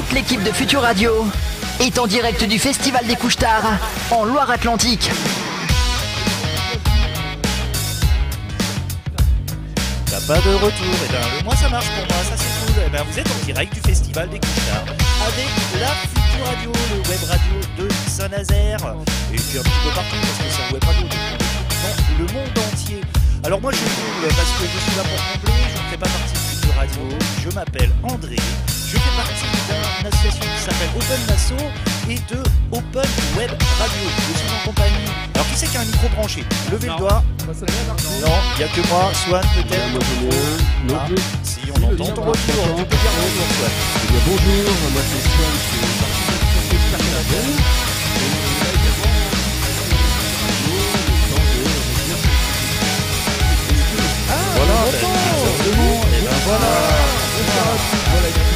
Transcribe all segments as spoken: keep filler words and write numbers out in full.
Toute l'équipe de Futur Radio est en direct du Festival des Couche-Tard en Loire-Atlantique. T'as pas de retour, et ben le moins ça marche pour moi, ça c'est cool. Et ben vous êtes en direct du Festival des Couche-Tard avec la Futur Radio, le web radio de Saint-Nazaire, et puis un petit peu partout parce que c'est un web radio dans le monde entier. Alors moi je roule parce que je suis là pour combler, je ne fais pas partie de Futur Radio, je m'appelle André, je fais partie d'une association qui s'appelle Open Nasso et de Open Web Radio. Je suis en compagnie. Alors qui c'est qui a un micro branché? Levez le doigt. Non, il n'y a que moi, Swan peut-être. Non, ah, si on entend ton retour, tu peux dire bonjour Swan. Eh bien bonjour, moi c'est Swan, je suis parti de Star Voilà, ben, exactement, et ben voilà. Voilà, il y a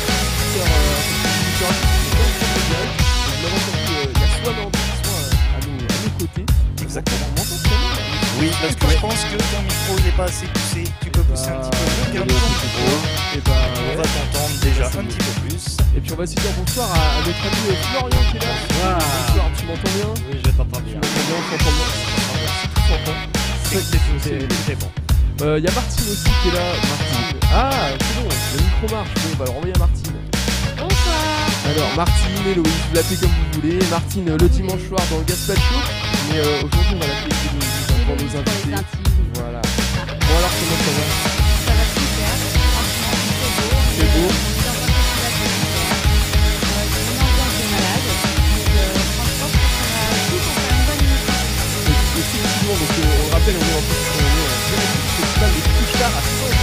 Swan en à nos côtés. Exactement. Oui, parce que je pense que ton micro n'est pas assez poussé. Tu peux pousser un petit peu plus. Garde ton micro. Et ben, on va t'entendre déjà un petit peu plus. Et puis on va aussi dire bonsoir à, à notre ami Florian qui est là. Bonsoir, tu m'entends bien? Oui, je t'entends bien. Tu m'entends bien, on s'entend bien. On s'entend. C'est bon. Il euh, y a Martine aussi qui est là. Martine. Ah, c'est bon, le micro marche. Bon, bah alors on va y à Martine. Bonsoir. Alors Martine, Héloïse, vous l'appelez comme vous voulez. Martine le dimanche soir dans le Gaspacho. Mais euh, aujourd'hui on va l'appeler pour nos, nos invités. Voilà. Bon alors comment ça va? Ça va super. Franchement, c'est beau. C'est beau. On est dans un festival de concert. Euh, Il y a une ambiance de malade. Donc euh, franchement, je pense qu'on a tout pour faire une bonne émission. Effectivement, donc euh, on le rappelle, on est en plus on est en direct du festival des Couche-Tard à Saint-Ouen.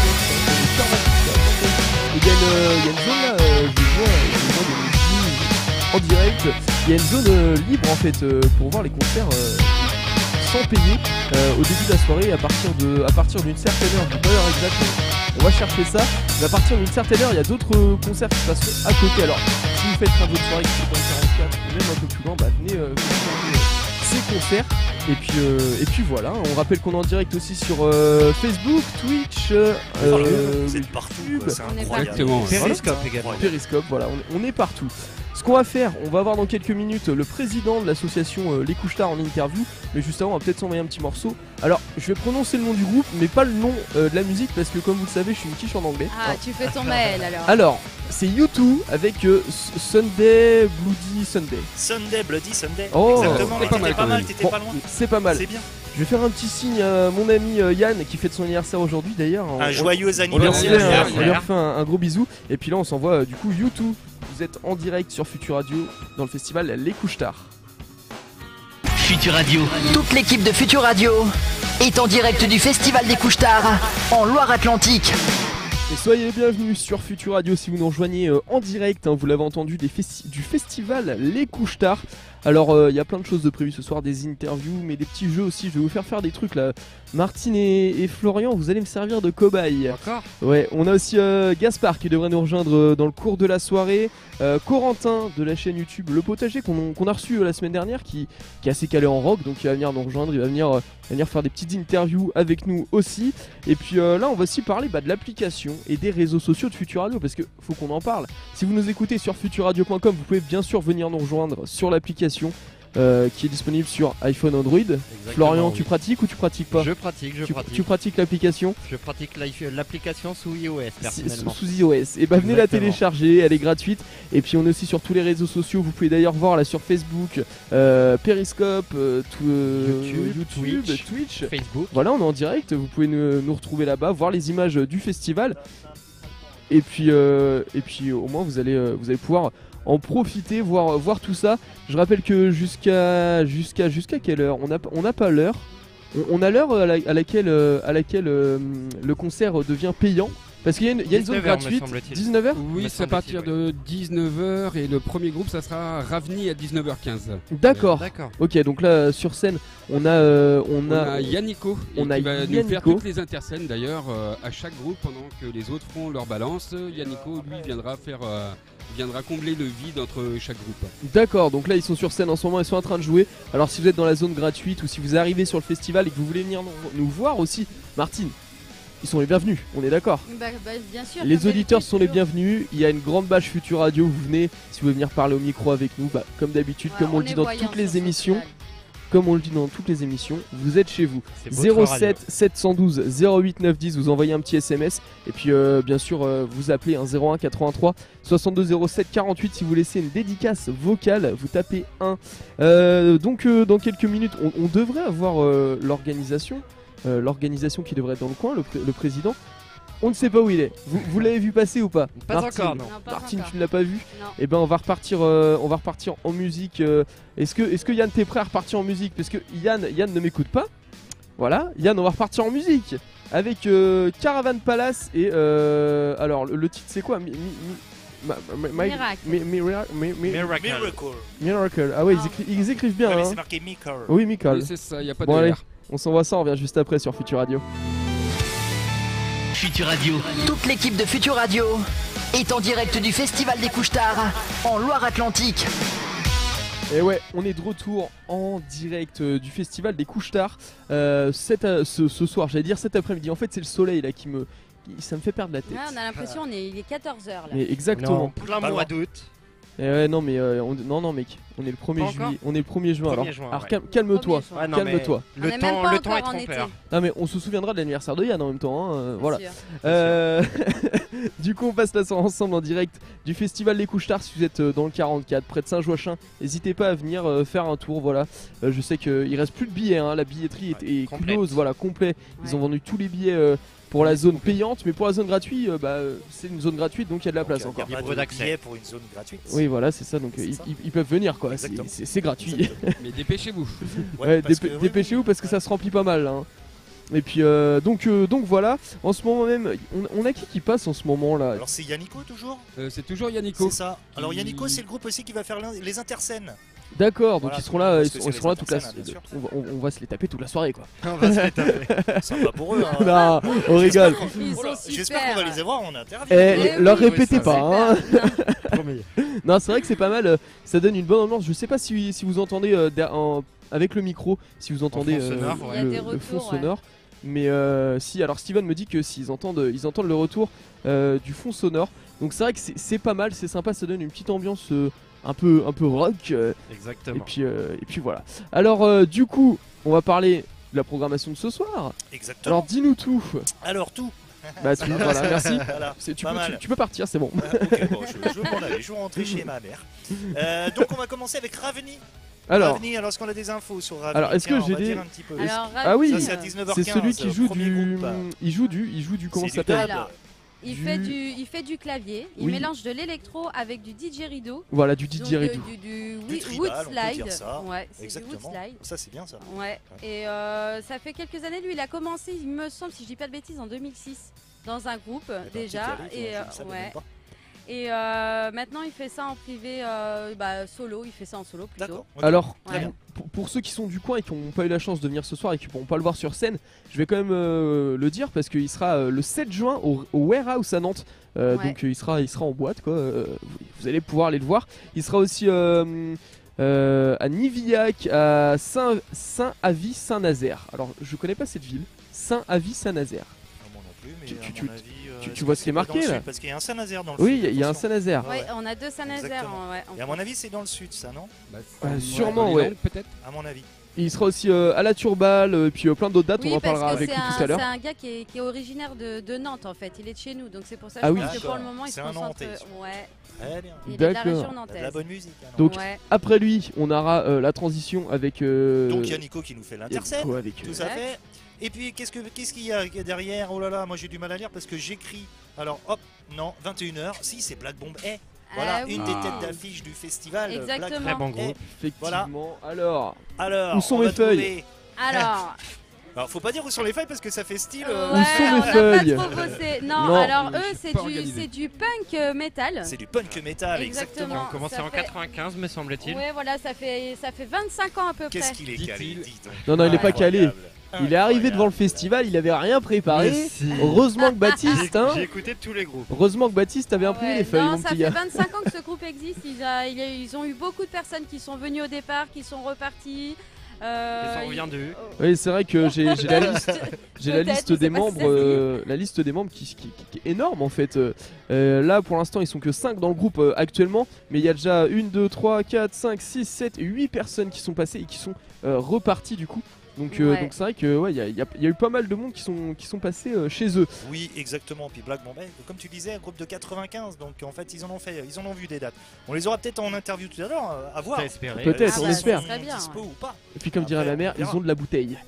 Il y a une, il y a une zone là, euh, je vois, je vois des musiques en direct. Il y a une zone euh, libre en fait euh, pour voir les concerts euh, sans payer euh, au début de la soirée à partir de à partir d'une certaine heure, je sais pas l'heure exacte, on va chercher ça. Mais à partir d'une certaine heure, il y a d'autres euh, concerts qui se passeront à côté. Alors si vous faites un votre soirée qui est dans le quarante-quatre ou même un peu plus loin, bah venez euh, euh, ces concerts. Et puis, euh, et puis voilà, on rappelle qu'on est en direct aussi sur euh, Facebook, Twitch, euh, Vous êtes partout, quoi, c'est incroyable. Exactement. Periscope également. Periscope, voilà, on, on est partout. Ce qu'on va faire, on va avoir dans quelques minutes le président de l'association euh, Les Couche-Tard en interview, mais juste avant on va peut-être s'envoyer un petit morceau. Alors je vais prononcer le nom du groupe, mais pas le nom euh, de la musique, parce que comme vous le savez, je suis une quiche en anglais. Ah, tu fais ton mail alors. Alors, c'est U deux avec euh, Sunday, Bloody Sunday. Sunday, Bloody Sunday. Oh, exactement, mais pas t'étais mal pas quand mal, même. t'étais Bon, pas loin. c'est pas mal. C'est bien. Je vais faire un petit signe à mon ami euh, Yann qui fête son anniversaire aujourd'hui d'ailleurs. Un On- joyeux On lui refait anniversaire. un, on lui refait un, un gros bisou. Et puis là on s'envoie euh, du coup U deux. Vous êtes en direct sur Futur Radio dans le festival Les Couche-Tard. Futur Radio. Toute l'équipe de Futur Radio est en direct du Festival des Couche-Tard en Loire-Atlantique. Et soyez les bienvenus sur Futur Radio si vous nous rejoignez euh, en direct, hein, vous l'avez entendu, des festi- du festival Les Couche-Tard. Alors il euh, y a plein de choses de prévues ce soir, des interviews, mais des petits jeux aussi, je vais vous faire faire des trucs là. Martine et, et Florian, vous allez me servir de cobaye. Encore? Ouais, on a aussi euh, Gaspard qui devrait nous rejoindre euh, dans le cours de la soirée. Euh, Corentin de la chaîne YouTube Le Potager qu'on qu'on a reçu euh, la semaine dernière qui, qui est assez calé en rock, donc il va venir nous rejoindre, il va venir, euh, il va venir faire des petites interviews avec nous aussi. Et puis euh, là on va aussi parler bah, de l'application et des réseaux sociaux de Futur Radio parce que faut qu'on en parle. Si vous nous écoutez sur futur radio point com, vous pouvez bien sûr venir nous rejoindre sur l'application. Euh, qui est disponible sur iPhone, Android. Exactement, Florian, oui. tu pratiques ou tu pratiques pas? Je pratique, je tu, pratique. tu pratiques l'application? Je pratique l'i- l'application sous iOS personnellement. Sous, sous iOS. Et bah venez la Exactement. télécharger, elle est gratuite. Et puis on est aussi sur tous les réseaux sociaux. Vous pouvez d'ailleurs voir là sur Facebook, euh, Periscope, euh, tout, euh, YouTube, YouTube, Twitch. Twitch. Facebook. Voilà, on est en direct. Vous pouvez nous, nous retrouver là-bas, voir les images du festival. Et puis, euh, et puis au moins vous allez, euh, vous allez pouvoir en profiter, voir, voir tout ça. Je rappelle que jusqu'à jusqu'à jusqu'à quelle heure? On n'a on n'a pas l'heure. On, on a l'heure à, la- à laquelle, euh, à laquelle euh, le concert devient payant. Parce qu'il y a une, il y a une zone dix-neuf heures, me gratuite. semble-t-il. dix-neuf heures? Me Oui, c'est à semble-t-il, partir ouais. de dix-neuf heures et le premier groupe ça sera Ravni à dix-neuf heures quinze. D'accord. D'accord. Ok, donc là sur scène, on a, euh, on On a, a Yannico et on qui a va nous Yannico. faire toutes les interscènes d'ailleurs euh, à chaque groupe pendant que les autres feront leur balance. Yannico lui viendra faire euh, viendra combler le vide entre chaque groupe. D'accord, donc là ils sont sur scène en ce moment, ils sont en train de jouer. Alors si vous êtes dans la zone gratuite ou si vous arrivez sur le festival et que vous voulez venir nous, nous voir aussi, Martine, ils sont les bienvenus, on est d'accord. Bah, bah, bien sûr. Les comme auditeurs d'habitude, sont les toujours. bienvenus, il y a une grande bâche Futur Radio, vous venez, si vous voulez venir parler au micro avec nous, bah, comme d'habitude, Ouais, comme on, le est dit dans voyants toutes les sur ce émissions, festival. comme on le dit dans toutes les émissions, vous êtes chez vous. C'est beau, zéro Trois Radio. sept sept un deux zéro huit neuf dix, vous envoyez un petit S M S et puis euh, bien sûr euh, vous appelez un zéro un quatre-vingt-trois soixante-deux zéro sept quarante-huit si vous laissez une dédicace vocale, vous tapez un. Euh, donc euh, dans quelques minutes, on, on devrait avoir euh, l'organisation, euh, l'organisation qui devrait être dans le coin, le, pré- le président. On ne sait pas où il est. Vous, vous l'avez vu passer ou pas? Pas Martine, encore, non. Non, pas Martine, encore. tu ne l'as pas vu? Non. Eh ben on va repartir, euh, on va repartir en musique. euh, Est-ce que, est-ce que Yann t'es prêt à repartir en musique? Parce que Yann, Yann ne m'écoute pas. Voilà, Yann, on va repartir en musique avec euh, Caravan Palace et euh, alors le, le titre c'est quoi? Mi- mi- mi- ma- ma- ma- Miracle. mi- mira- mi- mi- Miracle. Miracle. Miracle. Ah ouais, ils, Ah. écri- ils écrivent bien. Ouais, mais hein. c'est marqué Miracle. Oui, Michael. Oui, c'est ça, y a pas Bon de allez, R. on s'envoie ça, on revient juste après sur Futur Radio. Futur Radio. Toute l'équipe de Futur Radio est en direct du Festival des Couche-Tard en Loire-Atlantique. Et ouais, on est de retour en direct euh, du Festival des Couche-Tard euh, cet, euh, ce, ce soir, j'allais dire cet après-midi. En fait, c'est le soleil là qui me. qui- ça me fait perdre la tête. Ouais, on a l'impression on est, il est quatorze heures là. Mais exactement. Non, plein Pas mois loin. d'août. Et ouais, non, mais euh, on- non, non, mec, on est le premier Pas juillet. encore On est le premier juin. Premier alors, juin, alors ouais. calme- calme-toi. Premier juin. Ouais, non, mais Calme-toi. On Le est même temps, pas le temps est encore en été. trompeur. Non, mais on se souviendra de l'anniversaire de Yann en même temps. hein, euh, Bien voilà. sûr. Euh, du coup, on passe la soirée ensemble en direct du Festival des Couche-Tard. Si vous êtes euh, dans le quarante-quatre, près de Saint-Joachim, n'hésitez pas à venir euh, faire un tour. Voilà. Euh, je sais qu'il reste plus de billets. hein, La billetterie est, Ouais, est complète. close. Voilà, complet. Ils Ouais. ont vendu tous les billets euh, pour la zone payante, mais pour la zone gratuite, euh, bah, euh, c'est une zone gratuite, donc il y a de la place Donc, encore. il y a pas Libre de d'accès. billet pour une zone gratuite. Oui, voilà, c'est ça. Donc euh, C'est ils, ça. ils- ils peuvent venir, quoi. C'est- Exactement. C'est c'est gratuit. Exactement. Mais dépêchez-vous. Ouais, Ouais, parce dépê- que- oui, dépêchez-vous oui. parce que ça se remplit pas mal. Hein. Et puis euh, donc euh, donc voilà. En ce moment même, on, on a qui qui passe en ce moment là? Alors c'est Yannico toujours. Euh, c'est toujours Yannico. C'est ça. Alors Qui- Yannico, c'est le groupe aussi qui va faire l'in- les interscènes. D'accord, donc Voilà, ils seront là, parce ils, que ils c'est seront là les toute la. intercènes, bien sûr. On va, on- on va se les taper toute la soirée quoi. On va se les taper. Sympa pour eux. Hein. Non, on rigole. Ils Voilà, sont J'espère super. qu'on va les avoir en interview. Eh, Eh leur oui, répétez oui, ça, pas. Hein. Promis. Non, c'est vrai que c'est pas mal. euh, Ça donne une bonne ambiance. Je sais pas si, si vous entendez euh, der- en- avec le micro, si vous entendez fond sonore, ouais. Il y a le, des le fond retours, ouais. sonore. Mais euh, si, alors Steven me dit que s'ils entendent, ils entendent le retour euh, du fond sonore. Donc c'est vrai que c'est- c'est pas mal, c'est sympa, ça donne une petite ambiance euh, un peu, un peu rock. euh, et Exactement. puis, euh, et puis voilà. Alors euh, du coup, on va parler de la programmation de ce soir. Exactement. Alors dis-nous tout. Alors tout. Bah tu- voilà, merci. Voilà. C'est- Tu Pas peux, mal. tu, tu peux partir, c'est bon. Euh, ok, bon, je, je vais m'en aller, je vais rentrer chez ma mère. Euh, donc on va commencer avec Raveni. Alors, Raveni, alors est-ce qu'on a des infos sur Raveni? Alors, est-ce que Tiens, on j'ai va des- dire un petit peu. Alors, Ah oui, Ça c'est à Ravine, dix-neuf heures c'est quinze. celui qui joue premier du, groupe. il joue du, il joue du comment C'est ça du s'appelle? dub. Alors, il Du- fait du, il fait du clavier. Il Oui. mélange de l'électro avec du didgeridoo. Voilà, du Donc, didgeridoo. euh, du, du, Du oui, tribal, wood on peut slide. dire ça. Ouais, c'est du Exactement. wood slide. Ça c'est bien ça. Ouais. Et euh, ça fait quelques années, lui, il a commencé, il me semble, si je dis pas de bêtises, en deux mille six dans un groupe Eh ben, déjà. petit Calais, Et je euh, ne savais ouais. même pas. Et euh, maintenant, il fait ça en privé, euh, bah, solo. Il fait ça en solo plutôt. D'accord. ok. Alors, Ouais. pour, pour- pour ceux qui sont du coin et qui n'ont pas eu la chance de venir ce soir et qui ne pourront pas le voir sur scène, je vais quand même euh, le dire parce qu'il sera euh, le sept juin au, au Warehouse à Nantes. Euh, Ouais. Donc euh, il sera, il sera en boîte quoi. Euh, vous, vous allez pouvoir aller le voir. Il sera aussi euh, euh, à Nivillac, à Saint, Saint-Avis, Saint-Nazaire. Alors je connais pas cette ville. Saint-Avis, Saint-Nazaire. Non, moi non plus, mais Tu- à tu- mon avis, euh, tu- tu est-ce vois que ce qui est c'est pas dans marqué, le là sud Parce qu'il y a un Saint-Nazaire dans le Oui, sud. il y a- il y, a un attention. Saint-Nazaire. Ouais, Ouais, on a deux Saint-Nazaire. Exactement. Ouais, en Et à mon avis, c'est dans le sud, ça, non? Bah, Euh, ouais, sûrement, dans les ouais. Landes, peut-être. À mon avis. Et il sera aussi euh, à la Turballe, et puis euh, plein d'autres dates. Oui, on en parce parlera que avec c'est lui un, tout à l'heure. c'est un gars qui est, qui est originaire de, de Nantes en fait. Il est de chez nous, donc c'est pour ça Ah je oui. pense que pour le D'accord. moment il se C'est un concentre. Nantais. Ouais, Très bien. il est de la D'accord. région De la nantaise. bonne musique. alors. Donc, ouais. Après lui, on aura euh, la transition avec. Euh, Donc il y a Nico qui nous fait l'intercène. Nico avec, euh, Tout ça Ouais. fait. Et puis qu'est-ce que qu'est-ce qu'il y a derrière? Oh là là, moi j'ai du mal à lire parce que j'écris. Alors hop, non, vingt et une heures. Si, c'est Black Bomb Hey. Voilà, Ah une oui. des têtes d'affiche du festival. Exactement. Black Très bon Bomb Hey. groupe. Effectivement. Alors, Alors, Où sont on mes va feuilles trouver- Alors, Alors, faut pas dire où sont les feuilles parce que ça fait style. ouais, euh, Où sont mes on feuilles n'a pas trop bossé. Non, Non. alors Je eux suis c'est pas du, organisé. c'est du punk euh, metal. C'est du punk metal, exactement. Exactement. On commençait ça en fait- quatre-vingt-quinze, me semble-t-il. Ouais, voilà, ça fait ça fait vingt-cinq ans à peu près. Qu'est-ce qu'il est calé, Dit-il. dis donc. non, non, il est pas calé. Incroyable. Il est arrivé devant le Incroyable. festival, il avait rien préparé. Mais si. Heureusement que Baptiste, hein, J'ai écouté tous les groupes. heureusement que Baptiste avait Ah imprimé ouais, les feuilles, non, mon ça petit fait gars. vingt-cinq ans que ce groupe existe. Ils, a- il y a- ils ont eu beaucoup de personnes qui sont venues au départ, qui sont reparties. Euh, Et ça revient de eux. oh. Oui, c'est vrai que j'ai j'ai la liste, j'ai la Peut-être, liste je sais des pas si membres, ça se dit. euh, la liste des membres qui, qui- qui- qui est énorme en fait. Euh, euh, là, pour l'instant, ils sont que cinq dans le groupe euh, actuellement, mais il y a déjà une, deux, trois, quatre, cinq, six, sept, huit personnes qui sont passées et qui sont euh, reparties du coup. Donc, euh, Ouais. donc c'est vrai que ouais, il y, a- il y a- il y a eu pas mal de monde qui sont qui sont passés euh, chez eux. Oui, exactement. Puis Black Bombay, comme tu disais, un groupe de quatre-vingt-quinze. Donc en fait, ils en ont fait, ils en ont vu des dates. On les aura peut-être en interview tout à l'heure, euh, à voir. T'as espéré. Peut-être, s'ils on bah, espère. sont Très bien, dispo ouais. ou pas. Et puis comme dirait Après, ma mère, on verra. ils ont de la bouteille.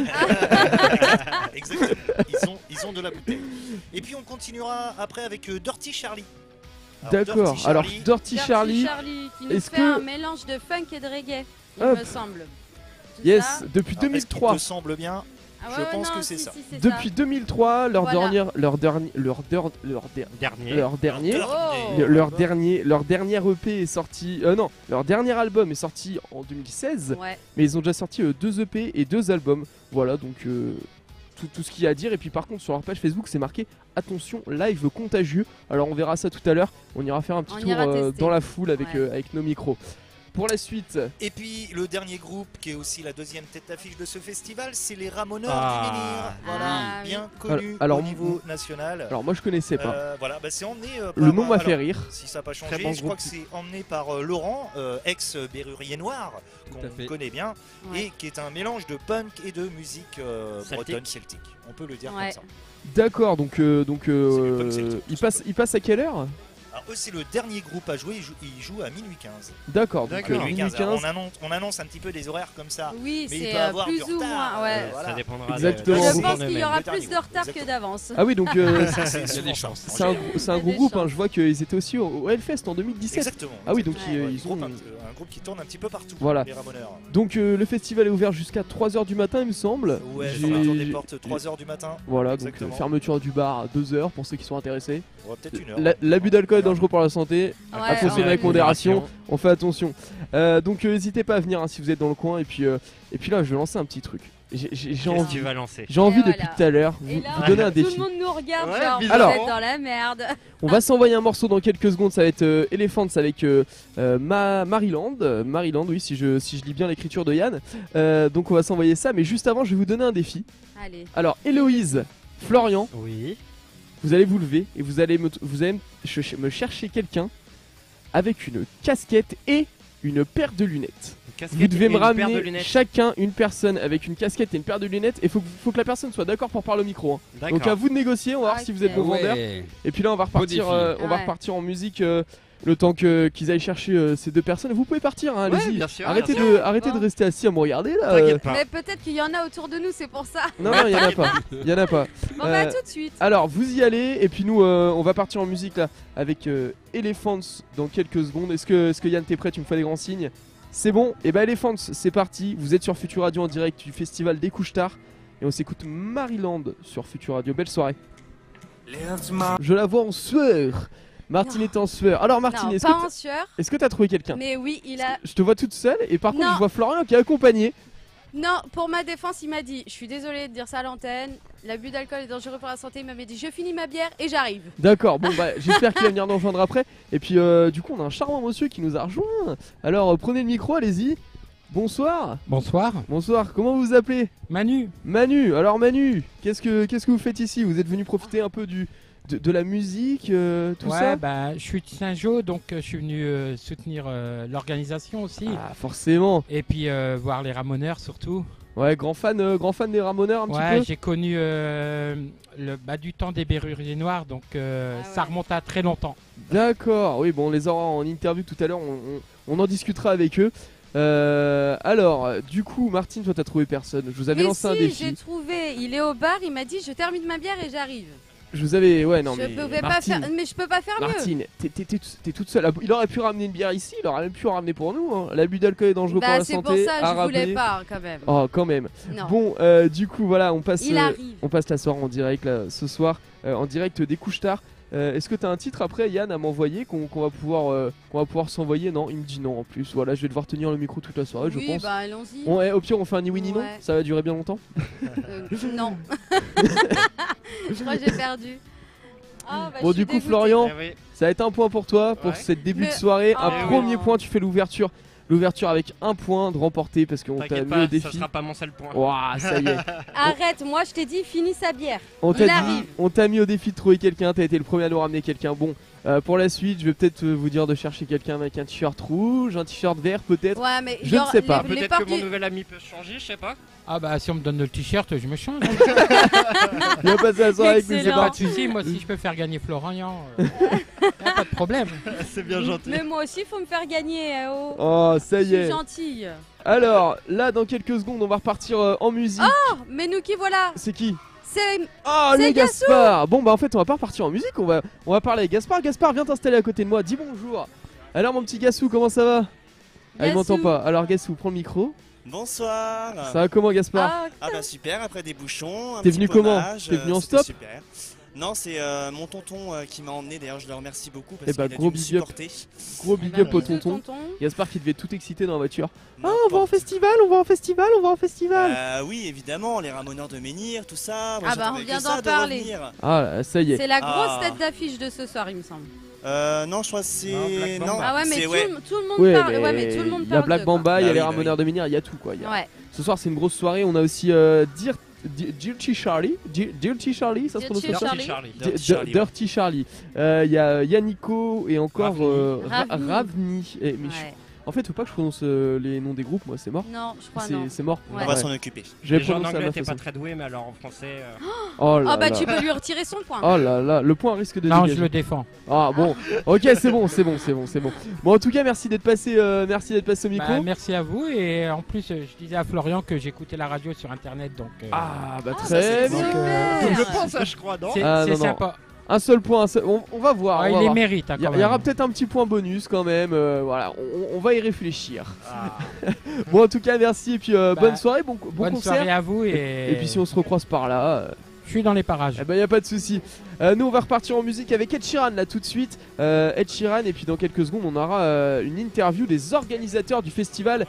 Exactement. Ils ont, ils ont de la bouteille. Et puis on continuera après avec euh, Dirty Charlie. Alors, D'accord. Dirty Alors Charlie, Dirty Dirty Charlie, Charlie qui nous est-ce fait que- un mélange de funk et de reggae, il Hop. me semble. C'est yes, ça depuis alors, est-ce qu'il deux mille trois. te semble bien. Ah Je ouais, ouais, pense non, que c'est si, ça. si, c'est Depuis deux mille trois, leur Voilà. dernière, leur dernier, leur der- leur der- Dernier. leur dernier. Oh. Le- leur dernier, leur dernier E P est sorti. Euh, non, leur dernier album est sorti en deux mille seize, Ouais. mais ils ont déjà sorti euh, deux E P et deux albums. Voilà, donc euh, tout, tout ce qu'il y a à dire. Et puis par contre, sur leur page Facebook, c'est marqué attention, live contagieux. Alors on verra ça tout à l'heure. On ira faire un petit On tour ira euh, tester. dans la foule avec, Ouais. euh, avec nos micros. Pour la suite, Et puis le dernier groupe qui est aussi la deuxième tête d'affiche de ce festival, c'est les Ramoneurs Ah, du Menhir. Voilà, ah, bien oui. connu Alors, au niveau national. alors moi je connaissais pas. Euh, voilà, bah, c'est emmené euh, Le par, nom m'a alors, fait rire. Si ça n'a pas changé, Très bon je crois groupe. que c'est emmené par euh, Laurent, euh, ex-Berrurier Noir, Tout à fait. qu'on connaît bien, Ouais. et qui est un mélange de punk et de musique euh, Celtique. bretonne celtique. On peut le dire Ouais. comme ça. D'accord, donc euh, donc euh, C'est du punk celtique, il tout passe, il passe à quelle heure? Alors eux, c'est le dernier groupe à jouer, ils jouent, ils jouent à minuit quinze. D'accord, donc D'accord. euh, Minuit minuit quinze. Alors, quinze. on, annonce, on annonce un petit peu des horaires comme ça. Oui, Mais il c'est peut euh, avoir plus du ou retard, moins. euh, Ouais. voilà. Ça dépendra Exactement. de, Je Bon, pense de qu'il y même. aura Le dernier plus de retard groupe, que d'avance. Ah oui, donc euh, C'est Il y a des souvent chances. ça. c'est un, gros- c'est un Il y a gros des groupe, hein. chances. Je vois qu'ils étaient aussi au, au Hellfest en deux mille dix-sept. Exactement. Ah oui, donc exactement. ils- Ouais, ils groupe, ont- un, un groupe qui tourne un petit peu partout. Voilà. Les Ramoneurs. Donc euh, le festival est ouvert jusqu'à trois heures du matin, il me semble. Ouais, J'ai- fermeture des j'ai- portes trois heures du matin. Voilà, donc Exactement. euh, fermeture du bar à deux heures pour ceux qui sont intéressés. Ouais, peut-être une heure. La- L'abus d'alcool est dangereux pour la santé, Ouais, à consommer ouais. avec modération, on fait attention. Euh, donc euh, n'hésitez pas à venir hein, si vous êtes dans le coin. Et puis, euh, et puis là, je vais lancer un petit truc. J'ai j'ai- j'ai Qu'est-ce que envie, tu vas lancer? j'ai envie Et depuis voilà. tout à l'heure vous, Et là, vous donner un tout défi. le monde nous regarde, Ouais, genre, bizarrement. vous êtes dans la merde. On va s'envoyer un morceau dans quelques secondes, ça va être euh, Elephants avec euh, euh, Ma Maryland. Euh, Maryland, oui, si je, si je lis bien l'écriture de Yann. Euh, donc on va s'envoyer ça, mais juste avant, je vais vous donner un défi. Allez. Alors, Héloïse, Florian, Oui. vous allez vous lever et vous allez me, vous allez me ch- me chercher quelqu'un avec une casquette et une paire de lunettes. Une casquette Vous devez et me une paire de ramener lunettes. chacun une personne avec une casquette et une paire de lunettes. Et faut, que- faut que la personne soit d'accord pour parler au micro. hein. Donc à D'accord. vous de négocier, on va voir si vous êtes bon Ouais. vendeur. Et puis là, on va repartir, défi. euh, on va Ouais. repartir en musique euh, le temps que qu'ils aillent chercher euh, ces deux personnes. Vous pouvez partir, hein, Ouais, allez-y. bien sûr, Arrêtez bien de, sûr. arrêtez de Bon. rester assis à me regarder là. euh. T'inquiète pas. Mais peut-être qu'il y en a autour de nous, c'est pour ça. Non, non, il y en a pas. Il y en a pas. Bon, bah, à Euh, tout de suite. Alors, vous y allez et puis nous, euh, on va partir en musique là avec euh, Elephants dans quelques secondes. Est-ce que, est-ce que Yann, t'es prêt? Tu me fais des grands signes. C'est bon. Et bah Elephants, c'est parti. Vous êtes sur Future Radio en direct du festival des couches tard et on s'écoute Maryland sur Future Radio. Belle soirée. Je la vois en sueur. Martine Non. est en sueur. Alors Martine, Non, est-ce pas que en sueur, est-ce que t'as trouvé quelqu'un? mais oui, il a. Je te vois toute seule et par contre Non. je vois Florian qui est accompagné. Non, pour ma défense, il m'a dit, je suis désolée de dire ça à l'antenne, l'abus d'alcool est dangereux pour la santé. Il m'avait dit, je finis ma bière et j'arrive. D'accord, bon bah j'espère qu'il va venir nous rejoindre après. Et puis euh, du coup on a un charmant monsieur qui nous a rejoint. Alors euh, prenez le micro, allez-y. Bonsoir. Bonsoir, Bonsoir, comment vous vous appelez? Manu. Manu. Alors Manu, qu'est-ce que qu'est-ce que vous faites ici? Vous êtes venu profiter un peu du de, de la musique, euh, tout ouais, ça? bah, je suis de Saint-Jean, donc euh, je suis venu euh, soutenir euh, l'organisation aussi. Ah forcément. Et puis euh, voir les Ramoneurs surtout. Ouais, grand fan, euh, grand fan des Ramoneurs un Ouais, petit j'ai connu euh, le, bah, du temps des Berruriers Noirs, donc euh, Ah ouais. ça remonte à très longtemps. peu. D'accord. Oui, bon, on les aura en interview tout à l'heure. On, on- on en discutera avec eux. Euh, alors, du coup, Martine, toi, t'as trouvé personne. Je vous avais Mais lancé un si, défi. j'ai trouvé. Il est au bar, il m'a dit, je termine ma bière et j'arrive. Je vous avais, ouais, non je mais pouvais pas Martine, faire, mais je peux pas faire mieux. Martine, t'es, t'es- t'es- t'es toute seule. Il aurait pu ramener une bière ici, il aurait même pu en ramener pour nous. Hein. L'abus d'alcool est dangereux pour Bah la c'est pour santé. ça, à je voulais rappeler. pas quand même. Oh, quand même. Non. Bon, euh, du coup, voilà, on passe, Il euh, arrive. on passe la soirée en direct là, ce soir, euh, en direct des couches tard. Euh, Est-ce que t'as un titre après, Yann, à m'envoyer qu'on qu'on va pouvoir, euh, qu'on va pouvoir s'envoyer? Non, il me dit non en plus. Voilà, je vais devoir tenir le micro toute la soirée, je oui, pense. bah allons-y. On, eh, au pire, on fait un ni oui ni non. Ouais. Ça va durer bien longtemps. Euh, non. Je crois que j'ai perdu. Ah, bah, Bon, je suis du coup, dégoûtée. Florian, Eh oui. ça va être un point pour toi pour Ouais. cette début Mais- de soirée. Un Oh. premier point, tu fais l'ouverture l'ouverture avec un point de remporté parce qu'on t'a T'inquiète mis au pas, ça défi. sera pas mon seul point. Ouah, ça y est. Arrête, moi je t'ai dit, finis sa bière. On Il t'a dit, arrive. on t'a mis au défi de trouver quelqu'un, t'as été le premier à nous ramener quelqu'un. Bon, euh, pour la suite, je vais peut-être euh, vous dire de chercher quelqu'un avec un t-shirt rouge, un t-shirt vert peut-être. Ouais, mais Je ne genre, sais pas. les- les Peut-être portes que mon du- nouvel ami peut changer, je sais pas. Ah bah si on me donne le t-shirt, je me change. Il va passer la soirée avec nous, c'est Excellent. Pas parti. de soucis, moi si je peux faire gagner Florian, euh, y a pas de problème. C'est bien gentil. Mais moi aussi, faut me faire gagner. euh, oh. Oh, ça Je y suis est. gentille. Alors, là, dans quelques secondes, on va repartir euh, en musique. Oh, mais nous qui voilà. C'est qui? C'est Oh, C'est le Gaspard. Bon, bah en fait, on va pas repartir en musique, on va, on va parler avec Gaspard. Gaspard, viens t'installer à côté de moi, dis bonjour. Alors, mon petit Gassou, comment ça va? Ah, il Gassou. m'entend pas. Alors, Gassou, prends le micro. Bonsoir. Ça va comment, Gaspard? Ah, Ah bah super, après des bouchons. un T'es petit venu comment? paumage, T'es venu en euh, c'était stop? Super. Non, c'est euh, mon tonton euh, qui m'a emmené. D'ailleurs, je le remercie beaucoup Eh parce bah, qu'il a gros dû me big up. supporter. Gros big bah, up au bisous, tonton. tonton. Gaspard qui devait tout exciter dans la voiture. Ah, N'importe. on va en festival, on va en festival, on va en festival. Euh, oui, évidemment, les ramoneurs de Menhir, tout ça. Moi, Ah bah, j'attendais on vient que d'en ça de parler. revenir. Ah, là, ça y est. C'est la grosse Ah. tête d'affiche de ce soir, il me semble. Euh, non, je crois que c'est. Non, Black Mamba. Ah ouais, mais c'est- tout, ouais. le- tout le monde Ouais, parle. mais Ouais, mais tout le monde il y a parle. Black d'eux, quoi. Mamba, il y a Bah les oui, bah Ramoneurs de Menhir, il y a tout quoi. il y a- Ouais. Ce soir, c'est une grosse soirée. On a aussi euh, Dir- Di- Dirty Charlie. Di- Dirty Charlie, ça se prononce Dirty comme ça? Charlie. Charlie. Di- Dirty Charlie, ouais. Dirty Charlie. Euh, Il y a Yannico et encore Ravni. euh, Ra- Ravni. Ravni. Eh, mais je- Ouais. En fait, faut pas que je prononce euh, les noms des groupes, moi, c'est mort. Non, je crois C'est non. c'est mort. Ouais. On va s'en occuper. Je vais Déjà en prononcer à anglais, ma t'es pas façon. très doué, mais alors en français. euh, Oh là Ah bah là. tu peux lui retirer son point. Oh là là, le point risque de Non, dégager. je le défends. Ah bon, ok, c'est bon, c'est bon, c'est bon, c'est bon. Bon, en tout cas, merci d'être passé, euh, merci d'être passé au micro. Bah, merci à vous et en plus euh, je disais à Florian que j'écoutais la radio sur internet donc euh, Ah bah Ah, très ça, c'est bien. donc, euh, super. Je pense, ça, je crois, non c'est Ah, c'est non, non. sympa. Un seul point, un seul- On, on va voir. Ah, on il va les voir. mérite. hein, Il y, a- quand il y aura même. peut-être un petit point bonus quand même. euh, voilà, on, on va y réfléchir. Ah. Bon, en tout cas, merci et puis euh, Bah, bonne soirée, bon, bon Bonne concert. soirée à vous et, Et puis si on se recroise par là, euh, je suis dans les parages. eh ben y a pas de souci. Euh, nous on va repartir en musique avec Ed Sheeran là tout de suite. Euh, Ed Sheeran et puis dans quelques secondes on aura euh, une interview des organisateurs du festival.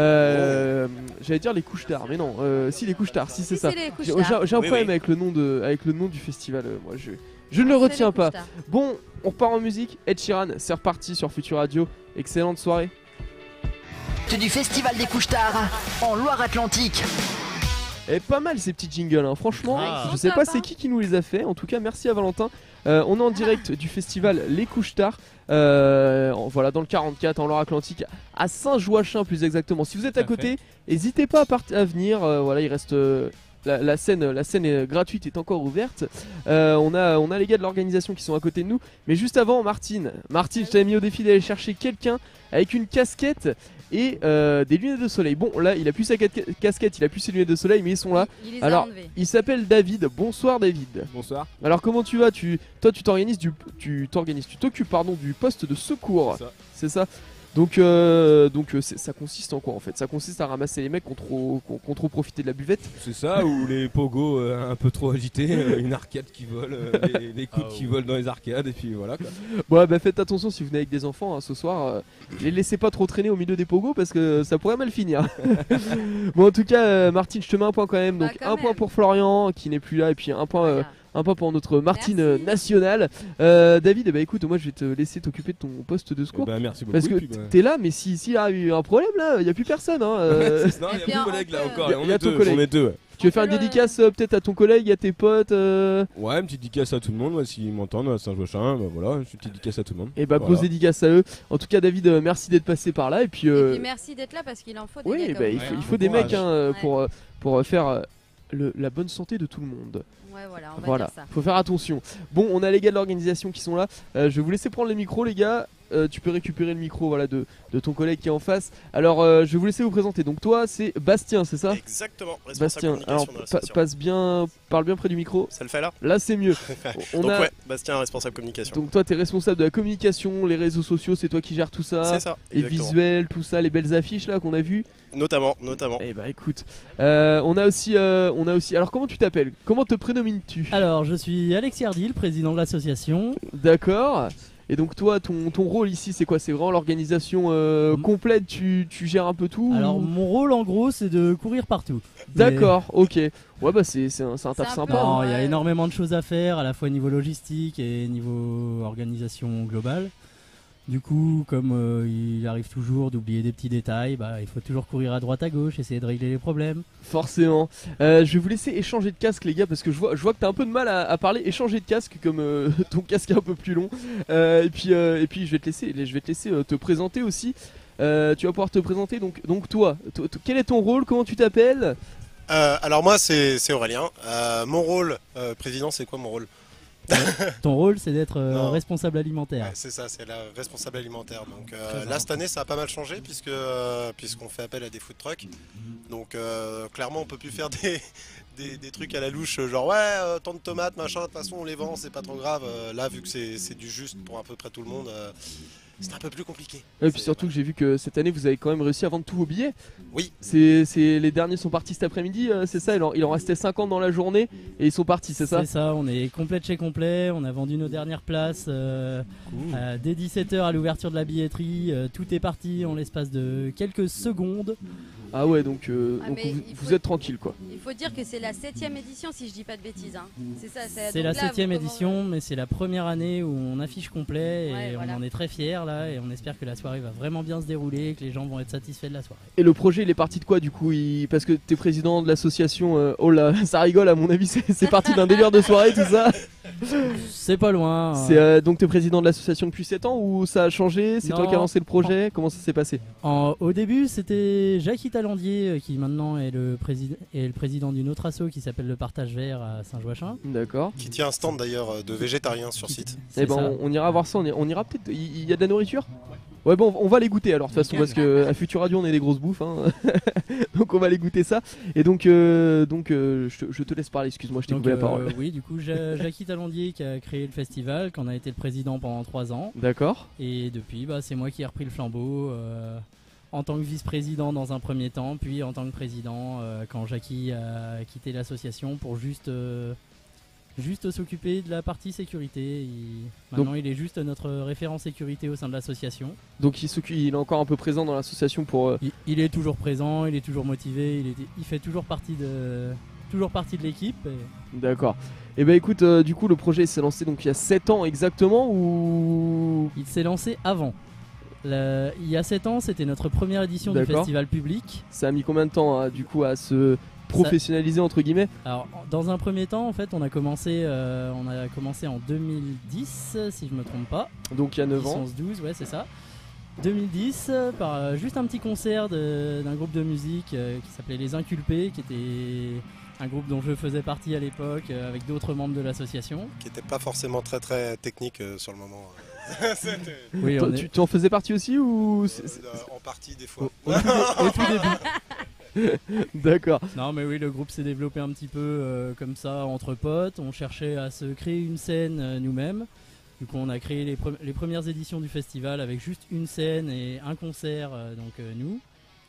Euh, J'allais dire les couches tard, mais non. Euh, si les couches tard, si c'est Si, ça. c'est les couches J'ai tard. j'ai- j'ai un Oui, problème oui. avec le nom de avec le nom du festival. euh, moi je je ne le C'est les retiens couches pas. tard. Bon, on repart en musique. Ed Sheeran, c'est reparti sur Future Radio. Excellente soirée. Du festival des couches-tard en Loire-Atlantique. Et pas mal ces petits jingles, hein. Franchement. Ah. Je sais pas Top, c'est hein. qui qui nous les a fait. En tout cas, merci à Valentin. Euh, on est en direct du festival Les Couches Tard. Euh, en- voilà, dans le quarante-quatre, en Loire-Atlantique, à Saint-Joachim plus exactement. Si vous êtes Tout à à côté, n'hésitez pas à, part- à venir. Euh, voilà, il reste. euh, la, la scène, la scène est gratuite est encore ouverte. Euh, on, a, on a les gars de l'organisation qui sont à côté de nous. Mais juste avant, Martine. Martine, je t'avais mis au défi d'aller chercher quelqu'un avec une casquette et euh, des lunettes de soleil. Bon, là, il a plus sa ca- casquette, il a plus ses lunettes de soleil, mais ils sont là. Il les a Alors, enlevés. il s'appelle David. Bonsoir David. Bonsoir. Alors comment tu vas tu, Toi tu t'organises du tu t'organises tu t'occupes pardon du poste de secours. C'est ça. C'est ça. Donc euh, donc euh, c'est- ça consiste en quoi en fait? Ça consiste à ramasser les mecs qui ont trop qui ont- qui ont trop profité de la buvette. C'est ça, ou les pogos euh, un peu trop agités, euh, une arcade qui vole, euh, les, les coudes Ah, qui ouais. volent dans les arcades, et puis voilà quoi. Bon bah faites attention si vous venez avec des enfants hein, ce soir. Euh, les laissez pas trop traîner au milieu des pogos parce que ça pourrait mal finir. Bon en tout cas euh, Martine je te mets un point quand même. Bah, Donc quand un point même. pour Florian qui n'est plus là et puis un point euh, Voilà. un point pour notre Martine Merci. euh, nationale. Euh, David eh bah écoute moi je vais te laisser t'occuper de ton poste de Eh secours. ben, merci beaucoup. Parce que et puis, bah, t'es là, mais si s'il arrive un problème là, il y a plus personne. Hein, euh. c'est- non, il y Et a puis, mon on collègue là peut- encore, Y a- on y a est ton deux, collègue. on est deux. Ouais. tu veux faire une peut le- dédicace euh, peut-être à ton collègue, à tes potes. Euh... Ouais, une petite dédicace à tout le monde, ouais, s'ils m'entendent à Saint-Joachim, bah voilà, une petite dédicace à tout le monde. Et bah Voilà. grosse dédicace à eux. En tout cas David, euh, merci d'être passé par là. Et puis, euh, Et puis merci d'être là parce qu'il en faut des oui, gars bah, comme il vous, faut, hein. il faut des Bon mecs courage. hein, euh, Ouais. pour euh, pour euh, faire euh, le- la bonne santé de tout le monde. Ouais, voilà, on va Voilà, dire ça. faut faire attention. Bon, on a les gars de l'organisation qui sont là. Euh, je vais vous laisser prendre les micros, les gars. Euh, tu peux récupérer le micro voilà, de, de ton collègue qui est en face. Alors, euh, je vais vous laisser vous présenter. Donc, toi, c'est Bastien, c'est ça? Exactement, responsable Bastien, communication alors de pa- l'association. passe bien, parle bien près du micro. Ça le fait là Là, c'est mieux. On Donc a, ouais, Bastien, responsable communication. donc, toi, t'es responsable de la communication, les réseaux sociaux, c'est toi qui gères tout ça. C'est ça, Les exactement. visuels, tout ça, les belles affiches là qu'on a vues. Notamment, notamment. Eh bah écoute, euh, on a aussi, euh, on a aussi. Alors comment tu t'appelles? Comment te prénomines-tu? Alors, je suis Alexis Ardil, président de l'association. D'accord. Et donc toi, ton, ton rôle ici, c'est quoi? C'est vraiment l'organisation euh, Mm. complète. Tu, tu gères un peu tout? Alors, ou- mon rôle en gros, c'est de courir partout. D'accord. Ok. Ouais bah c'est c'est un, c'est un taf C'est un peu- sympa. Non, il y a Ouais. énormément de choses à faire, à la fois niveau logistique et niveau organisation globale. Du coup, comme euh, il arrive toujours d'oublier des petits détails, bah, il faut toujours courir à droite à gauche, essayer de régler les problèmes. Forcément. Euh, je vais vous laisser échanger de casque, les gars, parce que je vois, je vois que t'as un peu de mal à, à parler. Échanger de casque, comme euh, ton casque est un peu plus long. Euh, et puis, euh, et puis, je vais te laisser, je vais te laisser euh, te présenter aussi. Euh, tu vas pouvoir te présenter. Donc, donc toi, toi, toi, quel est ton rôle? Comment tu t'appelles? Euh, alors moi c'est c'est Aurélien. Euh, mon rôle, euh, président, c'est quoi mon rôle? Ton rôle, c'est d'être euh, Non. responsable alimentaire. Ouais, c'est ça, c'est la responsable alimentaire. Donc euh, Très là bien. cette année ça a pas mal changé puisque euh, puisqu'on fait appel à des food trucks. Donc euh, clairement on peut plus faire des, des, des trucs à la louche genre ouais euh, tant de tomates machin, de toute façon on les vend, c'est pas trop grave. Euh, là vu que c'est c'est du juste pour à peu près tout le monde, euh, c'est un peu plus compliqué. Et puis surtout que j'ai vu que cette année vous avez quand même réussi à vendre tous vos billets. Oui. C'est, c'est les derniers sont partis cet après-midi, euh, c'est ça. Il en, il en restait cinquante dans la journée et ils sont partis, c'est ça? C'est ça, on est complet de chez complet, on a vendu nos dernières places euh, euh, dès dix-sept heures à l'ouverture de la billetterie, euh, tout est parti en l'espace de quelques secondes. Ah ouais, donc, euh, Ah, donc mais vous, il vous faut- êtes tranquille quoi. Il faut dire que c'est la septième édition, si je dis pas de bêtises. Hein. C'est ça. C'est donc la là, septième vous- comment- édition, mais c'est la première année où on affiche complet et Ouais, on voilà. en est très fiers là et on espère que la soirée va vraiment bien se dérouler, que les gens vont être satisfaits de la soirée. Et le projet il est parti de quoi du coup? il... Parce que t'es président de l'association, euh, oh là ça rigole à mon avis, c'est, c'est parti d'un délire de soirée tout ça. C'est pas loin. hein. C'est euh, donc t'es président de l'association depuis sept ans ou ça a changé? C'est toi Non. qui as lancé le projet? Comment ça s'est passé? En- au début, c'était Jackie Talandier euh, qui maintenant est le, président est le président d'une autre asso qui s'appelle le Partage Vert à Saint-Joachim. D'accord. Qui tient un stand d'ailleurs euh, de végétariens sur site. C'est Eh ben ça. on, on ira voir ça, on, ira, on ira peut-être. Il il y a de la nourriture? Ouais bon on va les goûter alors de toute façon parce que à Futur Radio on est des grosses bouffes hein. Donc on va les goûter ça. Et donc euh, donc euh, je, te, je te laisse parler, excuse-moi je t'ai Donc, coupé la euh, parole. oui, du coup, Ja- Jackie Talandier qui a créé le festival, qui en a été le président pendant trois ans. D'accord. Et depuis, bah, c'est moi qui ai repris le flambeau euh, en tant que vice-président dans un premier temps, puis en tant que président euh, quand Jackie a quitté l'association pour juste, euh, juste s'occuper de la partie sécurité. Il- Maintenant, il est juste notre référent sécurité au sein de l'association. Donc il, s'occupe- il est encore un peu présent dans l'association pour... euh, Il, il est toujours présent, il est toujours motivé, il, est- il fait toujours partie de, toujours partie de l'équipe. et- D'accord. Et bah écoute, euh, du coup le projet s'est lancé donc il y a sept ans exactement ou... Il s'est lancé avant. Le- il y a sept ans, c'était notre première édition du D'accord. festival public. Ça a mis combien de temps hein, du coup à se professionnaliser entre guillemets? Alors, dans un premier temps, en fait, on a commencé, euh, on a commencé en deux mille dix, si je me trompe pas. Donc il y a neuf dix, ans. onze, douze, ouais, c'est ça. deux mille dix, euh, par euh, juste un petit concert de- d'un groupe de musique euh, qui s'appelait Les Inculpés, qui était un groupe dont je faisais partie à l'époque euh, avec d'autres membres de l'association. Qui était pas forcément très très technique euh, sur le moment. C'était- Oui, Toi, on est- tu, tu en faisais partie aussi ou... c'est- c'est- Euh, en partie des fois. Au, au tout, dé- au tout début. D'accord. Non mais oui, le groupe s'est développé un petit peu euh, comme ça entre potes. On cherchait à se créer une scène euh, nous-mêmes. Du coup, on a créé les, pre- les premières éditions du festival avec juste une scène et un concert, euh, donc euh, nous.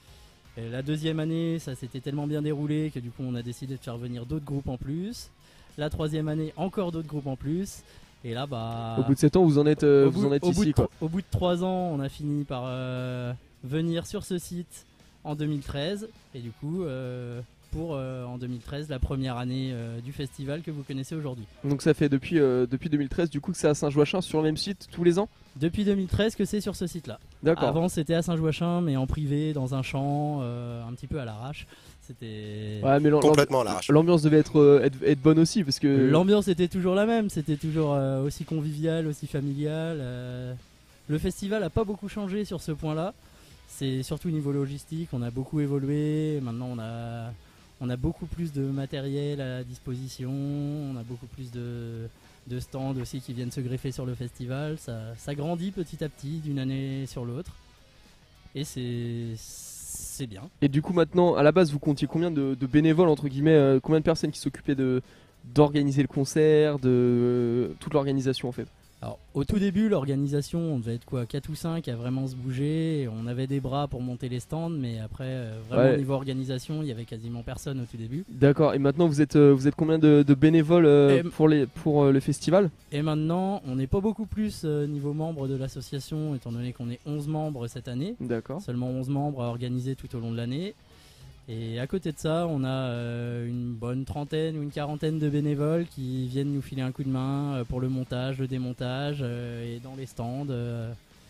Et la deuxième année, ça s'était tellement bien déroulé que du coup, on a décidé de faire venir d'autres groupes en plus. La troisième année, encore d'autres groupes en plus. Et là, bah. Au bout de sept ans vous en êtes, euh, au vous bout- en êtes au bout ici de quoi. tro- Au bout de trois ans, on a fini par euh, venir sur ce site en deux mille treize. Et du coup, euh, pour euh, en deux mille treize, la première année euh, du festival que vous connaissez aujourd'hui. Donc ça fait depuis, euh, depuis deux mille treize du coup que c'est à Saint-Joachim sur le même site tous les ans? Depuis deux mille treize que c'est sur ce site-là. D'accord. Avant, c'était à Saint-Joachim, mais en privé, dans un champ, euh, un petit peu à l'arrache. C'était. Ouais, mais l'am- Complètement à l'arrache. L'ambiance devait être, euh, être, être bonne aussi parce que... L'ambiance était toujours la même, c'était toujours euh, aussi convivial, aussi familial. euh. Le festival a pas beaucoup changé sur ce point-là. C'est surtout au niveau logistique, on a beaucoup évolué. Maintenant, on a, on a beaucoup plus de matériel à disposition, on a beaucoup plus de, de stands aussi qui viennent se greffer sur le festival. Ça, ça grandit petit à petit d'une année sur l'autre. Et c'est, c'est bien. Et du coup maintenant, à la base, vous comptiez combien de, de bénévoles, entre guillemets, euh, combien de personnes qui s'occupaient de d'organiser le concert, de euh, toute l'organisation en fait? Alors, au tout début, l'organisation, on devait être quoi, quatre ou cinq à vraiment se bouger. On avait des bras pour monter les stands, mais après, euh, vraiment Ouais. au niveau organisation, il y avait quasiment personne au tout début. D'accord, et maintenant vous êtes, euh, vous êtes combien de, de bénévoles euh, Et- pour, les, pour euh, le festival? Et maintenant, on n'est pas beaucoup plus euh, niveau membre de l'association, étant donné qu'on est onze membres cette année. D'accord. Seulement onze membres à organiser tout au long de l'année. Et à côté de ça, on a euh, une bonne trentaine ou une quarantaine de bénévoles qui viennent nous filer un coup de main euh, pour le montage, le démontage euh, et dans les stands. euh,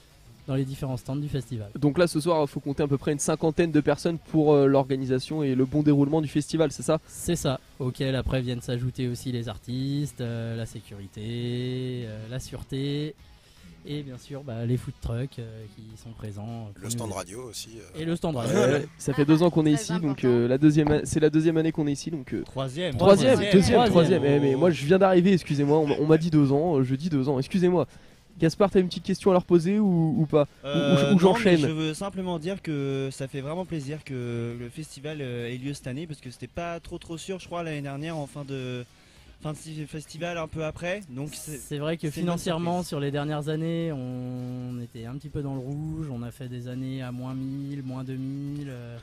dans les différents stands du festival. Donc là ce soir il faut compter à peu près une cinquantaine de personnes pour euh, l'organisation et le bon déroulement du festival, c'est ça? C'est ça, auquel après viennent s'ajouter aussi les artistes, euh, la sécurité, euh, la sûreté et bien sûr bah, les food trucks euh, qui sont présents. Le stand radio aussi. euh. Et le stand radio. Ouais, ça fait deux ans qu'on est Très ici, donc euh, la deuxième, c'est la deuxième année qu'on est ici, donc euh, Troisième. troisième, Troisième. deuxième, Troisième. troisième. Eh, mais moi je viens d'arriver, excusez-moi, on, m'a- on m'a dit deux ans, euh, je dis deux ans, excusez-moi. Gaspard, t'as une petite question à leur poser ou, ou pas? Ou- Euh, ou non, j'enchaîne. mais Je veux simplement dire que ça fait vraiment plaisir que le festival euh, ait lieu cette année parce que c'était pas trop trop sûr, je crois, l'année dernière en fin de fin de si- festival un peu après. Donc c'est C'est vrai que c'est une bonne financièrement surprise. sur les dernières années on était un petit peu dans le rouge, on a fait des années à moins mille, moins deux mille. euh,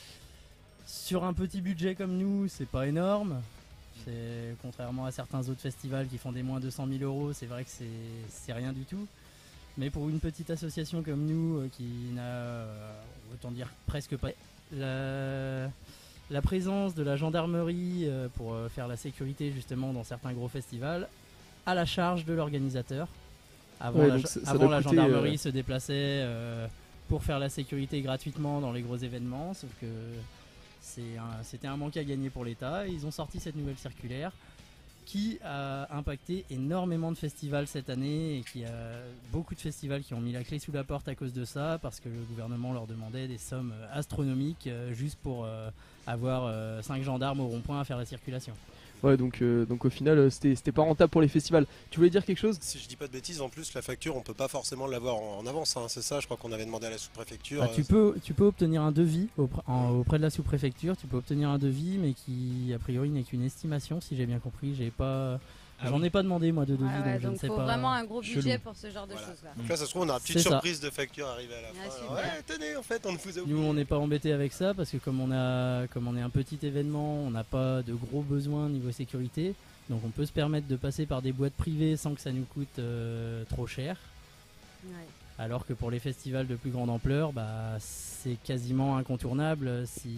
Sur un petit budget comme nous c'est pas énorme. C'est contrairement à certains autres festivals qui font des moins deux cent mille euros, c'est vrai que c'est c'est rien du tout. Mais pour une petite association comme nous euh, qui n'a euh, autant dire presque pas la, la présence de la gendarmerie euh, pour euh, faire la sécurité justement dans certains gros festivals à la charge de l'organisateur. Avant, Ouais, la, donc ça- ça avant doit la coûter, gendarmerie euh, se déplaçait euh, pour faire la sécurité gratuitement dans les gros événements, sauf que c'est un- c'était un manque à gagner pour l'État. Ils ont sorti cette nouvelle circulaire qui a impacté énormément de festivals cette année et qui a beaucoup de festivals qui ont mis la clé sous la porte à cause de ça parce que le gouvernement leur demandait des sommes euh, astronomiques euh, juste pour euh, avoir cinq gendarmes au rond-point à faire la circulation. Ouais, donc, euh, donc au final euh, c'était c'était pas rentable pour les festivals. Tu voulais dire quelque chose? Si je dis pas de bêtises, en plus la facture on peut pas forcément l'avoir en, en avance, hein, c'est ça, je crois qu'on avait demandé à la sous-préfecture. Bah, tu, euh, peux, tu peux obtenir un devis auprès, en- auprès de la sous-préfecture, tu peux obtenir un devis mais qui a priori n'est qu'une estimation si j'ai bien compris. J'ai pas, Ah j'en oui. ai pas demandé moi de devis Ouais, ouais, donc je ne donc sais faut pas. vraiment un gros Chelou. budget pour ce genre de Voilà. choses là. Donc là ça se trouve on a une petite C'est ça. surprise de facture arrivée à la Ah, fin. super. Ouais tenez en fait on vous a oublié. Nous on n'est pas embêté avec ça parce que comme on, a, comme on est un petit événement, on n'a pas de gros besoins niveau sécurité. Donc on peut se permettre de passer par des boîtes privées sans que ça nous coûte euh, trop cher. Ouais. Alors que pour les festivals de plus grande ampleur, bah, c'est quasiment incontournable si...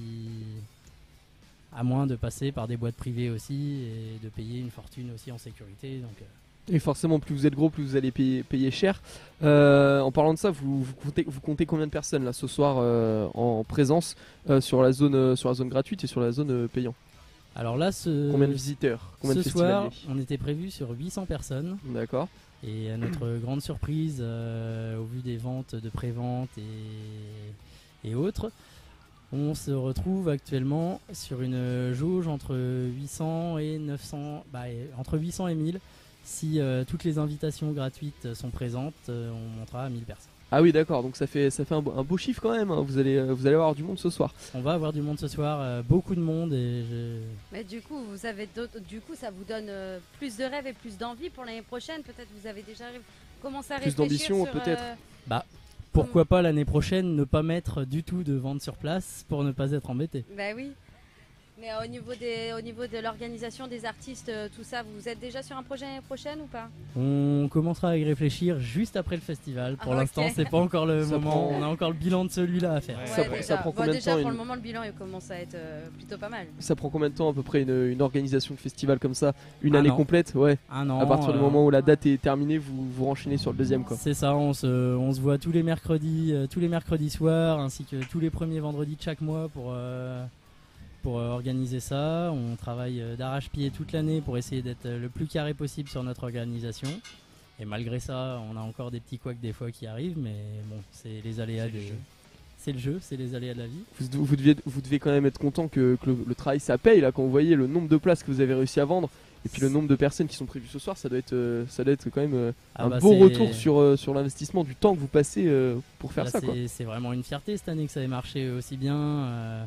à moins de passer par des boîtes privées aussi et de payer une fortune aussi en sécurité. Donc, euh, Et forcément, plus vous êtes gros, plus vous allez payer, payer cher. Euh, en parlant de ça, vous, vous, comptez, vous comptez combien de personnes là ce soir euh, en présence euh, sur la zone euh, sur la zone gratuite et sur la zone euh, payant? Alors là, ce, Combien de visiteurs? Combien ce de soir, festivaliers? on était prévu sur huit cents personnes. D'accord. Et à notre grande surprise, euh, au vu des ventes de pré-vente et, et autres, on se retrouve actuellement sur une jauge entre huit cents et neuf cents, bah, et- entre huit cents et mille. Si euh, toutes les invitations gratuites sont présentes, euh, on montera à mille personnes. Ah oui, d'accord. Donc ça fait ça fait un beau, un beau chiffre quand même. Hein. Vous allez euh, vous allez avoir du monde ce soir. On va avoir du monde ce soir, euh, beaucoup de monde et je... Mais du coup, vous avez d'autres- du coup, ça vous donne euh, plus de rêves et plus d'envie pour l'année prochaine. Peut-être vous avez déjà ré- commencé à Plus réfléchir d'ambition, sur, peut-être. euh, Bah, pourquoi pas l'année prochaine ne pas mettre du tout de vente sur place pour ne pas être embêté. Bah oui. Mais euh, au niveau des, au niveau de l'organisation des artistes, euh, tout ça, vous êtes déjà sur un projet l'année prochaine ou pas? On commencera à y réfléchir juste après le festival. Pour Ah, ok. l'instant, c'est pas encore le Ça moment. prend- On a encore le bilan de celui-là à faire. Ouais, Ça prend- déjà. ça prend Bon, combien de déjà, temps, pour une- le moment, le bilan il commence à être euh, plutôt pas mal. Ça prend combien de temps à peu près une, une organisation de festival comme ça? Une Un année an. complète? Ouais. Un an. À partir du euh, moment où la date est terminée, vous vous enchaînez sur le deuxième quoi. C'est ça, on se, on se voit tous les mercredis, euh, tous les mercredis soirs, ainsi que tous les premiers vendredis de chaque mois pour, euh, pour euh, organiser ça. On travaille euh, d'arrache-pied toute l'année pour essayer d'être euh, le plus carré possible sur notre organisation. Et malgré ça, on a encore des petits couacs des fois qui arrivent, mais bon, c'est les aléas de. C'est le jeu, c'est les aléas de la vie. Vous, vous, deviez, vous devez quand même être content que, que le, le travail ça paye là quand vous voyez le nombre de places que vous avez réussi à vendre et puis le nombre de personnes qui sont prévues ce soir, ça doit être, euh, ça doit être quand même euh, Ah un bah beau c'est- retour sur, euh, sur l'investissement du temps que vous passez euh, pour faire Là, ça quoi. c'est- C'est vraiment une fierté cette année que ça ait marché aussi bien. euh,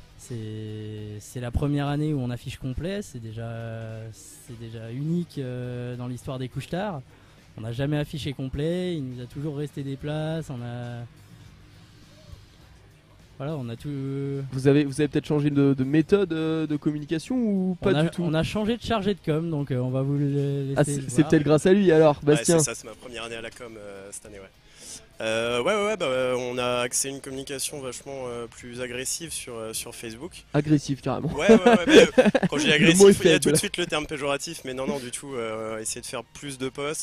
c'est c'est la première année où on affiche complet. C'est déjà, c'est déjà unique euh, dans l'histoire des couches tard. On n'a jamais affiché complet. Il nous a toujours resté des places. On a, voilà, on a tout. Vous avez, vous avez peut-être changé de, de méthode euh, de communication ou pas on, a, du tout? on a changé de chargé de com, donc euh, on va vous le laisser. Ah, c'est le c'est voir. peut-être grâce à lui alors, Ouais, Bastien. c'est ça, c'est ma première année à la com euh, cette année, ouais. Euh, ouais, ouais, ouais, bah, euh, on a axé une communication vachement euh, plus agressive sur, euh, sur Facebook. Agressif carrément. Ouais, ouais, ouais, mais, euh, quand je dis Le agressif, mot est il y a faible. tout de suite le terme péjoratif, mais non, non, du tout, euh, essayer de faire plus de posts,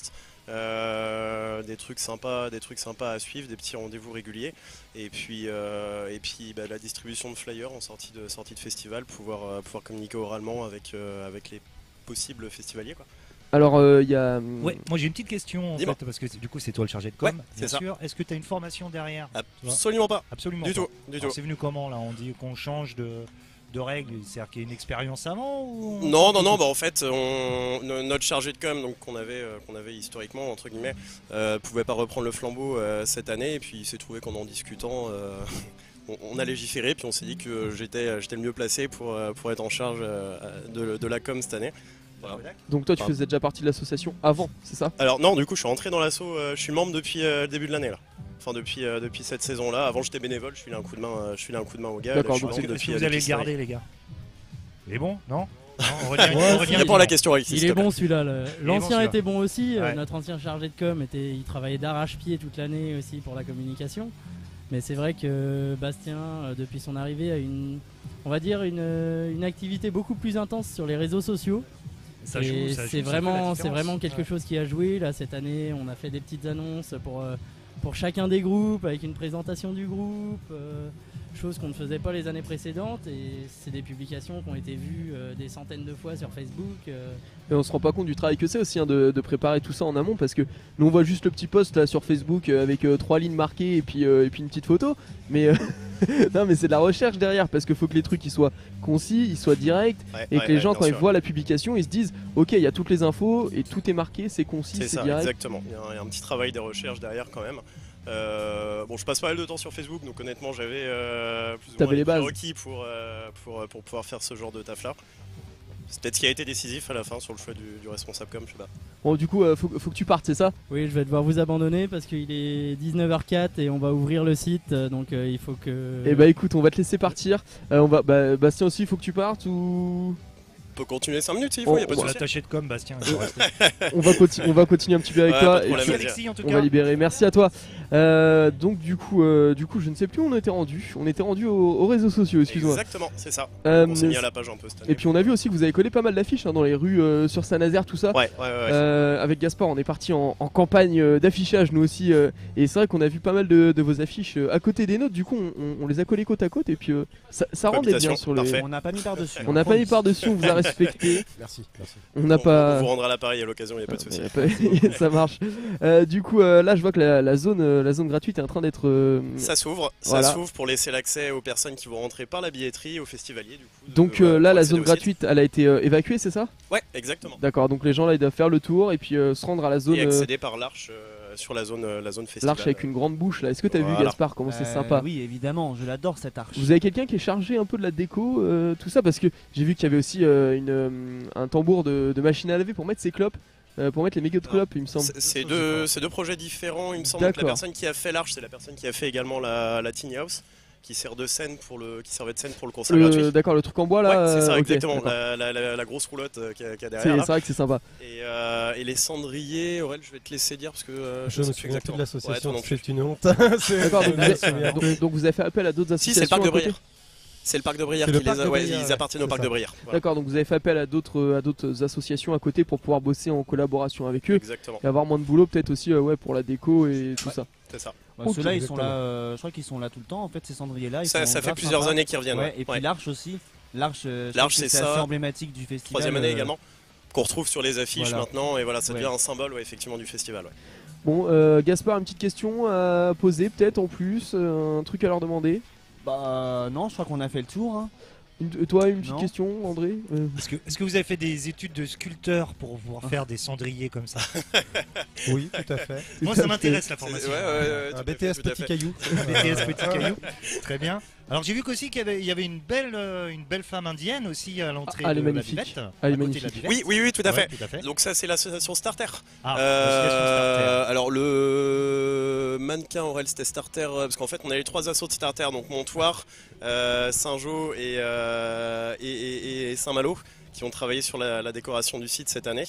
Euh, des trucs sympas, des trucs sympas à suivre, des petits rendez-vous réguliers, et puis euh, et puis bah, la distribution de flyers en sortie de sortie de festival, pouvoir euh, pouvoir communiquer oralement avec euh, avec les possibles festivaliers quoi. Alors il euh, y a. Ouais, moi j'ai une petite question en fait, parce que du coup c'est toi le chargé de com, ouais, bien c'est sûr. Est-ce que tu as une formation derrière? Absolument pas. Absolument du pas. tout, du Alors, tout. c'est venu comment là? On dit qu'on change de de règles, c'est-à-dire qu'il y a une expérience avant ou... Non, non, non, bah en fait, on, notre chargé de com, donc qu'on avait, euh, qu'on avait historiquement, entre guillemets, euh, pouvait pas reprendre le flambeau euh, cette année, et puis il s'est trouvé qu'en en discutant, euh, on, on a légiféré, puis on s'est dit que j'étais, j'étais le mieux placé pour, pour être en charge euh, de, de la com cette année. Voilà. Donc toi tu Enfin, faisais déjà partie de l'association avant, c'est ça? Alors non, du coup je suis rentré dans l'asso, euh, je suis membre depuis euh, le début de l'année là. Enfin depuis, euh, depuis cette saison-là. Avant j'étais bénévole, je filais un coup de main, euh, je filais un coup de main aux gars. D'accord, donc est-ce que, depuis, est-ce que vous euh, allez le depuis garder cette les gars? Il est bon, non? Non, on Ouais, revient- on revient- Réponds à la question, Alexis, Il s'il est te plaît. bon celui-là. le- Il est bon, L'ancien celui-là. était bon aussi. euh, Ouais. Notre ancien chargé de com était, il travaillait d'arrache-pied toute l'année aussi pour la communication. Mais c'est vrai que Bastien, euh, depuis son arrivée, a une, on va dire une, euh, une activité beaucoup plus intense sur les réseaux sociaux. Ça Et joue, ça joue, c'est ça fait la vraiment, c'est différence. vraiment quelque Ouais. chose qui a joué là cette année. On a fait des petites annonces pour euh, pour chacun des groupes avec une présentation du groupe, euh, chose qu'on ne faisait pas les années précédentes. Et c'est des publications qui ont été vues euh, des centaines de fois sur Facebook. euh. Et on se rend pas compte du travail que c'est aussi hein, de, de préparer tout ça en amont, parce que nous on voit juste le petit post là sur Facebook euh, avec euh, trois lignes marquées et puis, euh, et puis une petite photo, mais euh, non mais c'est de la recherche derrière, parce qu'il faut que les trucs ils soient concis, ils soient directs, Ouais, et ouais, que les ouais, gens bien quand sûr. ils voient la publication ils se disent ok il y a toutes les infos et tout est marqué, c'est concis, C'est c'est ça, direct. exactement. Il y, a un, il y a un petit travail de recherche derrière quand même. Euh, bon, je passe pas mal de temps sur Facebook, donc honnêtement, j'avais euh, plus ou T'avais moins les bases. requis pour, euh, pour, pour pouvoir faire ce genre de taf-là. C'est peut-être ce qui a été décisif à la fin sur le choix du, du responsable com, je sais pas. Bon du coup euh, faut, faut que tu partes, c'est ça? Oui, je vais devoir vous abandonner parce qu'il est dix-neuf heures zéro quatre et on va ouvrir le site, euh, donc euh, il faut que. Et bah écoute, on va te laisser partir. Euh, on va, bah, Bastien aussi, il faut que tu partes ou. On peut continuer cinq minutes s'il faut, On- y a pas de on- souci. L'attaché de com, Bastien. il faut rester. on, va conti- on va continuer un petit peu avec Ouais, toi pas de et problème, puis vas-y. Alexis, en tout on cas. va libérer. Merci à toi. Euh, donc du coup, euh, du coup, je ne sais plus où on était rendu. On était rendu aux, aux réseaux sociaux, excuse-moi. Exactement, c'est ça. Euh, On s'est mis à la page un peu cette année. Et puis on a vu aussi que vous avez collé pas mal d'affiches hein, dans les rues euh, sur Saint-Nazaire, tout ça. Ouais, ouais, ouais. ouais. Euh, avec Gaspard, on est parti en, en campagne euh, d'affichage nous aussi. euh, et c'est vrai qu'on a vu pas mal de, de vos affiches euh, à côté des nôtres. Du coup, on, on- on les a collées côte à côte et puis euh, ça, ça rendait bien Cohabitation, sur les. parfait. On n'a pas mis par-dessus. On n'a pas mis par-dessus, on vous a respecté. Merci, merci. On n'a On- pas. On vous rendra l'appareil à l'occasion, il a pas de souci. Ouais, pas- ça marche. Euh, du coup, euh, là, je vois que la, la zone, euh, la zone gratuite est en train d'être. euh, Ça s'ouvre, ça Voilà. s'ouvre pour laisser l'accès aux personnes qui vont rentrer par la billetterie, aux festivaliers du coup. de- Donc de- euh, là, pour la accéder zone au site. gratuite, elle a été euh, évacuée, c'est ça? Ouais, exactement. D'accord. Donc les gens là, ils doivent faire le tour et puis euh, se rendre à la zone. Et euh, accéder par l'arche euh, sur la zone, euh, la zone festival. L'arche avec une grande bouche là. Est-ce que t'as vu Voilà. Gaspard comment c'est Euh, sympa? Oui, évidemment, je l'adore cette arche. Vous avez quelqu'un qui est chargé un peu de la déco, euh, tout ça, parce que j'ai vu qu'il y avait aussi euh, une, euh, un tambour de, de machine à laver pour mettre ses clopes, euh, pour mettre les mégots de clopes, il me semble. C'est- C'est deux, c'est deux projets différents, il me semble. Donc, la D'accord. personne qui a fait l'arche, c'est la personne qui a fait également la, la Tiny House, qui sert de scène pour le, qui servait de scène pour le concert Le- gratuit. D'accord, le truc en bois là. Ouais, c'est ça, euh, ok, exactement. d'accord. La, la- la- la grosse roulotte euh, qu'il y a, qu'il y a C'est derrière. là. c'est vrai que c'est sympa. Et, euh, et les cendriers, Aurel, je vais te laisser dire parce que euh, Je me sais souviens plus exactement. de l'association, Ouais, toi non plus. c'est une honte. C'est- D'accord, donc, je vous me avez- souviens. donc- donc vous avez fait appel à d'autres Si, associations. c'est le parc de à côté Brière. C'est le parc de Brière C'est qui le parc les a. de Ouais, Brière, ils ouais. appartiennent au C'est parc ça. de Brière. Voilà. D'accord, donc vous avez fait appel à d'autres à d'autres associations à côté pour pouvoir bosser en collaboration avec eux Exactement. et avoir moins de boulot peut-être aussi euh, ouais pour la déco et tout Ouais. ça. C'est ça. Bah, Ok, Ceux-là, ils sont exactement. là. euh, je crois qu'ils sont là tout le temps. En fait, ces cendriers-là. ils Ça, sont ça fait grave plusieurs sympas. années qu'ils reviennent. Ouais, ouais. et puis Ouais. l'arche aussi. L'arche, euh, je L'arche, trouve que c'est c'est ça. assez emblématique du festival. Troisième année euh, également. Qu'on retrouve sur les affiches voilà. maintenant et voilà, ça devient Ouais. un symbole ouais, effectivement du festival. Ouais. Bon, euh, Gaspard, une petite question à poser peut-être en plus, euh, un truc à leur demander. Bah non, je crois qu'on a fait le tour. hein. Une- toi, une petite Non. question, André. Euh, Est-ce que, est-ce que vous avez fait des études de sculpteur pour pouvoir faire des cendriers comme ça? Oui, tout à fait. Moi, ça m'intéresse la formation. Ouais, ouais, ouais, tout Un à B fait, T S tout à petit fait. caillou. B T S petit caillou. Très bien. Alors j'ai vu qu'aussi qu'il y avait, il y avait une belle, euh, une belle femme indienne aussi à l'entrée Ah, elle de est la magnifique. buvette. Ah, elle est à côté de la magnifique. buvette. Oui, oui, oui, tout à Ouais, fait. tout à fait. Donc ça, c'est l'association Starter. Ah, Euh, l'association Starter. alors le mannequin Aurel, c'était Starter euh, parce qu'en fait, on a les trois assos de Starter, donc Montoire, euh, Saint-Jean et, euh, et, et- et Saint-Malo, qui ont travaillé sur la, la décoration du site cette année.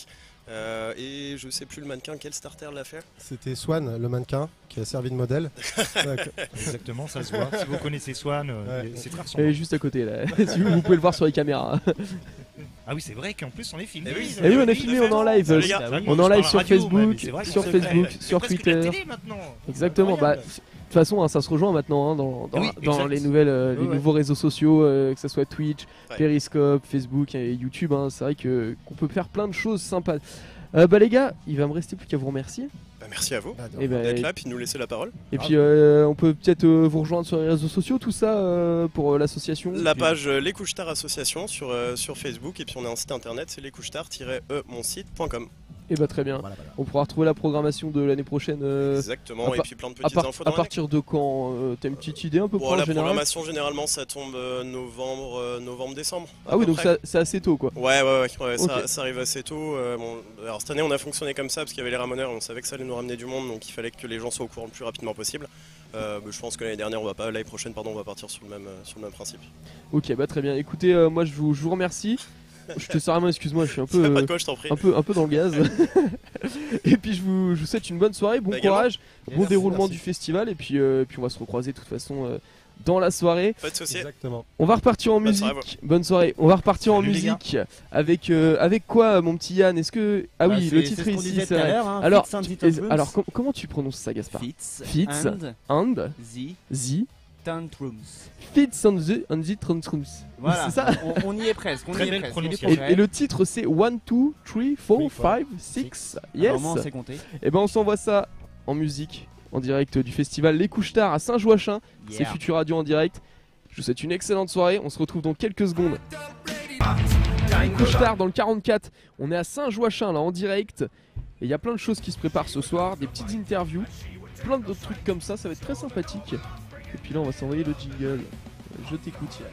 Euh, et je sais plus le mannequin, quel starter l'a fait. C'était Swan, le mannequin, qui a servi de modèle. Exactement, ça se voit. Si vous connaissez Swan, euh, Ouais. c'est très Elle ressemblant. est juste à côté là. Si vous, vous pouvez le voir sur les caméras. Ah oui, c'est vrai qu'en plus on est filmé. Eh oui, Et oui, on a filmé, on est en live. Salut, les gars. On est en live sur radio, Facebook, ouais, mais c'est vrai sur qu'on se Facebook, fait. sur C'est presque la Twitter. télé maintenant. Exactement. Bah, Incroyable. de toute façon, hein, ça se rejoint maintenant hein, dans, dans, Oui, dans exact. les nouvelles, euh, les Ouais, ouais. nouveaux réseaux sociaux, euh, que ce soit Twitch, Ouais. Periscope, Facebook et YouTube. Hein, c'est vrai que qu'on peut faire plein de choses sympas. Euh, bah les gars, il va me rester plus qu'à vous remercier. Bah, merci à vous Et bah, d'être là puis de nous laisser la parole. Et puis euh, on peut peut-être euh, vous rejoindre sur les réseaux sociaux, tout ça euh, pour euh, l'association. La Puis- page euh, Les Couche-Tard Association sur, euh, sur Facebook et puis on a un site internet, c'est lescouchetard-e mon site point com. Et bah très bien. On pourra retrouver la programmation de l'année prochaine. euh, Exactement, à et par- puis plein de à petites par- infos À dans l'année. partir de quand euh, t'as une petite idée un peu Bon, près en la général. programmation généralement ça tombe euh, novembre, euh, novembre, décembre. à Ah oui peu donc près. ça- c'est assez tôt quoi. Ouais, ouais, ouais, ouais, ça, Ok. ça arrive assez tôt. euh, bon, alors cette année on a fonctionné comme ça parce qu'il y avait les ramoneurs et on savait que ça allait nous ramener du monde donc il fallait que les gens soient au courant le plus rapidement possible. Euh, bah, je pense que l'année dernière on va pas, l'année prochaine pardon, on va partir sur le même, euh, sur le même principe. Ok bah très bien. Écoutez euh, moi je vous, je vous remercie. Je te sers la main, excuse-moi, je suis un peu, Pas de euh, quoi, je t'en prie. un peu, un peu dans le gaz. Et puis je vous, je vous souhaite une bonne soirée, bon Bah, également. courage, Et bon merci, déroulement merci. du festival et puis, euh, puis on va se recroiser de toute façon euh, dans la soirée. Pas de soucis. Exactement. On va repartir en Bonne musique. soirée à vous. Bonne soirée. On va repartir Salut, en les gars. musique avec euh, avec quoi mon petit Yann? Est-ce que ah Bah, oui c'est- le c'est titre ce est qu'on ici. disait c'est tout à vrai. l'heure, hein, Alors Fits and tu- Tantrums. alors com- comment tu prononces ça Gaspard? Fits Fits and and The the Tantrums. Fits and the and the Tantrums. Voilà, C'est ça. on, on y est presque. On Très y est belle presque. prononciation. Il est Et, prêt. et le titre c'est one, two, three, four, Three, four, five, six. Yes. Apparemment, on sait compter. Et ben on s'envoie ça en musique, en direct du festival Les Couche-Tard à Saint-Joachim. C'est Yeah. Futur Radio en direct. Je vous souhaite une excellente soirée. On se retrouve dans quelques secondes. Les Couche-Tard dans le quarante-quatre. On est à Saint-Joachim là en direct. Et il y a plein de choses qui se préparent ce soir, des petites interviews, plein d'autres trucs comme ça. Ça va être très sympathique. Et puis là on va s'envoyer le jingle. Je t'écoute Yann.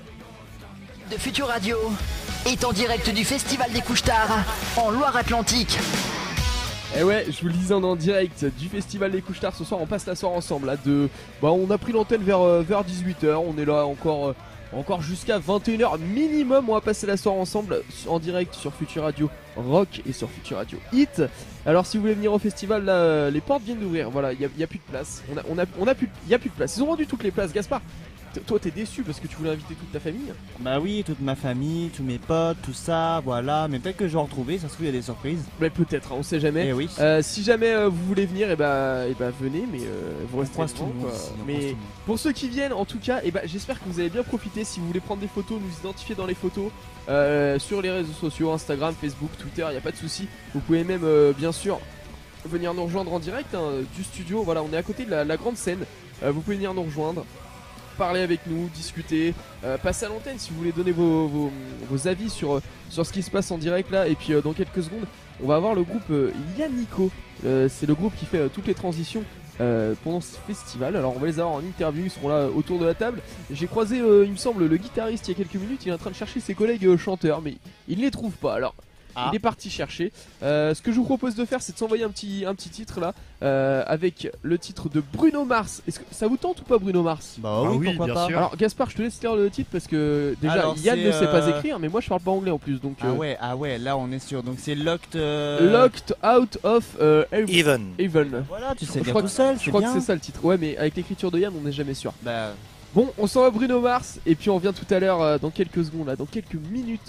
De Futur Radio est en direct du Festival des Couche-Tard en Loire-Atlantique. Et ouais, je vous le disais, on est en direct du Festival des Couche-Tard. Ce soir, on passe la soirée ensemble. Là, de... bah, on a pris l'antenne vers, euh, vers dix-huit heures. On est là encore, euh, encore jusqu'à vingt et une heures minimum. On va passer la soirée ensemble en direct sur Futur Radio Rock et sur Futur Radio Hit. Alors, si vous voulez venir au festival, là, euh, les portes viennent d'ouvrir. Voilà, il n'y a, il y a plus de place. On a, on a, on a plus, il y a plus de place. Ils ont rendu toutes les places. Gaspard, t- toi, t'es déçu parce que tu voulais inviter toute ta famille. Bah oui, toute ma famille, tous mes potes, tout ça, voilà. Mais peut-être que je vais en retrouver, ça se trouve, il y a des surprises. Mais peut-être, hein, on sait jamais. Eh oui. Euh, si jamais euh, vous voulez venir, et bah, et bah venez, mais euh, vous restez croise devant, tout le monde quoi. ici, on croise Mais tout le monde. pour ceux qui viennent, en tout cas, et bah, j'espère que vous avez bien profité. Si vous voulez prendre des photos, nous identifier dans les photos euh, sur les réseaux sociaux, Instagram, Facebook, Twitter, il n'y a pas de souci. Vous pouvez même, euh, bien sûr, venir nous rejoindre en direct hein, du studio. Voilà, on est à côté de la, la grande scène. Euh, vous pouvez venir nous rejoindre, parler avec nous, discuter, euh, passer à l'antenne si vous voulez donner vos, vos, vos avis sur, sur ce qui se passe en direct là. Et puis euh, dans quelques secondes, on va avoir le groupe euh, Yannico. Euh, c'est le groupe qui fait euh, toutes les transitions euh, pendant ce festival. Alors on va les avoir en interview, ils seront là euh, autour de la table. J'ai croisé, euh, il me semble, le guitariste il y a quelques minutes. Il est en train de chercher ses collègues euh, chanteurs, mais il ne les trouve pas. Alors Ah. il est parti chercher. Euh, ce que je vous propose de faire, c'est de s'envoyer un petit, un petit titre là, euh, avec le titre de Bruno Mars. Est-ce que ça vous tente ou pas, Bruno Mars? Bah oui, oui, pourquoi bien pas. sûr. Alors Gaspard, je te laisse lire le titre parce que déjà Alors, Yann c'est, ne sait pas euh, écrire, mais moi je parle pas anglais en plus, donc Ah euh, ouais, ah ouais, là on est sûr. Donc c'est Locked. euh, Locked Out of euh, Heaven. Even. Heaven. Voilà, tu sais Je lire crois tout que- seul, Je c'est crois bien. que c'est ça le titre. Ouais, mais avec l'écriture de Yann, on n'est jamais sûr. Bah, Bon, on s'en va Bruno Mars et puis on revient tout à l'heure euh, dans quelques secondes, là, dans quelques minutes.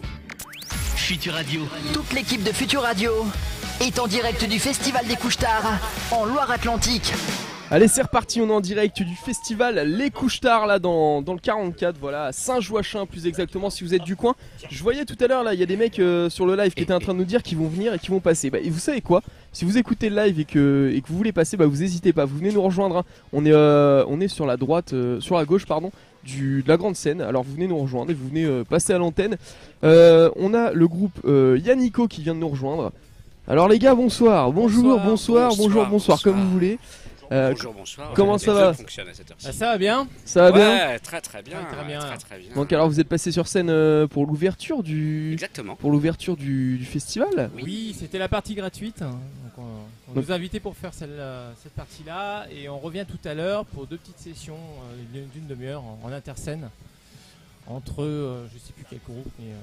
Futur Radio, toute l'équipe de Futur Radio est en direct du Festival des Couche-Tard en Loire-Atlantique. Allez, c'est reparti, on est en direct du festival Les Couche-Tard là dans, dans le quarante-quatre, voilà, à Saint-Joachim plus exactement si vous êtes du coin. Je voyais tout à l'heure là, il y a des mecs euh, sur le live qui étaient en train de nous dire qu'ils vont venir et qu'ils vont passer. Bah, et vous savez quoi? Si vous écoutez le live et que, et que vous voulez passer, bah vous hésitez pas, vous venez nous rejoindre. Hein. On est, euh, on est sur la droite, euh, sur la gauche pardon, du, de la grande scène. Alors vous venez nous rejoindre et vous venez euh, passer à l'antenne. Euh, on a le groupe euh, Yannico qui vient de nous rejoindre. Alors les gars, bonsoir, bonjour, bonsoir, bonsoir, bonjour, bonsoir, bonsoir, comme vous voulez. Euh, Bonjour, bonsoir. Comment Les ça deux va? fonctionnent à cette heure-ci. Ah, ça va bien? Ça va bien? Ouais, très très bien. Très, très bien. Très, très bien. Donc alors vous êtes passé sur scène euh, pour l'ouverture du Exactement. pour l'ouverture du, du festival. Oui, c'était la partie gratuite. Donc on, on Donc- nous a invités pour faire celle, euh, cette partie-là et on revient tout à l'heure pour deux petites sessions euh, d'une d'une demi-heure en, en interscène entre, euh, je sais plus quel groupe, mais euh,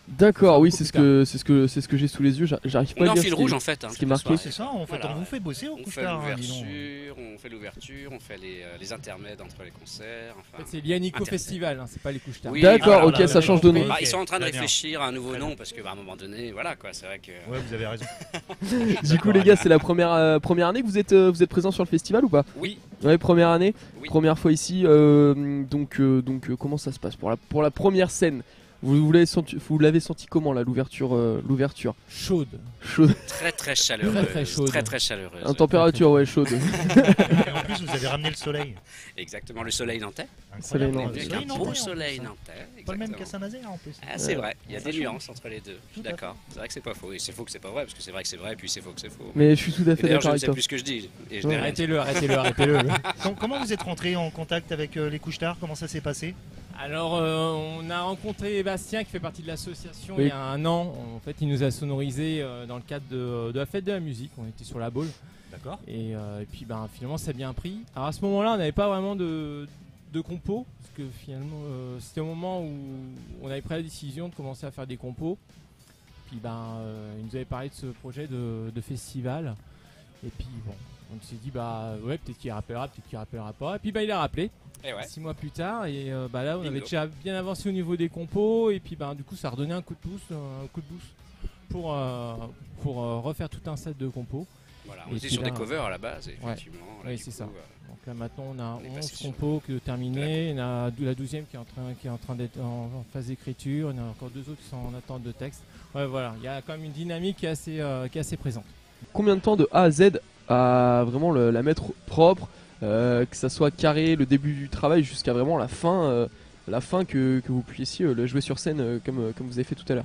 D'accord, oui, c'est ce que c'est ce que c'est ce que j'ai sous les yeux. j'a- J'arrive pas On est à en lire fil ce qui rouge est- en fait. hein, ce qui est toute la marqué. soirée. C'est ça, en fait, on vous fait bosser au On fait couche-tard, hein, dis donc. l'ouverture, on fait l'ouverture, on fait les, euh, les intermèdes entre les concerts. Enfin, En fait, c'est l'Yanico intermèdes. Festival, hein, c'est pas les couches tard. Oui, D'accord, voilà, ok, ça change de nom. Bah, ils sont en train de Très bien. réfléchir à un nouveau nom parce qu'à un moment donné, voilà quoi, c'est vrai que. Ouais, vous avez raison. Du coup, les gars, c'est la première euh, première année que vous êtes euh, vous êtes présents sur le festival ou pas? Oui. Ouais, première année, Oui. première fois ici. euh, donc euh, donc euh, comment ça se passe pour la pour la première scène? Vous, vous l'avez senti, vous l'avez senti comment là, l'ouverture euh, l'ouverture Chaude. Chaude. Très très chaleureuse. Très, très chaude. Très très chaleureuse. En température, ouais, chaude. Et en plus, vous avez ramené le soleil. Exactement, le soleil nantais. Soleil Incroyable. nantais. Le Avec un nantais, beau en plus, soleil hein. nantais. Pas le même exactement. qu'à Saint-Nazaire en plus. Ah, c'est Euh, vrai, il y a ça des change. nuances entre les deux. Je suis Tout à d'accord. C'est vrai que c'est pas faux. Et c'est faux que c'est pas vrai, parce que c'est vrai que c'est vrai, et puis c'est faux que c'est faux. Mais je suis tout à Et fait d'ailleurs, je d'accord ne avec sais toi. plus ce que je dis. Et je Ouais. n'ai rien dit. Arrêtez-le, arrêtez-le, arrêtez-le. Com- Comment vous êtes rentré en contact avec euh, les couche-tard? Comment ça s'est passé? Alors, euh, on a rencontré Bastien qui fait partie de l'association Oui. il y a un an. En fait, il nous a sonorisé euh, dans le cadre de, de la fête de la musique. On était sur la Baule. D'accord. Et, euh, et puis, ben, finalement, ça a bien pris. Alors, à ce moment-là, on n'avait pas vraiment de, de compos. Parce que finalement, euh, c'était au moment où on avait pris la décision de commencer à faire des compos. Puis, ben, euh, il nous avait parlé de ce projet de, de festival. Et puis, bon, on s'est dit, bah, ouais, peut-être qu'il rappellera, peut-être qu'il rappellera pas. Et puis, bah, il a rappelé. Et ouais. Six mois plus tard, et euh, bah là on Bingo. avait déjà bien avancé au niveau des compos, et puis bah, du coup ça a redonné un coup de pouce, un coup de boost pour, euh, pour euh, refaire tout un set de compos. Voilà, Et on était puis sur là, des covers à la base, ouais. effectivement. Là, Oui, du c'est coup, ça. euh, Donc là maintenant on a on est onze passé sur- compos que terminés, on a la douzième qui est en train, qui est en train d'être en, en phase d'écriture, on a encore deux autres qui sont en attente de texte. Ouais, voilà, il y a quand même une dynamique qui est assez, euh, qui est assez présente. Combien de temps de A à Z à vraiment le- la mettre propre, euh, que ça soit carré, le début du travail jusqu'à vraiment la fin, euh, la fin que, que vous puissiez euh, le jouer sur scène euh, comme, euh, comme vous avez fait tout à l'heure?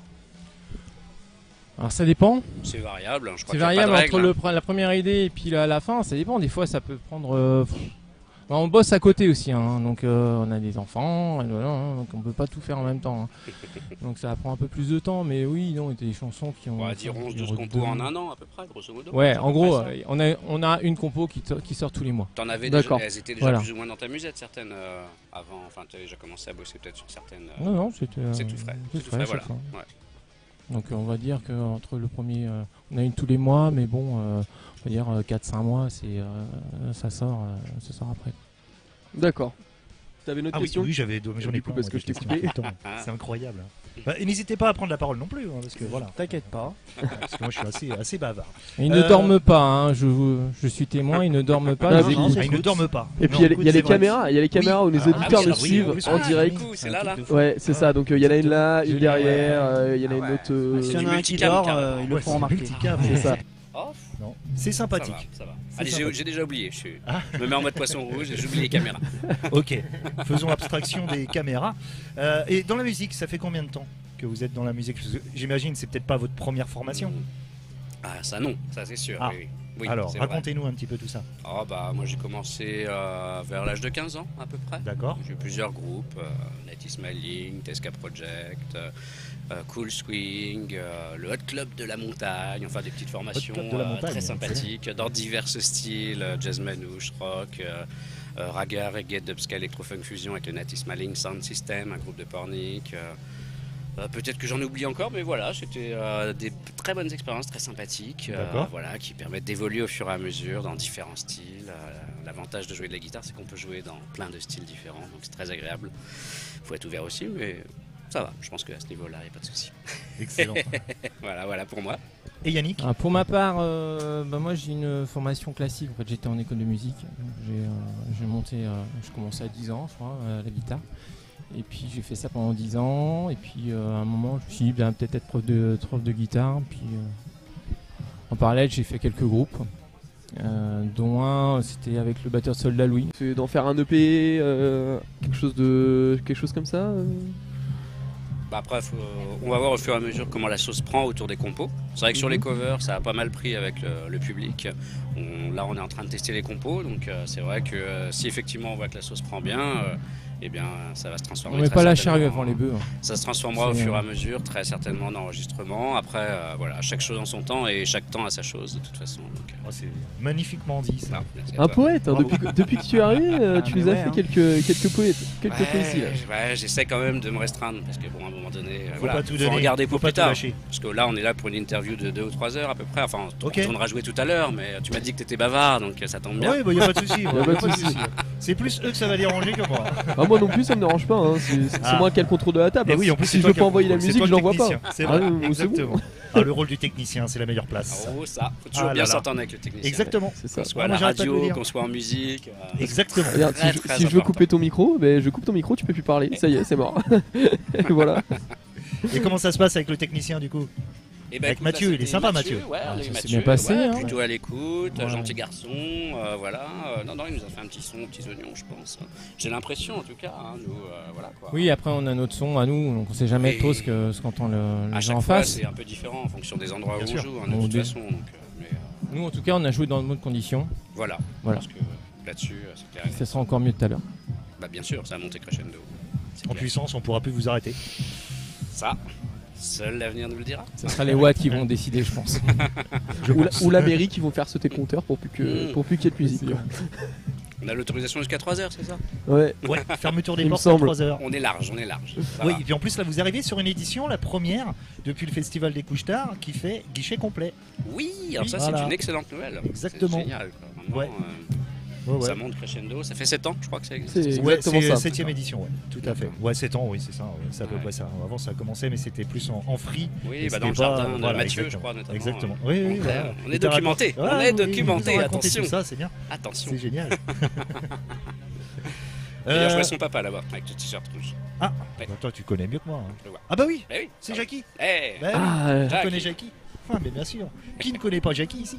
Alors ça dépend. C'est variable, hein, je crois C'est qu'il y a pas variable de entre règle, le, pre- la première idée et puis la, la fin, ça dépend. Des fois, ça peut prendre. euh, pff. Bah, on bosse à côté aussi, hein, donc euh, on a des enfants, et voilà, hein, donc on peut pas tout faire en même temps. hein. Donc ça prend un peu plus de temps, mais oui, non, il y a des chansons qui ont. On va dire onze douze compos en un an à peu près, grosso modo. Ouais, C'est à en peu gros, près ça. euh, on a, on a une compo qui, to- qui sort tous les mois. T'en avais déjà, D'accord. elles étaient déjà Voilà. plus ou moins dans ta musette, certaines euh, avant. Enfin, tu as déjà commencé à bosser peut-être sur certaines. euh, Non, non, c'était. euh, c'est tout frais. c'est C'est tout frais, frais, c'est voilà. frais. Ouais. Donc euh, on va dire qu'entre le premier, euh, on a une tous les mois, mais bon, euh, on va dire quatre cinq mois, c'est, euh, ça sort, euh, ça sort après. D'accord. T'avais une autre Ah oui, question? oui, j'avais j'en ai Du coup, plein, parce moi, que des je t'ai questions coupé. tout le temps. C'est incroyable. hein. Bah, et n'hésitez pas à prendre la parole non plus, hein, parce que voilà. T'inquiète pas. Parce que moi je suis assez, assez bavard. Et ils Euh, ne dorment pas, hein, je, vous- je suis témoin, ils ne dorment pas. Ah, ils mais- écoutent. Ah, ils ne dorment pas. Et puis Non, il y a les- écoute, il y a les c'est vrai. caméras, il y a les caméras où les Ah, auditeurs oui, nous alors, oui, suivent en plus, en ah, direct. Du coup, c'est Un là, truc là. de fou. Ouais, c'est ça. Donc euh, il y en a une là, une Génial. derrière, euh, il y en a Ah une ouais. autre. euh, S'il y en du a un qui multicam, dort, carrément. euh, ils le Ouais, font c'est remarquer. multicam. C'est ça. Oh, Non, c'est ça sympathique. va, ça va. C'est Allez, j'ai sympathique. j'ai déjà oublié. Je, suis... Ah. je me mets en mode poisson rouge et j'oublie les caméras. Ok, faisons abstraction des caméras. Euh, et dans la musique, ça fait combien de temps que vous êtes dans la musique? Parce que j'imagine c'est peut-être pas votre première formation. Ah, ça non, ça c'est sûr. Ah. Oui, oui. Oui, Alors, c'est vrai. racontez-nous un petit peu tout ça. Oh, bah, moi j'ai commencé euh, vers l'âge de quinze ans à peu près. D'accord. J'ai eu plusieurs groupes, euh, Night is Smiling, Tesca Project, euh, euh, Cool Swing, euh, le Hot Club de la Montagne, enfin des petites formations Club de la euh, Montagne, très excellent. sympathiques dans divers styles, euh, jazz manouche, rock, euh, euh, raga, reggae, dubstep, electro-funk fusion avec le Night is Smiling Sound System, un groupe de Pornic. euh, Euh, Peut-être que j'en oublie encore, mais voilà, c'était euh, des très bonnes expériences, très sympathiques, euh, D'accord. voilà, qui permettent d'évoluer au fur et à mesure dans différents styles. Euh, L'avantage de jouer de la guitare, c'est qu'on peut jouer dans plein de styles différents, donc c'est très agréable. Il faut être ouvert aussi, mais ça va, je pense qu'à ce niveau-là, il n'y a pas de souci. Excellent. Voilà, voilà pour moi. Et Yannick? Ah, pour ma part, euh, bah, moi j'ai une formation classique. En fait, j'étais en école de musique. J'ai euh, j'ai monté, euh, je commençais à dix ans, je crois, euh, la guitare. Et puis j'ai fait ça pendant dix ans. Et puis euh, à un moment, je me suis dit ben, peut-être être prof de, prof de guitare. Puis euh, en parallèle, j'ai fait quelques groupes, euh, dont un, c'était avec le batteur Soldat Louis. C'est d'en faire un E P, euh, quelque chose de, quelque chose comme ça. euh Bah après, faut- on va voir au fur et à mesure comment la sauce prend autour des compos. C'est vrai que sur les covers, ça a pas mal pris avec le, le public. On- là, on est en train de tester les compos, donc euh, c'est vrai que euh, si effectivement on voit que la sauce prend bien, euh, eh bien ça va se transformer. On met très pas la certainement. charrue avant les bœufs. hein. Ça se transformera au C'est, fur et euh, à mesure, très certainement d'enregistrement. Après, euh, voilà, chaque chose en son temps et chaque temps a sa chose de toute façon. Donc, euh, Oh, c'est magnifiquement dit ça. non, merci à Un toi. poète, hein, Bravo. depuis, que- depuis que tu es arrivé, euh, Ah, tu mais nous as ouais, fait hein. quelques, quelques poètes, quelques Ouais, poésies. là. ouais, j'essaie quand même de me restreindre parce que bon, à un moment donné, euh, Faut voilà, pas tout faut donner, regarder faut pour pas plus tout tard. lâcher. Parce que là, on est là pour une interview de deux ou trois heures à peu près. Enfin, on Ok. retournera jouer tout à l'heure, mais tu m'as dit que t'étais bavard, donc ça tombe bien. Oui, bah y a pas de souci. Y a pas de souci. C'est plus eux que ça va déranger que moi. Ah, moi non plus, ça me dérange pas. Hein. C'est c'est Ah. moi qui ai le contrôle de la table. Et hein. oui, en plus, si c'est je toi veux qui pas as- envoyer la c'est musique, toi je le l'envoie pas. technicien, c'est Ah, vrai, mais c'est bon. exactement. Ah, le rôle du technicien, c'est la meilleure place. Oh, ça, faut toujours Ah bien là là. s'entendre avec le technicien. Exactement. C'est ça. Qu'on soit à Moi, la j'arrête pas de le radio, dire. qu'on soit en musique. euh, Exactement. Regarde, si, Très, je, très si je veux important. couper ton micro, ben, je coupe ton micro, tu peux plus parler. Ça y est, c'est mort. Voilà. Et comment ça se passe avec le technicien du coup? Eh ben, Avec écoute, Mathieu, là, il est c'était sympa, Mathieu. Ouais, Ah, on a eu ça s'est Mathieu, bien passé, ouais, hein. plutôt à l'écoute, Ouais. gentil garçon, euh, voilà. Euh, non, non, il nous a fait un petit son, petits oignons, je pense. J'ai l'impression, en tout cas, hein, nous, euh, voilà quoi. Oui, après on a notre son à nous, donc on sait jamais Oui. trop ce que ce qu'entend le, À les chaque gens en fois, face. c'est un peu différent en fonction des endroits Bien où on sûr. joue, hein, de Bon, toute des- façon. Donc, euh, mais, euh, Nous en tout cas, on a joué dans de bonnes conditions. voilà. Voilà. Parce que euh, là-dessus, euh, c'est clair. et net. Ça sera encore mieux tout à l'heure. Bah, bien sûr, ça a monté crescendo. C'est En clair. puissance, on pourra plus vous arrêter. Ça, seul l'avenir nous le dira. Ce sera les watts qui vont décider, je pense. Je Ou la, pense. ou la mairie qui vont faire sauter le compteur pour plus que Mm. pour plus qu'il y ait de musique. quoi. On a l'autorisation jusqu'à trois heures, c'est ça? Ouais. Ouais, fermeture des Il me portes à semble. trois heures. On est large, on est large. Ça Oui, va. et puis en plus là vous arrivez sur une édition, la première depuis le Festival des Couches-Tard, qui fait guichet complet. Oui, alors ça, Voilà. c'est une excellente nouvelle. Exactement. C'est génial. Quoi. Vraiment, Ouais. euh, Ouais, ouais. Ça monte crescendo. Ça fait sept ans, je crois que ça existe. C'est Ouais, exactement c'est ça. septième édition, ouais, tout à fait. Ouais, sept ans, oui, c'est ça, ouais, c'est à peu Ouais. près ça. Avant ça a commencé, mais c'était plus en, en free. Oui, Et bah dans le c'était pas- jardin de voilà, Mathieu, je exactement. crois, notamment. Exactement. Euh, Oui, oui, on, voilà. est- on Il est t'a documenté. raconté- on Ouais, est oui, documenté, il nous a raconté attention. tout ça, c'est bien. Attention. C'est génial. D'ailleurs, je Euh, vois son papa là-bas, avec le t-shirt rouge. Ah, Ouais. bah, toi tu connais mieux que moi. hein. Je le vois. Ah bah oui, Eh oui, c'est ah Jackie. oui. Eh, Bah oui, Ah, euh, tu Jackie. connais Jackie. Ah, mais bien sûr. Qui ne connaît pas Jackie ici?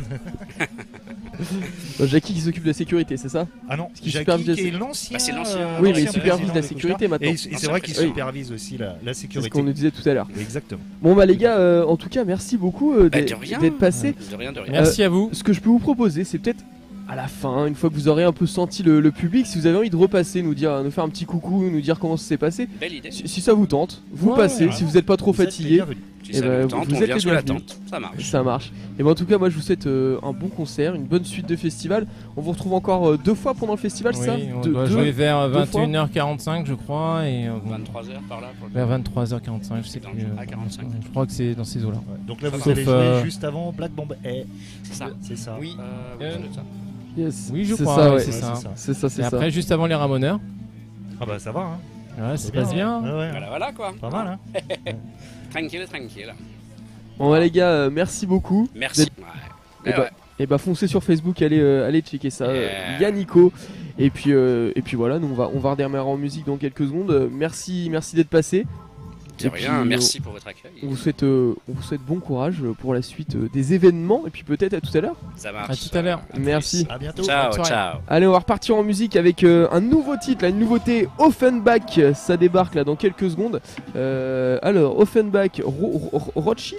euh, Jackie qui s'occupe de la sécurité, c'est ça? Ah non, qui Jackie supervise- qui est l'ancien. Bah, c'est l'ancien- euh, Oui, mais l'ancien il supervise président la des sécurité Couches-Tard. maintenant. Et c'est c'est vrai qu'il Oui. supervise aussi la, la C'est ce sécurité. qu'on nous disait tout à l'heure. Exactement. Bon bah les gars, euh, en tout cas merci beaucoup euh, Bah, d'être de rien. d'être passés. De rien, de rien. Merci à vous. Ce que je peux vous proposer, c'est peut-être à la fin, une fois que vous aurez un peu senti le, le public, si vous avez envie de repasser, nous dire, nous faire un petit coucou, nous dire comment ça s'est passé. Belle idée. Si, si ça vous tente, vous Ouais, passez. ouais. Si vous n'êtes pas trop Vous êtes les fatigué, bienvenus. Si Eh ça ben, vous tente, vous on êtes vient les sous la bienvenus. tente. Ça marche. ça marche. Et ben en tout cas, moi je vous souhaite euh, un bon concert, une bonne suite de festival. On vous retrouve encore euh, deux fois pendant le festival, Oui, ça on Deux- doit deux- jouer vers deux fois vingt et une heures quarante-cinq, je crois, et euh, bon, vingt-trois heures par là. Pour le vers vingt-trois heures quarante-cinq, je sais Dans plus. le- euh, à quarante-cinq. Je crois que c'est dans ces eaux-là. Ouais, donc là vous Sauf, allez jouer euh, juste avant Black Bomb. Eh, C'est ça. c'est ça. Oui, euh, oui, Euh, ça doit être ça. Yes. Oui, je C'est crois, ça, ouais, ouais. c'est Ouais, ça. c'est ça. C'est ça, Et c'est ça. après, juste avant les Ramoneurs. Ah bah ça va, hein. Ouais, ça C'est se passe bien. Ouais, ouais. Voilà, voilà quoi. Pas mal, hein. Tranquille, tranquille. Bon bah les gars, euh, merci beaucoup. Merci. d'être- Ouais. Et Eh bah, ouais. et bah foncez sur Facebook, allez, euh, allez checker ça. Euh, Yeah. Il y a Nico. Et puis, euh, et puis voilà, nous on va, on va redémarrer en musique dans quelques secondes. Euh, merci, merci d'être passé. De Et puis, rien, on- merci pour votre accueil. On vous souhaite, euh, on vous souhaite bon courage pour la suite euh, des événements. Et puis peut-être à tout à l'heure. Ça marche. À tout à l'heure. plus. Merci. À bientôt. Ciao, Bonne soirée. ciao. Allez, on va repartir en musique avec euh, un nouveau titre, là, une nouveauté, Offenbach. Ça débarque là dans quelques secondes. Euh, alors, Offenbach, Ro- Ro- Rothschild.